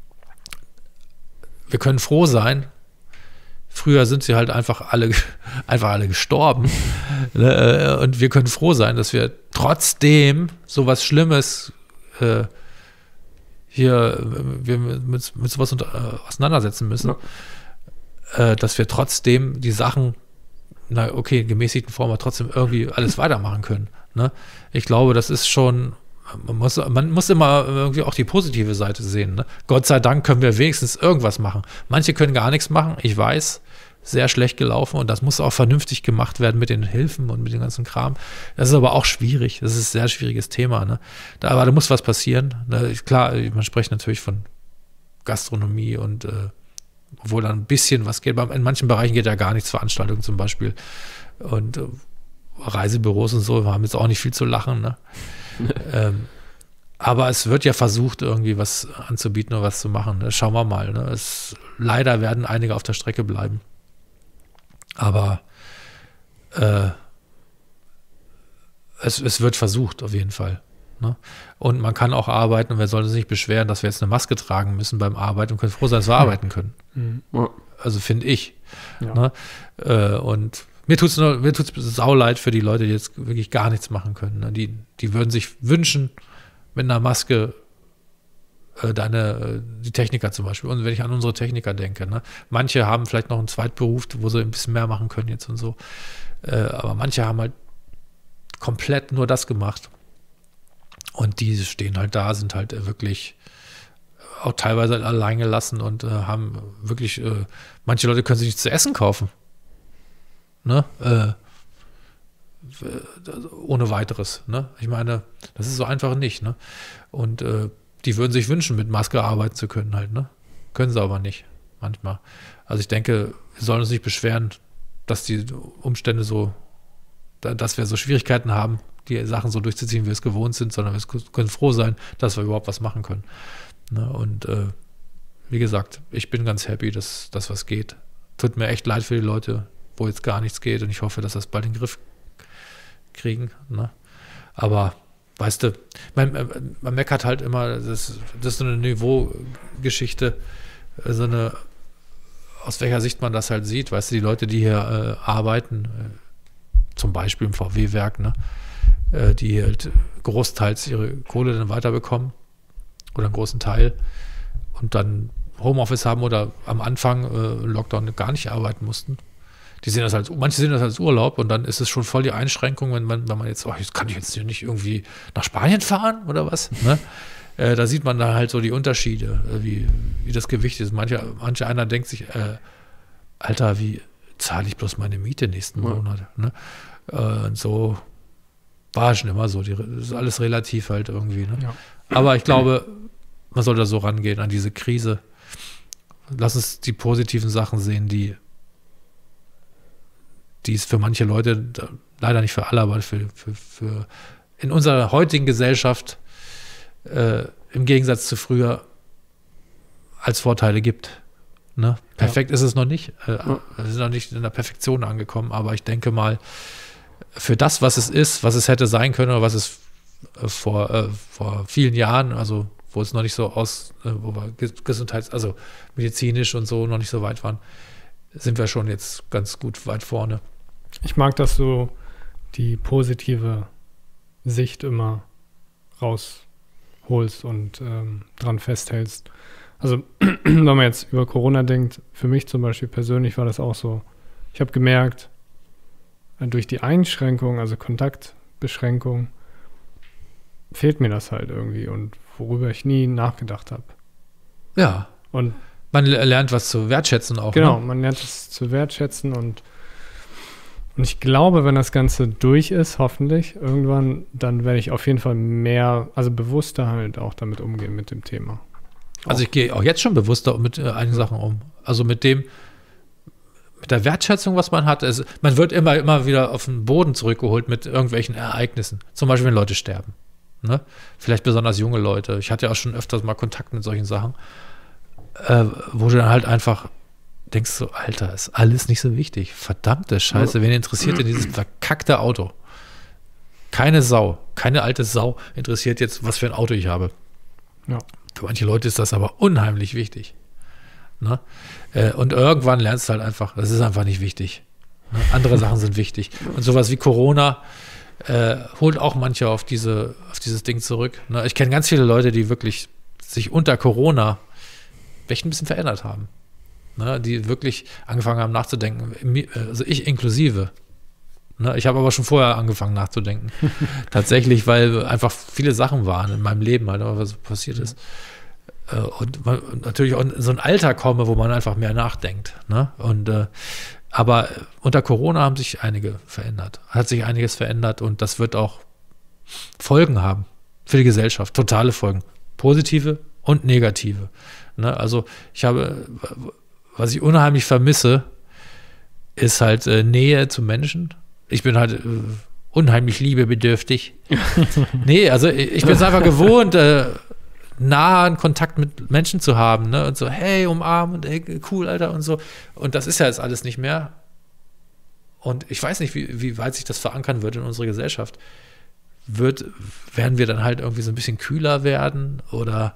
wir können froh sein. Früher sind sie halt einfach alle, einfach alle gestorben. Ne? Und wir können froh sein, dass wir trotzdem so was Schlimmes äh, hier wir mit, mit sowas unter, äh, auseinandersetzen müssen. Ja. Äh, dass wir trotzdem die Sachen, na okay, in gemäßigten Form, aber trotzdem irgendwie alles weitermachen können. Ne? Ich glaube, das ist schon, man muss, man muss immer irgendwie auch die positive Seite sehen. Ne? Gott sei Dank können wir wenigstens irgendwas machen. Manche können gar nichts machen, ich weiß, sehr schlecht gelaufen und das muss auch vernünftig gemacht werden mit den Hilfen und mit dem ganzen Kram. Das ist aber auch schwierig, das ist ein sehr schwieriges Thema. Ne? Da, aber da muss was passieren. Ne? Klar, man spricht natürlich von Gastronomie und äh, obwohl da ein bisschen was geht. In manchen Bereichen geht ja gar nichts, Veranstaltungen zum Beispiel. Und äh, Reisebüros und so haben jetzt auch nicht viel zu lachen. Ne? ähm, aber es wird ja versucht, irgendwie was anzubieten oder was zu machen. Ne? Schauen wir mal. Ne? Es, leider werden einige auf der Strecke bleiben. Aber äh, es, es wird versucht, auf jeden Fall. Ne? Und man kann auch arbeiten und wir sollten sich nicht beschweren, dass wir jetzt eine Maske tragen müssen beim Arbeiten und können froh sein, dass wir Ja. arbeiten können. Mhm. Ja. Also finde ich. Ja. Ne? Äh, und mir tut es mir tut's sauleid für die Leute, die jetzt wirklich gar nichts machen können. Ne? Die, die würden sich wünschen, mit einer Maske äh, deine, äh, die Techniker zum Beispiel. Und wenn ich an unsere Techniker denke, ne? Manche haben vielleicht noch einen Zweitberuf, wo sie ein bisschen mehr machen können jetzt und so. Äh, aber manche haben halt komplett nur das gemacht. Und die stehen halt da, sind halt äh, wirklich auch teilweise allein gelassen und äh, haben wirklich, äh, manche Leute können sich nichts zu essen kaufen. Ne? Äh, ohne weiteres. Ne? Ich meine, das ist so einfach nicht. Ne? Und äh, die würden sich wünschen, mit Maske arbeiten zu können halt. Ne? Können sie aber nicht, manchmal. Also ich denke, wir sollen uns nicht beschweren, dass die Umstände so, da, dass wir so Schwierigkeiten haben, die Sachen so durchzuziehen, wie wir es gewohnt sind, sondern wir können froh sein, dass wir überhaupt was machen können. Ne? Und äh, wie gesagt, ich bin ganz happy, dass das was geht. Tut mir echt leid für die Leute, wo jetzt gar nichts geht und ich hoffe, dass das bald in den Griff kriegen. Ne? Aber weißt du, man, man meckert halt immer, das, das ist so eine Niveaugeschichte, so eine, aus welcher Sicht man das halt sieht. Weißt du, die Leute, die hier äh, arbeiten, äh, zum Beispiel im V W-Werk, ne, äh, die halt großteils ihre Kohle dann weiterbekommen oder einen großen Teil und dann Homeoffice haben oder am Anfang äh, Lockdown gar nicht arbeiten mussten. Die sehen das als, manche sehen das als Urlaub und dann ist es schon voll die Einschränkung, wenn man, wenn man jetzt, oh, jetzt kann ich jetzt nicht irgendwie nach Spanien fahren oder was, ne? Äh, da sieht man da halt so die Unterschiede, äh, wie, wie das Gewicht ist. Manche, manche einer denkt sich, äh, Alter, wie zahle ich bloß meine Miete nächsten Ja. Monat? Ne? Äh, und so war schon immer so. Die, das ist alles relativ halt irgendwie. Ne? Ja. Aber ich glaube, man soll da so rangehen an diese Krise. Lass uns die positiven Sachen sehen, die, die es für manche Leute, leider nicht für alle, aber für, für, für in unserer heutigen Gesellschaft äh, im Gegensatz zu früher als Vorteile gibt. Ne? Perfekt ja. ist es noch nicht. Äh, ja. Wir sind noch nicht in der Perfektion angekommen, aber ich denke mal, für das, was es ist, was es hätte sein können oder was es äh, vor, äh, vor vielen Jahren, also wo es noch nicht so aus, äh, wo wir Gesundheits-, also medizinisch und so noch nicht so weit waren, sind wir schon jetzt ganz gut weit vorne. Ich mag, dass du die positive Sicht immer rausholst und ähm, dran festhältst. Also, wenn man jetzt über Corona denkt, für mich zum Beispiel persönlich war das auch so. Ich habe gemerkt, durch die Einschränkung, also Kontaktbeschränkung, fehlt mir das halt irgendwie und worüber ich nie nachgedacht habe. Ja. Und man lernt was zu wertschätzen auch. Genau, ne? man lernt es zu wertschätzen und, und ich glaube, wenn das Ganze durch ist, hoffentlich, irgendwann, dann werde ich auf jeden Fall mehr, also bewusster halt auch damit umgehen mit dem Thema. Also ich gehe auch jetzt schon bewusster mit äh, einigen Sachen um. Also mit dem, mit der Wertschätzung, was man hat. Es, man wird immer, immer wieder auf den Boden zurückgeholt mit irgendwelchen Ereignissen. Zum Beispiel, wenn Leute sterben. Ne? Vielleicht besonders junge Leute. Ich hatte ja auch schon öfters mal Kontakt mit solchen Sachen, äh, wo du dann halt einfach denkst so, Alter, ist alles nicht so wichtig. Verdammte Scheiße, wen interessiert denn dieses verkackte Auto? Keine Sau, keine alte Sau interessiert jetzt, was für ein Auto ich habe. Ja. Für manche Leute ist das aber unheimlich wichtig. Ne? Äh, und irgendwann lernst du halt einfach, das ist einfach nicht wichtig. Ne? Andere Sachen sind wichtig. Und sowas wie Corona äh, holt auch manche auf, diese, auf dieses Ding zurück. Ne? Ich kenne ganz viele Leute, die wirklich sich unter Corona echt ein bisschen verändert haben. Ne? Die wirklich angefangen haben nachzudenken. Also ich inklusive. Ne? Ich habe aber schon vorher angefangen nachzudenken. Tatsächlich, weil einfach viele Sachen waren in meinem Leben, halt, was passiert ist. Und, man, und natürlich auch in so ein Alter komme, wo man einfach mehr nachdenkt. Ne? Und, äh, aber unter Corona haben sich einige verändert. Hat sich einiges verändert und das wird auch Folgen haben für die Gesellschaft. Totale Folgen. Positive und negative. Ne? Also ich habe, was ich unheimlich vermisse, ist halt äh, Nähe zu Menschen. Ich bin halt äh, unheimlich liebebedürftig. Nee, also ich bin es einfach gewohnt, äh, nahen Kontakt mit Menschen zu haben, ne? Und so, hey, umarmen und hey, cool, Alter, und so. Und das ist ja jetzt alles nicht mehr. Und ich weiß nicht, wie, wie weit sich das verankern wird in unsere Gesellschaft. Wird, werden wir dann halt irgendwie so ein bisschen kühler werden? Oder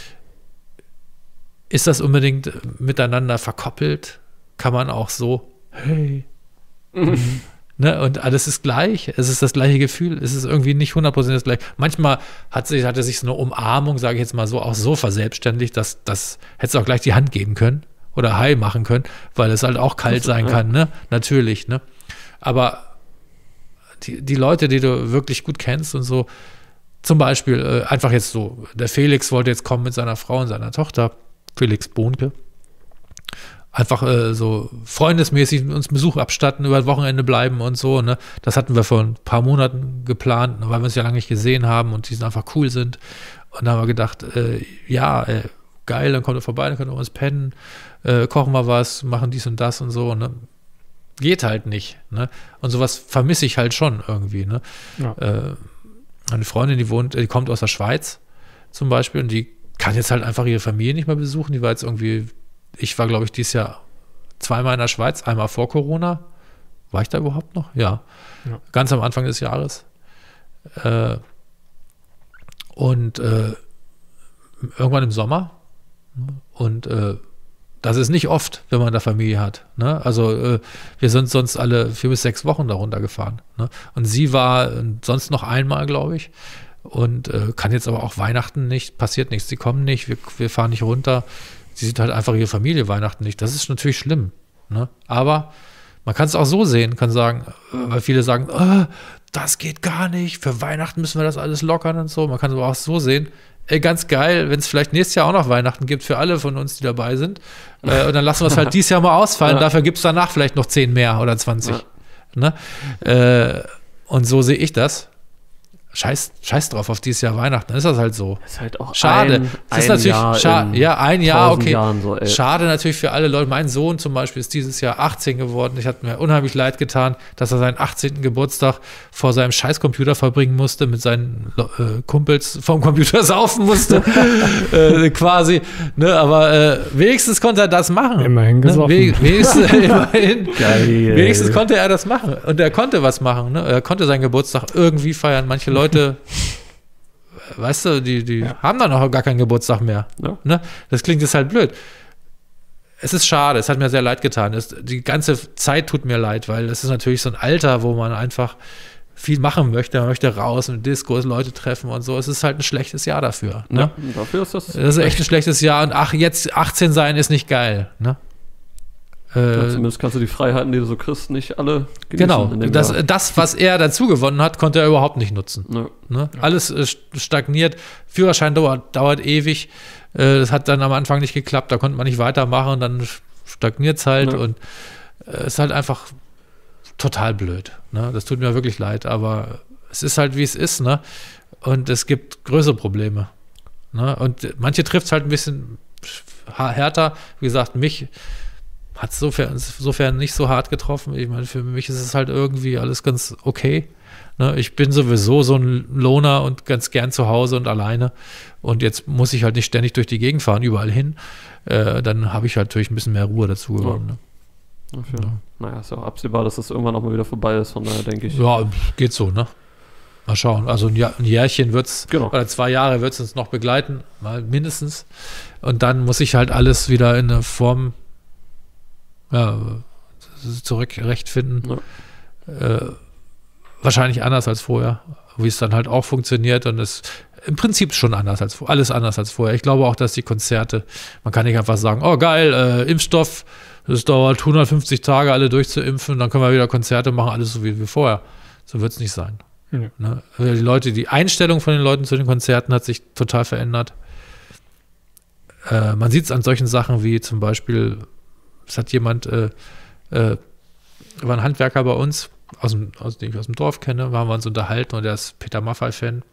ist das unbedingt miteinander verkoppelt? Kann man auch so, hey, mhm. Ne, und alles ist gleich, es ist das gleiche Gefühl, es ist irgendwie nicht hundert Prozent das gleiche. Manchmal hat sich, hatte sich so eine Umarmung, sage ich jetzt mal so, auch so verselbstständigt, dass das hättest du auch gleich die Hand geben können oder Hi machen können, weil es halt auch kalt sein kann, ne? Natürlich, ne? Aber die, die Leute, die du wirklich gut kennst und so, zum Beispiel äh, einfach jetzt so, der Felix wollte jetzt kommen mit seiner Frau und seiner Tochter, Felix Bohnke, einfach äh, so freundesmäßig uns Besuch abstatten, über das Wochenende bleiben und so. Ne? Das hatten wir vor ein paar Monaten geplant, weil wir uns ja lange nicht gesehen haben und die sind einfach cool sind. Und dann haben wir gedacht, äh, ja, äh, geil, dann kommt er vorbei, dann können wir uns pennen, äh, kochen wir was, machen dies und das und so. Ne? Geht halt nicht. Ne? Und sowas vermisse ich halt schon irgendwie. Ne? Ja. Äh, eine Freundin, die wohnt, die kommt aus der Schweiz zum Beispiel und die kann jetzt halt einfach ihre Familie nicht mehr besuchen. Die war jetzt irgendwie Ich war, glaube ich, dieses Jahr zweimal in der Schweiz, einmal vor Corona. War ich da überhaupt noch? Ja. ja. Ganz am Anfang des Jahres. Äh, und äh, irgendwann im Sommer. Und äh, das ist nicht oft, wenn man da Familie hat. Ne? Also äh, wir sind sonst alle vier bis sechs Wochen darunter gefahren. Ne? Und sie war sonst noch einmal, glaube ich. Und äh, kann jetzt aber auch Weihnachten nicht, passiert nichts. Sie kommen nicht, wir, wir fahren nicht runter. Sie sieht halt einfach ihre Familie Weihnachten nicht. Das ist natürlich schlimm. Ne? Aber man kann es auch so sehen, kann sagen, weil viele sagen, oh, das geht gar nicht, für Weihnachten müssen wir das alles lockern und so. Man kann es aber auch so sehen, ey, ganz geil, wenn es vielleicht nächstes Jahr auch noch Weihnachten gibt für alle von uns, die dabei sind. Äh, und dann lassen wir es halt dieses Jahr mal ausfallen. Ja. Dafür gibt es danach vielleicht noch zehn mehr oder zwanzig. Ja. Ne? Äh, und so sehe ich das. Scheiß, scheiß drauf auf dieses Jahr Weihnachten, dann ist das halt so. Ist halt auch Schade. Ein, das ist ein natürlich Jahr scha- in ja, ein Jahr, okay. Jahren so, ey. Schade natürlich für alle Leute. Mein Sohn zum Beispiel ist dieses Jahr achtzehn geworden. Ich hatte mir unheimlich leid getan, dass er seinen achtzehnten Geburtstag vor seinem Scheißcomputer verbringen musste, mit seinen äh, Kumpels vom Computer saufen musste, äh, quasi. Ne, aber äh, wenigstens konnte er das machen. Immerhin gesoffen. Ne? We- wenigstens, immerhin, Geil. wenigstens konnte er das machen. Und er konnte was machen. Ne? Er konnte seinen Geburtstag irgendwie feiern. Manche Leute weißt du, die, die ja. haben dann auch gar keinen Geburtstag mehr. Ja. Ne? Das klingt jetzt halt blöd. Es ist schade, es hat mir sehr leid getan. Es, die ganze Zeit tut mir leid, weil es ist natürlich so ein Alter, wo man einfach viel machen möchte. Man möchte raus und Diskos, Leute treffen und so. Es ist halt ein schlechtes Jahr dafür. Ne? Ja, dafür ist das. Das ist echt ein schlechtes Jahr und ach, jetzt achtzehn sein ist nicht geil. Ne? Ja, zumindest kannst du die Freiheiten, die du so kriegst, nicht alle genießen. Genau, das, das, was er dazu gewonnen hat, konnte er überhaupt nicht nutzen. Ja. Ne? Ja. Alles äh, stagniert, Führerschein dauert, dauert ewig, äh, das hat dann am Anfang nicht geklappt, da konnte man nicht weitermachen, dann stagniert es halt ja. und es äh, ist halt einfach total blöd. Ne? Das tut mir wirklich leid, aber es ist halt, wie es ist, ne? Und es gibt größere Probleme. Ne? Und manche trifft es halt ein bisschen härter, wie gesagt, mich hat es insofern, insofern nicht so hart getroffen. Ich meine, für mich ist es halt irgendwie alles ganz okay. Ne? Ich bin sowieso so ein Loner und ganz gern zu Hause und alleine. Und jetzt muss ich halt nicht ständig durch die Gegend fahren, überall hin. Äh, dann habe ich halt natürlich ein bisschen mehr Ruhe dazu gewonnen. Ja. Ne? Ja. Naja, ist ja auch absehbar, dass das irgendwann auch mal wieder vorbei ist. Von daher denke ich. Ja, geht so, ne? Mal schauen. Also ein, Jahr, ein Jährchen wird es, genau. oder zwei Jahre wird es uns noch begleiten, mal mindestens. Und dann muss ich halt alles wieder in eine Form ja, zurückrechtfinden. Ja. Äh, wahrscheinlich anders als vorher, wie es dann halt auch funktioniert und es im Prinzip schon anders als alles anders als vorher. Ich glaube auch, dass die Konzerte, man kann nicht einfach sagen, oh geil, äh, Impfstoff, es dauert hundertfünfzig Tage, alle durchzuimpfen, dann können wir wieder Konzerte machen, alles so wie, wie vorher. So wird es nicht sein. Ja. Ne? Die Leute, die Einstellung von den Leuten zu den Konzerten hat sich total verändert. Äh, man sieht es an solchen Sachen wie zum Beispiel, es hat jemand, äh, äh, war ein Handwerker bei uns, aus dem, aus, den ich aus dem Dorf kenne, waren wir uns unterhalten und der ist Peter Maffay-Fan.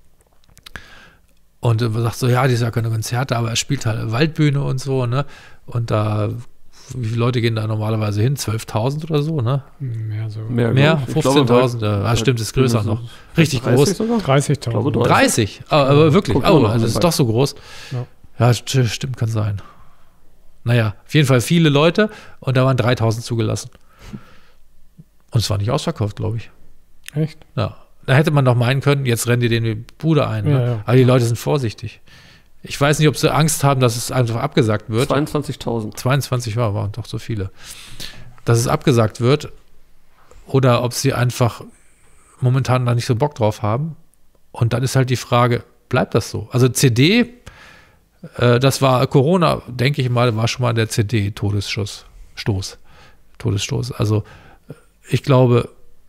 Und er sagt so, ja, die ist ja keine Konzerte, aber er spielt halt Waldbühne und so, ne? Und da, wie viele Leute gehen da normalerweise hin? zwölftausend oder so, ne? Mehr so. Mehr, Mehr fünfzehntausend. Ah, stimmt, ist größer noch. Richtig groß. dreißigtausend. dreißig, aber, aber wirklich, Guck, oh, das ist doch so groß. Ja. Ja, stimmt, kann sein. Naja, auf jeden Fall viele Leute und da waren dreitausend zugelassen. Und es war nicht ausverkauft, glaube ich. Echt? Ja. Da hätte man doch meinen können, jetzt rennen die den die Bude ein. Ja, ne? ja. Aber die Leute sind vorsichtig. Ich weiß nicht, ob sie Angst haben, dass es einfach abgesagt wird. zweiundzwanzigtausend. zweiundzwanzig war, waren doch so viele. Dass es abgesagt wird oder ob sie einfach momentan da nicht so Bock drauf haben. Und dann ist halt die Frage, bleibt das so? Also C D, äh, das war Corona, denke ich mal, war schon mal der C D-Todesschuss, Stoß, Todesstoß. Also ich glaube,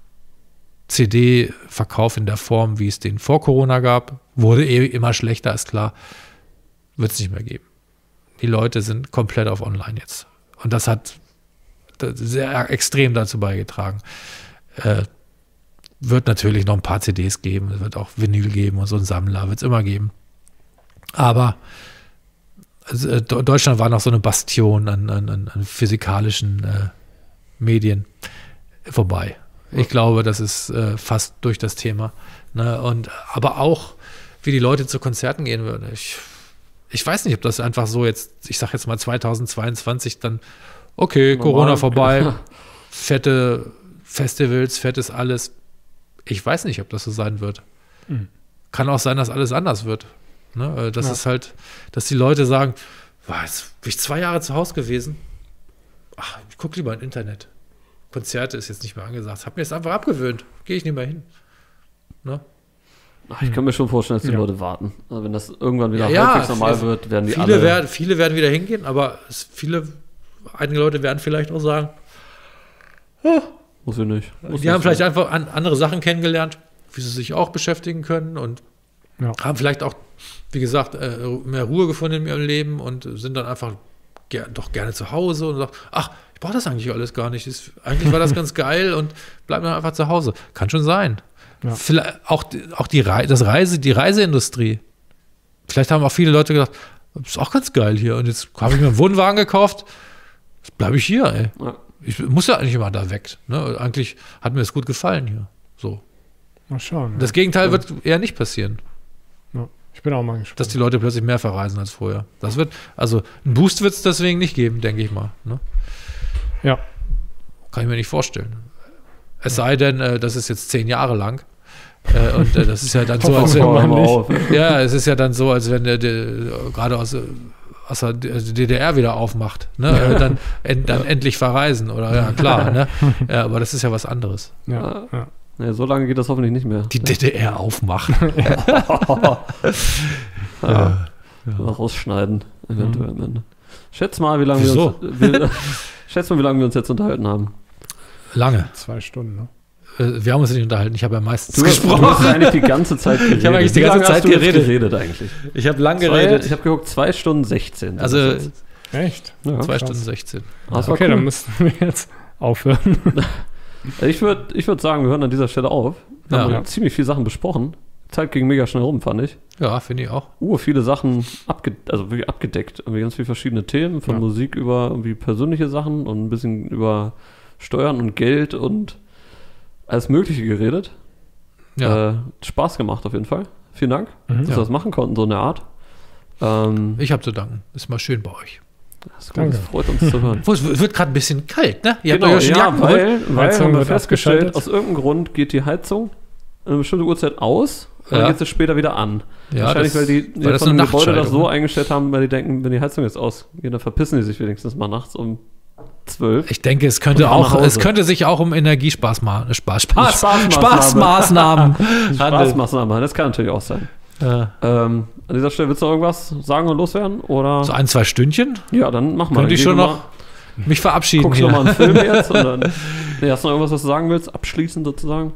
C D-Verkauf in der Form, wie es den vor Corona gab, wurde eh immer schlechter, ist klar, wird es nicht mehr geben. Die Leute sind komplett auf Online jetzt. Und das hat sehr extrem dazu beigetragen. Äh, wird natürlich noch ein paar C Ds geben, es wird auch Vinyl geben und so ein Sammler, wird es immer geben. Aber also, Deutschland war noch so eine Bastion an, an, an physikalischen äh, Medien vorbei. Ich glaube, das ist äh, fast durch das Thema. Ne? Und, aber auch, wie die Leute zu Konzerten gehen würden. Ich, ich weiß nicht, ob das einfach so jetzt, ich sag jetzt mal zweitausendzweiundzwanzig, dann, okay, normal, Corona vorbei, okay. Fette Festivals, fettes alles. Ich weiß nicht, ob das so sein wird. Mhm. Kann auch sein, dass alles anders wird. Ne? Das ja. ist halt, dass die Leute sagen, wow, jetzt bin ich zwei Jahre zu Hause gewesen. Ach, ich gucke lieber im Internet. Konzerte ist jetzt nicht mehr angesagt. Hab mir jetzt einfach abgewöhnt. Gehe ich nicht mehr hin. Ne? Ach, ich kann mir schon vorstellen, dass die ja. Leute warten. Also wenn das irgendwann wieder ja, halbwegs normal viele, wird, werden die viele alle... Werden, viele werden wieder hingehen, aber es, viele, einige Leute werden vielleicht auch sagen, oh, muss ich nicht. Muss die nicht haben vielleicht sein. einfach an, andere Sachen kennengelernt, wie sie sich auch beschäftigen können und ja. haben vielleicht auch wie gesagt, äh, mehr Ruhe gefunden in ihrem Leben und sind dann einfach ger doch gerne zu Hause und sagt, ach, ich brauche das eigentlich alles gar nicht. Ist, eigentlich war das ganz geil und bleiben dann einfach zu Hause. Kann schon sein. Ja. Vielleicht auch, auch die, Re das Reise, die Reiseindustrie. Vielleicht haben auch viele Leute gedacht, das ist auch ganz geil hier. Und jetzt habe ich mir einen Wohnwagen gekauft, jetzt bleibe ich hier, ey. Ja. Ich muss ja eigentlich immer da weg. Ne? Eigentlich hat mir das gut gefallen hier. So. Mal schauen. Das Gegenteil ja. wird eher nicht passieren. Ja. Ich bin auch mal gespannt. Dass die Leute plötzlich mehr verreisen als vorher. Das wird, also einen Boost wird es deswegen nicht geben, denke ich mal. Ne? Ja. Kann ich mir nicht vorstellen. Es sei denn, äh, das ist jetzt zehn Jahre lang. Äh, und äh, das ist ja dann so, als wenn, ja, es ist ja dann so, als wenn der, der gerade aus, aus der D D R wieder aufmacht, ne? Äh, dann, en, dann endlich verreisen, oder ja, klar, ne? Ja, aber das ist ja was anderes. Ja, ja. Ja, so lange geht das hoffentlich nicht mehr. Die D D R aufmachen. ja. Ja. Ja. Rausschneiden, eventuell am Ende. Schätz mal, wie lange wir uns, wir, schätz mal, wie lange wir uns jetzt unterhalten haben. Lange. Zwei Stunden, ne? Wir haben uns nicht unterhalten, ich habe ja meistens du, gesprochen. Du hast eigentlich die ganze Zeit geredet. Ich habe eigentlich die ganze Zeit geredet. geredet eigentlich. Ich habe lang zwei, geredet. Ich habe geguckt, zwei Stunden sechzehn. Also, echt? Ja, zwei Stunden sechzehn. Ja. Okay, cool. Dann müssten wir jetzt aufhören. Ich würde ich würd sagen, wir hören an dieser Stelle auf. Wir ja. haben ja. ziemlich viele Sachen besprochen. Die Zeit ging mega schnell rum, fand ich. Ja, finde ich auch. Uh, viele Sachen abge also wirklich abgedeckt. Irgendwie ganz viele verschiedene Themen, von ja. Musik über irgendwie persönliche Sachen und ein bisschen über Steuern und Geld und alles Mögliche geredet. Ja. Äh, Spaß gemacht auf jeden Fall. Vielen Dank, mhm. dass ja. wir das machen konnten, so eine Art. Ähm, ich habe zu danken. Ist mal schön bei euch. Das ist gut, das freut uns zu hören. Es wird gerade ein bisschen kalt, ne? Ihr genau, habt euch ja schon ja, weil, weil haben wir festgestellt, aus irgendeinem Grund geht die Heizung eine bestimmte Uhrzeit aus und ja. dann geht sie später wieder an. Ja, Wahrscheinlich, das, weil die, die weil das von eine dem Gebäude das so ne? eingestellt haben, weil die denken, wenn die Heizung jetzt ausgeht, dann verpissen die sich wenigstens mal nachts um zwölf. Ich denke, es könnte auch, es könnte sich auch um Energiespaßmaßnahmen Spaß, Spaß, Spaßmaßnahmen handeln. Spaßmaßnahmen, das kann natürlich auch sein. Ja. Ähm, an dieser Stelle willst du noch irgendwas sagen und loswerden? Oder? So ein, zwei Stündchen? Ja, dann mach mal. Könnte ich schon noch mich verabschieden. Guckst du noch mal einen Film jetzt? Und dann, nee, hast du noch irgendwas, was du sagen willst? Abschließend sozusagen?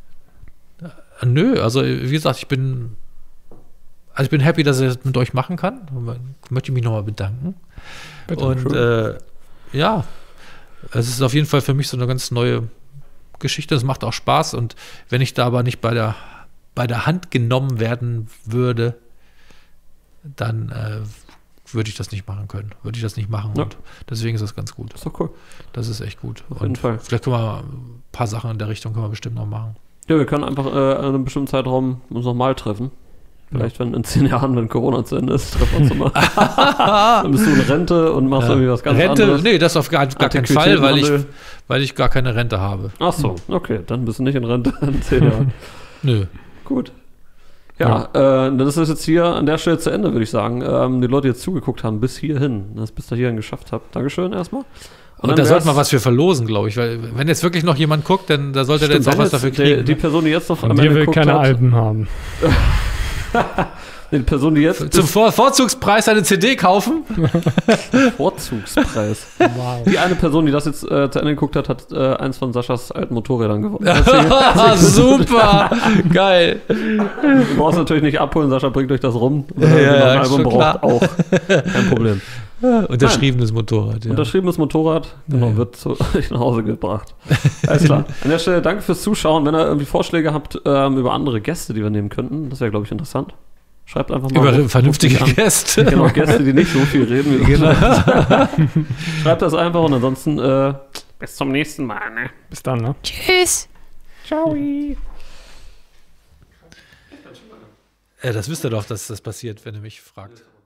Nö, also wie gesagt, ich bin also ich bin happy, dass ich das mit euch machen kann. Ich möchte mich nochmal bedanken. Bitte, und äh, ja, es ist auf jeden Fall für mich so eine ganz neue Geschichte. Es macht auch Spaß. Und wenn ich da aber nicht bei der, bei der Hand genommen werden würde, dann äh, würde ich das nicht machen können. Würde ich das nicht machen. Ja. Und deswegen ist das ganz gut. Das ist doch cool. Das ist echt gut. Auf jeden und Fall. Vielleicht können wir ein paar Sachen in der Richtung können wir bestimmt noch machen. Ja, wir können einfach äh, in einem bestimmten Zeitraum uns nochmal treffen. Vielleicht, wenn in zehn Jahren, wenn Corona zu Ende ist, treffen wir uns nochmal. Dann bist du in Rente und machst ja. irgendwie was ganz Rente, anderes. Nee, das auf gar, gar keinen Fall, weil ich, weil ich gar keine Rente habe. Ach so, okay, dann bist du nicht in Rente in zehn Jahren. Nö. Gut. Ja, ja. Äh, das ist jetzt hier an der Stelle zu Ende, würde ich sagen. Ähm, die Leute, die jetzt zugeguckt haben, bis hierhin, das bis da hierhin geschafft habt. Dankeschön erstmal. Und, und da sollte man was für verlosen, glaube ich. Weil wenn jetzt wirklich noch jemand guckt, dann da sollte der jetzt auch was dafür kriegen. Die, die Person, die jetzt noch am Ende guckt, keine hat, Alben haben. Die Person, die jetzt zum Vor Vorzugspreis eine C D kaufen. Vorzugspreis. Wow. Die eine Person, die das jetzt äh, zu Ende geguckt hat, hat äh, eins von Saschas alten Motorrädern gewonnen. Super, geil. Du brauchst natürlich nicht abholen, Sascha bringt euch das rum. Wenn ja, ja, ein ja, Album braucht, klar. auch kein Problem. Unterschriebenes Motorrad, ja. Unterschriebenes Motorrad, genau, ja. wird zu euch nach Hause gebracht. Alles klar. An der Stelle danke fürs Zuschauen. Wenn ihr irgendwie Vorschläge habt ähm, über andere Gäste, die wir nehmen könnten, das wäre, glaube ich, interessant. Schreibt einfach mal. Über vernünftige Gäste. Genau, Gäste, die nicht so viel reden. Wie genau. Schreibt das einfach und ansonsten äh, bis zum nächsten Mal. Ne? Bis dann, ne? Tschüss. Ciao. Ja, das wisst ihr doch, dass das passiert, wenn ihr mich fragt.